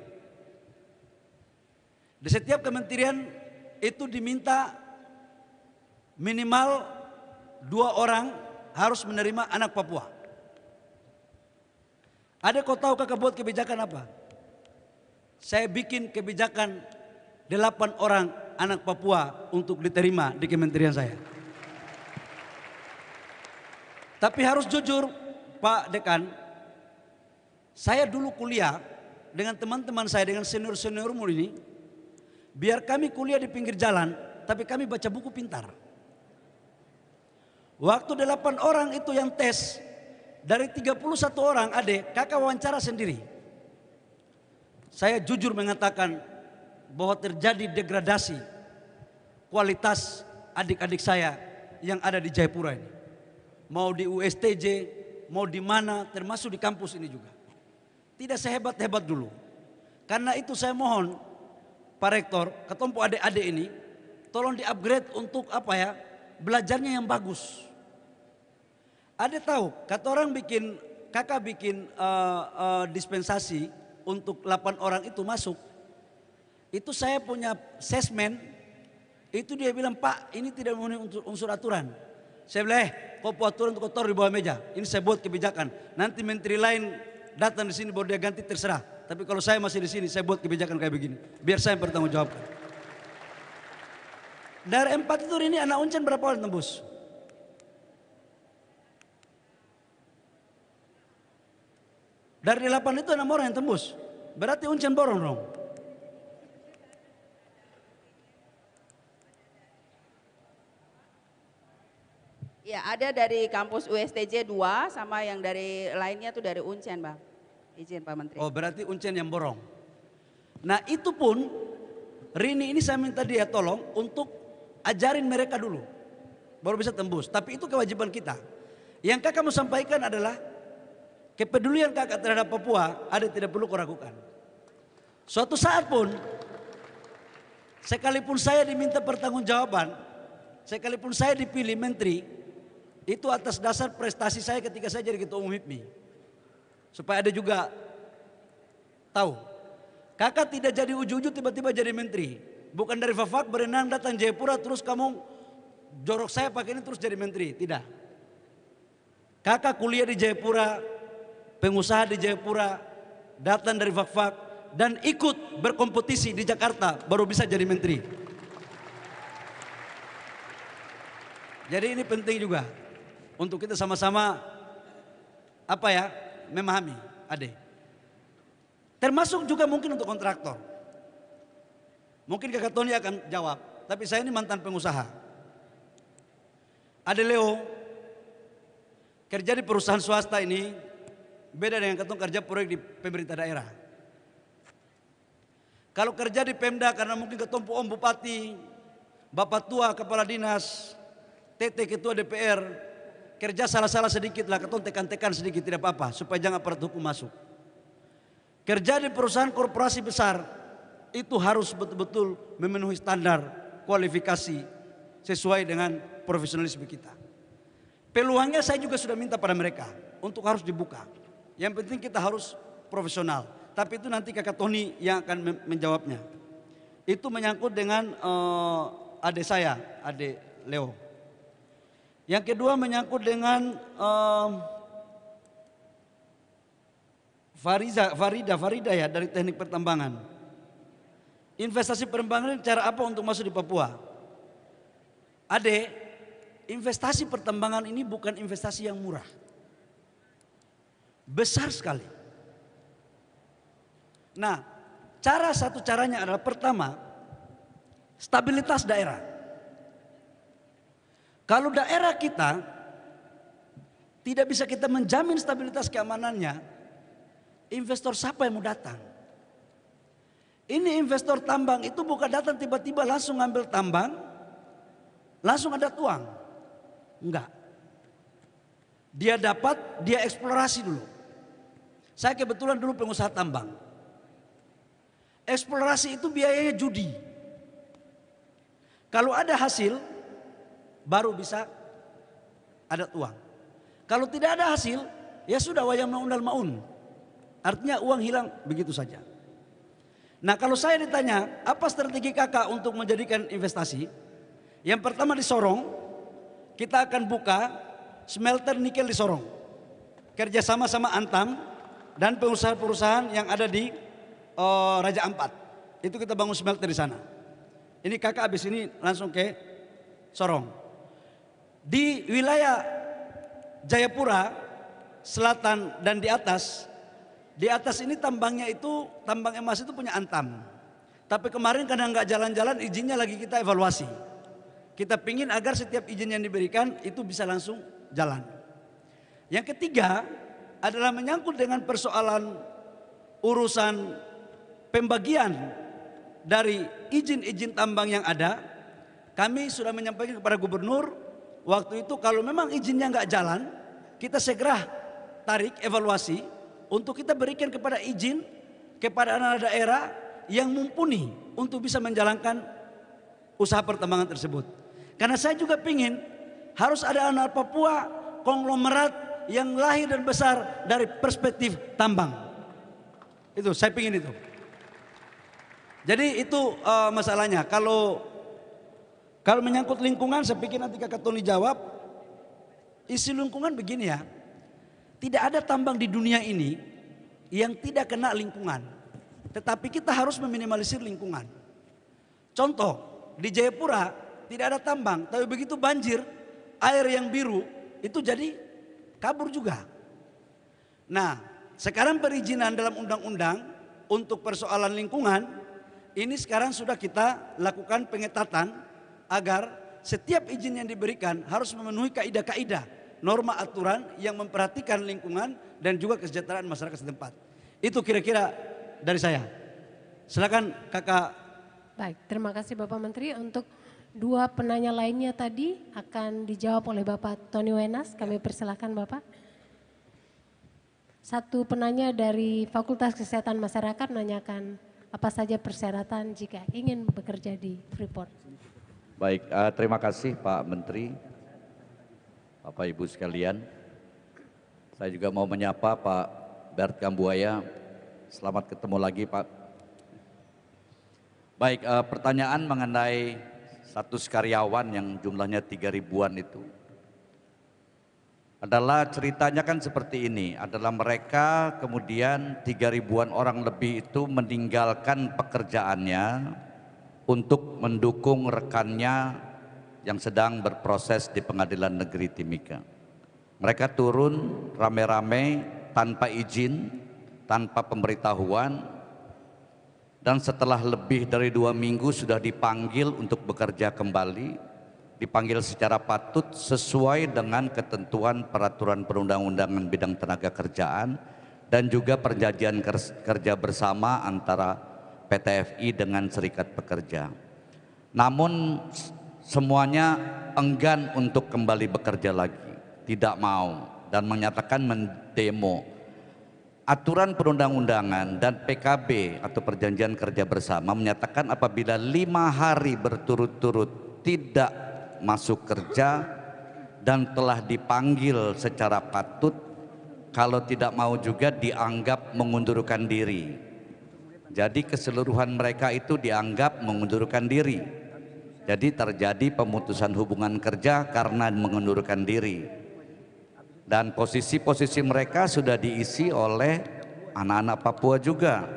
Di setiap kementerian itu diminta minimal dua orang harus menerima anak Papua. Ada kau tahu kakak buat kebijakan apa? Saya bikin kebijakan delapan orang anak Papua untuk diterima di kementerian saya. Tapi harus jujur Pak Dekan, saya dulu kuliah dengan teman-teman saya, dengan senior-seniormu ini, biar kami kuliah di pinggir jalan, tapi kami baca buku pintar. Waktu delapan orang itu yang tes, dari tiga puluh satu orang adik, kakak wawancara sendiri. Saya jujur mengatakan bahwa terjadi degradasi kualitas adik-adik saya yang ada di Jayapura ini. Mau di U S T J, mau di mana, termasuk di kampus ini juga. Tidak sehebat-hebat dulu. Karena itu saya mohon Pak Rektor, ketompo adik-adik ini, tolong di-upgrade untuk apa ya, belajarnya yang bagus. Ada tahu, kata orang bikin, kakak bikin uh, uh, dispensasi untuk delapan orang itu masuk. Itu saya punya sesmen, itu dia bilang, Pak ini tidak memenuhi unsur, unsur aturan. Saya bilang, eh kau buat aturan untuk kotor di bawah meja, ini saya buat kebijakan. Nanti menteri lain datang di sini baru dia ganti terserah. Tapi kalau saya masih di sini, saya buat kebijakan kayak begini. Biar saya yang bertanggung jawabkan. Dari empat itu ini anak Uncen berapa orang tembus? Dari delapan itu enam orang yang tembus. Berarti Uncen borong dong. Ya, ada dari kampus U S T J dua sama yang dari lainnya tuh dari Uncen, Bang. Izin Pak Menteri. Oh, berarti Uncen yang borong. Nah, itu pun Rini ini saya minta dia tolong untuk ajarin mereka dulu. Baru bisa tembus. Tapi itu kewajiban kita. Yang kakak mau sampaikan adalah kepedulian kakak terhadap Papua ada tidak perlu kau ragukan. Suatu saat pun sekalipun saya diminta pertanggungjawaban, sekalipun saya dipilih menteri, itu atas dasar prestasi saya ketika saya jadi ketua umum H I P M I. Supaya ada juga tahu. Kakak tidak jadi uju-uju tiba-tiba jadi menteri. Bukan dari Fafak berenang datang Jayapura terus kamu jorok saya pakai ini terus jadi menteri. Tidak. Kakak kuliah di Jayapura, pengusaha di Jayapura, datang dari Fafak dan ikut berkompetisi di Jakarta baru bisa jadi menteri. Jadi ini penting juga untuk kita sama-sama apa ya, memahami, Ade. Termasuk juga mungkin untuk kontraktor. Mungkin kakak Tony akan jawab, tapi saya ini mantan pengusaha. Ade Leo, kerja di perusahaan swasta ini beda dengan ketong kerja proyek di pemerintah daerah. Kalau kerja di Pemda karena mungkin ketemu Om Bupati, Bapak Tua Kepala Dinas, T T Ketua D P R, kerja salah-salah sedikit lah, ketong tekan-tekan sedikit tidak apa-apa supaya jangan aparat hukum masuk. Kerja di perusahaan korporasi besar itu harus betul-betul memenuhi standar kualifikasi sesuai dengan profesionalisme kita. Peluangnya saya juga sudah minta pada mereka untuk harus dibuka. Yang penting kita harus profesional. Tapi itu nanti kakak Tony yang akan menjawabnya. Itu menyangkut dengan uh, adik saya, adik Leo. Yang kedua menyangkut dengan uh, Fariza, Farida, Farida ya dari teknik pertambangan. Investasi pertambangan cara apa untuk masuk di Papua? Ade, investasi pertambangan ini bukan investasi yang murah. Besar sekali. Nah, cara satu caranya adalah pertama, stabilitas daerah. Kalau daerah kita tidak bisa kita menjamin stabilitas keamanannya, investor siapa yang mau datang? Ini investor tambang itu bukan datang tiba-tiba langsung ngambil tambang, langsung ada uang. Enggak. Dia dapat, dia eksplorasi dulu. Saya kebetulan dulu pengusaha tambang. Eksplorasi itu biayanya judi. Kalau ada hasil, baru bisa ada uang. Kalau tidak ada hasil, ya sudah wayang maundal maun. Artinya uang hilang begitu saja. Nah kalau saya ditanya, apa strategi kakak untuk menjadikan investasi? Yang pertama di Sorong, kita akan buka smelter nikel di Sorong. Kerjasama sama Antam dan pengusaha-perusahaan yang ada di uh, Raja Ampat. Itu kita bangun smelter di sana. Ini kakak habis ini langsung ke Sorong. Di wilayah Jayapura, selatan dan di atas, Di atas ini tambangnya itu, tambang emas itu punya Antam. Tapi kemarin karena nggak jalan-jalan, izinnya lagi kita evaluasi. Kita pingin agar setiap izin yang diberikan itu bisa langsung jalan. Yang ketiga adalah menyangkut dengan persoalan urusan pembagian dari izin-izin tambang yang ada. Kami sudah menyampaikan kepada gubernur waktu itu kalau memang izinnya nggak jalan, kita segera tarik evaluasi untuk kita berikan kepada izin kepada anak daerah yang mumpuni untuk bisa menjalankan usaha pertambangan tersebut. Karena saya juga pingin harus ada anak Papua konglomerat yang lahir dan besar dari perspektif tambang. Itu saya pingin itu. Jadi itu uh, masalahnya. Kalau kalau menyangkut lingkungan, saya pikir nanti Kakak Tony jawab. Isi lingkungan begini ya. Tidak ada tambang di dunia ini yang tidak kena lingkungan. Tetapi kita harus meminimalisir lingkungan. Contoh, di Jayapura tidak ada tambang, tapi begitu banjir, air yang biru itu jadi kabur juga. Nah, sekarang perizinan dalam undang-undang untuk persoalan lingkungan, ini sekarang sudah kita lakukan pengetatan agar setiap izin yang diberikan harus memenuhi kaidah-kaidah, norma aturan yang memperhatikan lingkungan dan juga kesejahteraan masyarakat setempat. Itu kira-kira dari saya. Silakan Kakak. Baik, terima kasih Bapak Menteri. Untuk dua penanya lainnya tadi akan dijawab oleh Bapak Tony Wenas. Kami persilahkan Bapak. Satu penanya dari Fakultas Kesehatan Masyarakat menanyakan apa saja persyaratan jika ingin bekerja di Freeport. Baik, uh, terima kasih Pak Menteri. Bapak Ibu sekalian, saya juga mau menyapa Pak Bert Kambuaya. Selamat ketemu lagi Pak. Baik, eh, pertanyaan mengenai status karyawan yang jumlahnya tiga ribuan itu. Adalah ceritanya kan seperti ini, adalah mereka kemudian tiga ribuan orang lebih itu meninggalkan pekerjaannya untuk mendukung rekannya yang sedang berproses di Pengadilan Negeri Timika. Mereka turun rame-rame tanpa izin, tanpa pemberitahuan, dan setelah lebih dari dua minggu sudah dipanggil untuk bekerja kembali, dipanggil secara patut sesuai dengan ketentuan peraturan perundang-undangan bidang tenaga kerjaan dan juga perjanjian kerja bersama antara P T F I dengan serikat pekerja. Namun semuanya enggan untuk kembali bekerja lagi, tidak mau dan menyatakan mendemo. Aturan perundang-undangan dan P K B atau perjanjian kerja bersama menyatakan apabila lima hari berturut-turut tidak masuk kerja dan telah dipanggil secara patut, kalau tidak mau juga dianggap mengundurkan diri. Jadi keseluruhan mereka itu dianggap mengundurkan diri. Jadi terjadi pemutusan hubungan kerja karena mengundurkan diri. Dan posisi-posisi mereka sudah diisi oleh anak-anak Papua juga.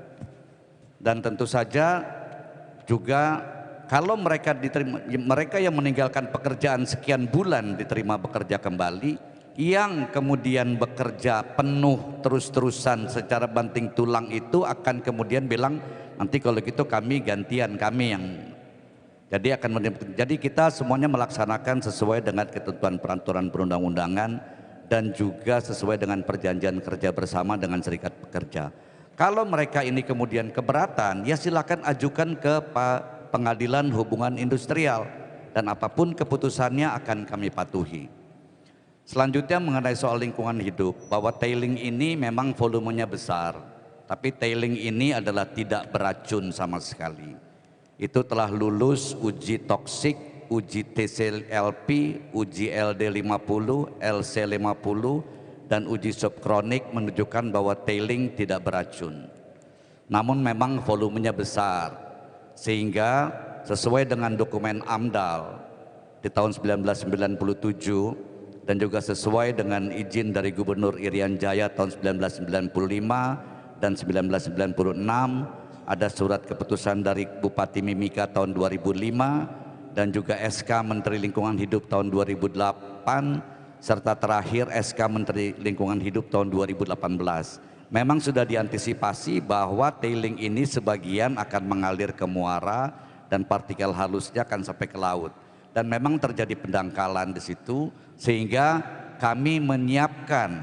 Dan tentu saja juga kalau mereka diterima, mereka yang meninggalkan pekerjaan sekian bulan diterima bekerja kembali, yang kemudian bekerja penuh terus-terusan secara banting tulang itu akan kemudian bilang nanti kalau gitu kami gantian kami yang jadi akan jadi kita semuanya melaksanakan sesuai dengan ketentuan peraturan perundang-undangan dan juga sesuai dengan perjanjian kerja bersama dengan serikat pekerja. Kalau mereka ini kemudian keberatan, ya silakan ajukan ke Pengadilan Hubungan Industrial dan apapun keputusannya akan kami patuhi. Selanjutnya mengenai soal lingkungan hidup, bahwa tailing ini memang volumenya besar, tapi tailing ini adalah tidak beracun sama sekali. Itu telah lulus uji toksik, uji T C L P, uji L D lima puluh, L C lima puluh, dan uji subkronik menunjukkan bahwa tailing tidak beracun. Namun memang volumenya besar, sehingga sesuai dengan dokumen AMDAL di tahun seribu sembilan ratus sembilan puluh tujuh dan juga sesuai dengan izin dari Gubernur Irian Jaya tahun seribu sembilan ratus sembilan puluh lima dan seribu sembilan ratus sembilan puluh enam, ada surat keputusan dari Bupati Mimika tahun dua ribu lima dan juga S K Menteri Lingkungan Hidup tahun dua ribu delapan serta terakhir S K Menteri Lingkungan Hidup tahun dua ribu delapan belas. Memang sudah diantisipasi bahwa tailing ini sebagian akan mengalir ke muara dan partikel halusnya akan sampai ke laut. Dan memang terjadi pendangkalan di situ, sehingga kami menyiapkan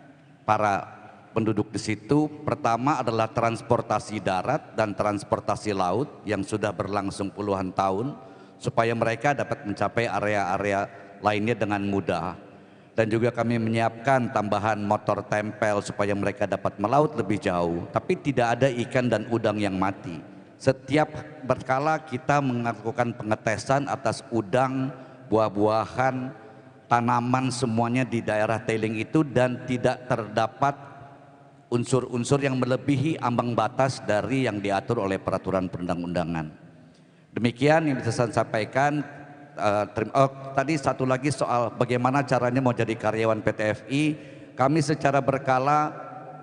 para penduduk di situ. Pertama adalah transportasi darat dan transportasi laut yang sudah berlangsung puluhan tahun, supaya mereka dapat mencapai area-area lainnya dengan mudah. Dan juga kami menyiapkan tambahan motor tempel supaya mereka dapat melaut lebih jauh. Tapi tidak ada ikan dan udang yang mati. Setiap berkala kita melakukan pengetesan atas udang, buah-buahan, tanaman, semuanya di daerah tailing itu, dan tidak terdapat unsur-unsur yang melebihi ambang batas dari yang diatur oleh peraturan perundang-undangan. Demikian yang bisa saya sampaikan. Uh, terima, oh, tadi satu lagi soal bagaimana caranya mau jadi karyawan P T F I. Kami secara berkala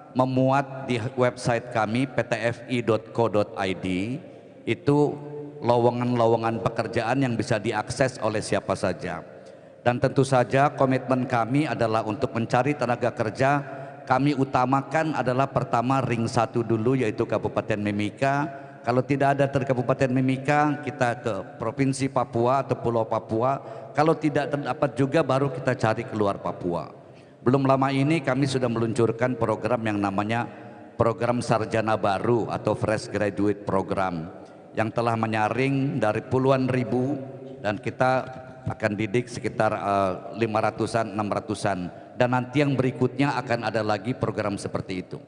memuat di website kami p t f i dot co dot i d itu lowongan-lowongan pekerjaan yang bisa diakses oleh siapa saja. Dan tentu saja komitmen kami adalah untuk mencari tenaga kerja. Kami utamakan adalah pertama ring satu dulu, yaitu Kabupaten Mimika. Kalau tidak ada dari Kabupaten Mimika, kita ke Provinsi Papua atau Pulau Papua. Kalau tidak terdapat juga, baru kita cari keluar Papua. Belum lama ini kami sudah meluncurkan program yang namanya Program Sarjana Baru atau Fresh Graduate Program, yang telah menyaring dari puluhan ribu, dan kita akan didik sekitar uh, lima ratusan, enam ratusan. Dan nanti yang berikutnya akan ada lagi program seperti itu.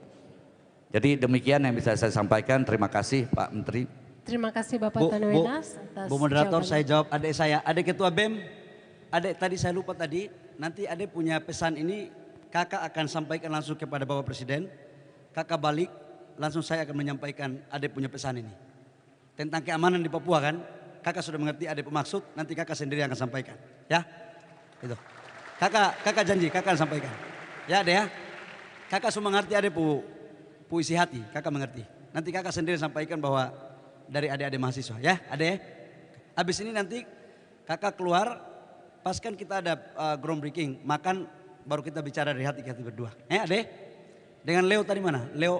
Jadi demikian yang bisa saya sampaikan. Terima kasih Pak Menteri. Terima kasih Bapak Bu, Tanuenas Bu, atas Bu Moderator, jawabannya. saya jawab adik saya, adik Ketua B E M. Adik tadi saya lupa tadi, nanti adik punya pesan ini kakak akan sampaikan langsung kepada Bapak Presiden. Kakak balik, langsung saya akan menyampaikan adik punya pesan ini. Tentang keamanan di Papua kan, kakak sudah mengerti adik pemaksud, nanti kakak sendiri yang akan sampaikan. Ya, itu. Kakak, kakak janji, kakak akan sampaikan. Ya adik ya, kakak sudah mengerti adik pu. Puisi hati, kakak mengerti. Nanti kakak sendiri sampaikan bahwa dari adik-adik mahasiswa, ya adik. Habis ini nanti kakak keluar, pas kan kita ada uh, groundbreaking, makan baru kita bicara dari hati kita berdua. Eh adik, dengan Leo tadi mana? Leo,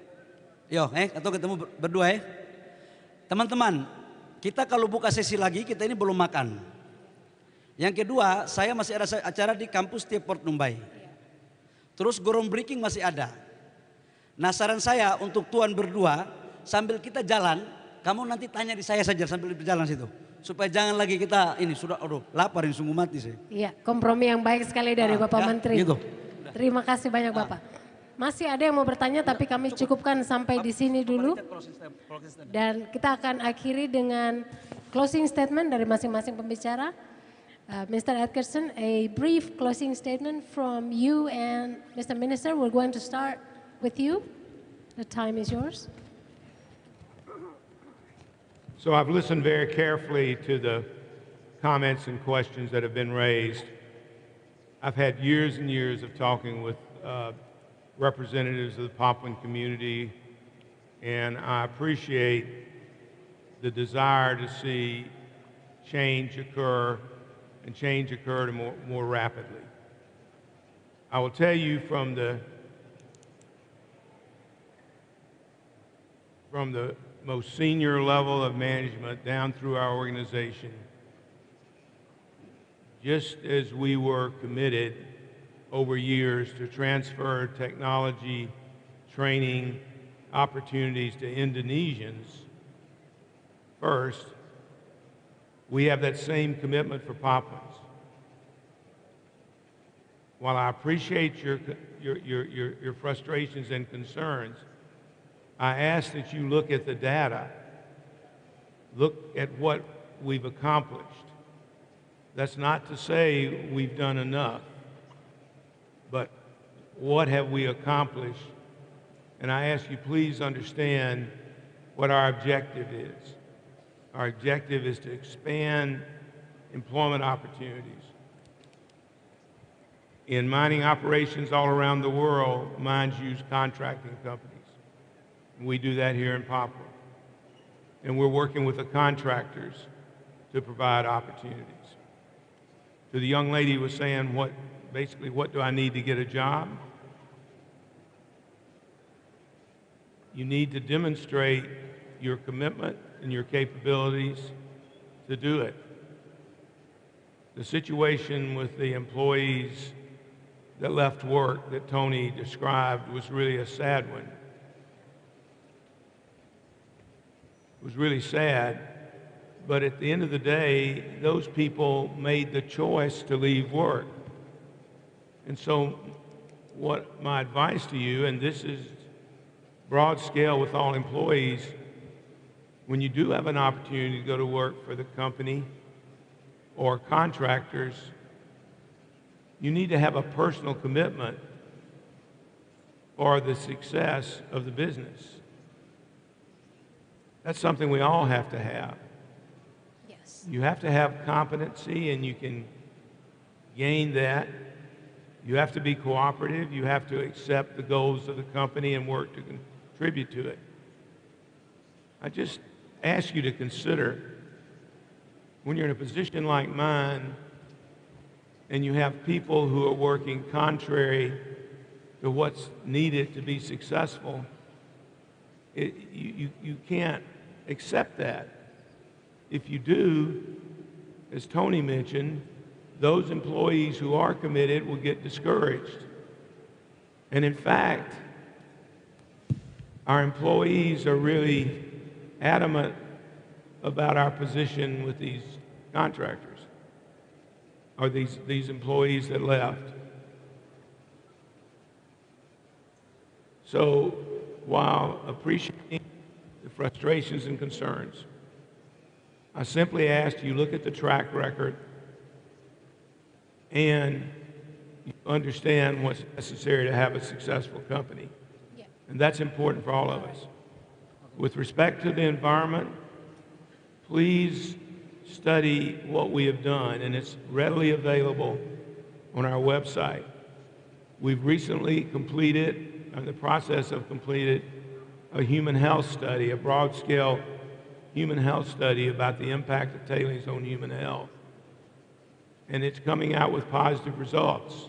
yo, eh atau ketemu berdua eh. Teman-teman, kita kalau buka sesi lagi kita ini belum makan. Yang kedua, saya masih ada acara di kampus T-Port Numbai. Terus groundbreaking masih ada. Nah saran saya untuk tuan berdua, sambil kita jalan, kamu nanti tanya di saya saja sambil berjalan situ. Supaya jangan lagi kita ini sudah aduh lapar ini sungguh mati saya. Iya, kompromi yang baik sekali dari ah, Bapak ya, Menteri. Gitu. Terima kasih banyak Bapak. Masih ada yang mau bertanya tapi kami cukupkan sampai di sini dulu. Dan kita akan akhiri dengan closing statement dari masing-masing pembicara. Uh, Mister Edgerson, a brief closing statement from you and Mister Minister. We're going to start with you. The time is yours. So I've listened very carefully to the comments and questions that have been raised. I've had years and years of talking with uh, representatives of the Papuan community, and I appreciate the desire to see change occur and change occur to more, more rapidly. I will tell you from the from the most senior level of management down through our organization, just as we were committed over years to transfer technology, training, opportunities to Indonesians first, we have that same commitment for Papuans. While I appreciate your, your, your, your, your frustrations and concerns, I ask that you look at the data, look at what we've accomplished. That's not to say we've done enough, but what have we accomplished? And I ask you please understand what our objective is. Our objective is to expand employment opportunities. In mining operations all around the world, mines use contracting companies. We do that here in Papua. And we're working with the contractors to provide opportunities. To the young lady who was saying, what, basically, what do I need to get a job? You need to demonstrate your commitment and your capabilities to do it. The situation with the employees that left work that Tony described was really a sad one. It was really sad, but at the end of the day, those people made the choice to leave work. And so what my advice to you, and this is broad scale with all employees, when you do have an opportunity to go to work for the company or contractors, you need to have a personal commitment for the success of the business. That's something we all have to have. Yes. You have to have competency, and you can gain that. You have to be cooperative. You have to accept the goals of the company and work to contribute to it. I just ask you to consider, when you're in a position like mine and you have people who are working contrary to what's needed to be successful, it, you, you, you can't accept that. If you do, as Tony mentioned, those employees who are committed will get discouraged. And in fact, our employees are really adamant about our position with these contractors, or these, these employees that left. So while appreciating the frustrations and concerns, I simply ask you look at the track record and you understand what's necessary to have a successful company. Yeah. And that's important for all of us. With respect to the environment, please study what we have done, and it's readily available on our website. We've recently completed, in the process of completed, a human health study, a broad-scale human health study about the impact of tailings on human health. And it's coming out with positive results.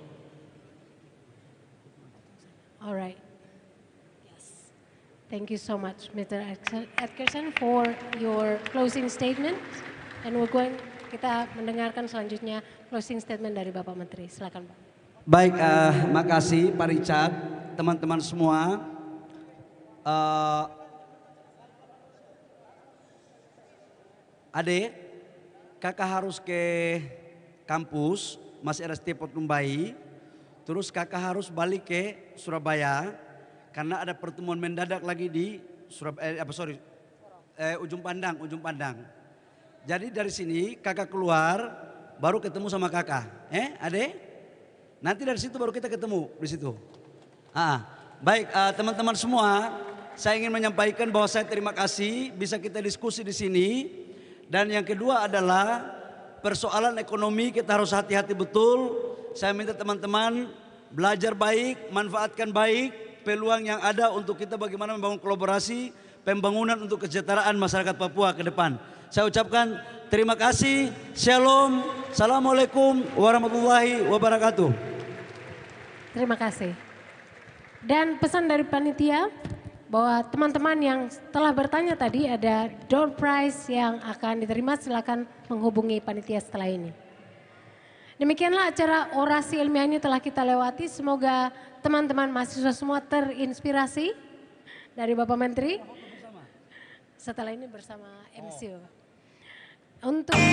All right. Yes. Thank you so much, Mister Edgerson, for your closing statement. And we're going, kita mendengarkan selanjutnya closing statement dari Bapak Menteri. Silakan, Pak. Baik, uh, makasih Pak Richard, teman-teman semua. Uh, Ade, kakak harus ke kampus, masih ada step Tumbai. Terus kakak harus balik ke Surabaya karena ada pertemuan mendadak lagi di Surabaya, eh, apa sorry, eh, Ujung Pandang, Ujung Pandang. Jadi dari sini kakak keluar, baru ketemu sama kakak. Eh, Ade? Nanti dari situ baru kita ketemu di situ. Ah, baik uh, teman-teman semua, saya ingin menyampaikan bahwa saya terima kasih bisa kita diskusi di sini. Dan yang kedua adalah persoalan ekonomi kita harus hati-hati betul. Saya minta teman-teman belajar baik, manfaatkan baik peluang yang ada untuk kita bagaimana membangun kolaborasi, pembangunan untuk kesejahteraan masyarakat Papua ke depan. Saya ucapkan terima kasih, shalom, assalamualaikum warahmatullahi wabarakatuh. Terima kasih. Dan pesan dari panitia bahwa teman-teman yang telah bertanya tadi ada door prize yang akan diterima, silakan menghubungi panitia setelah ini. Demikianlah acara orasi ilmiah ini telah kita lewati. Semoga teman-teman mahasiswa semua terinspirasi dari Bapak Menteri. Setelah ini bersama M C O. Untuk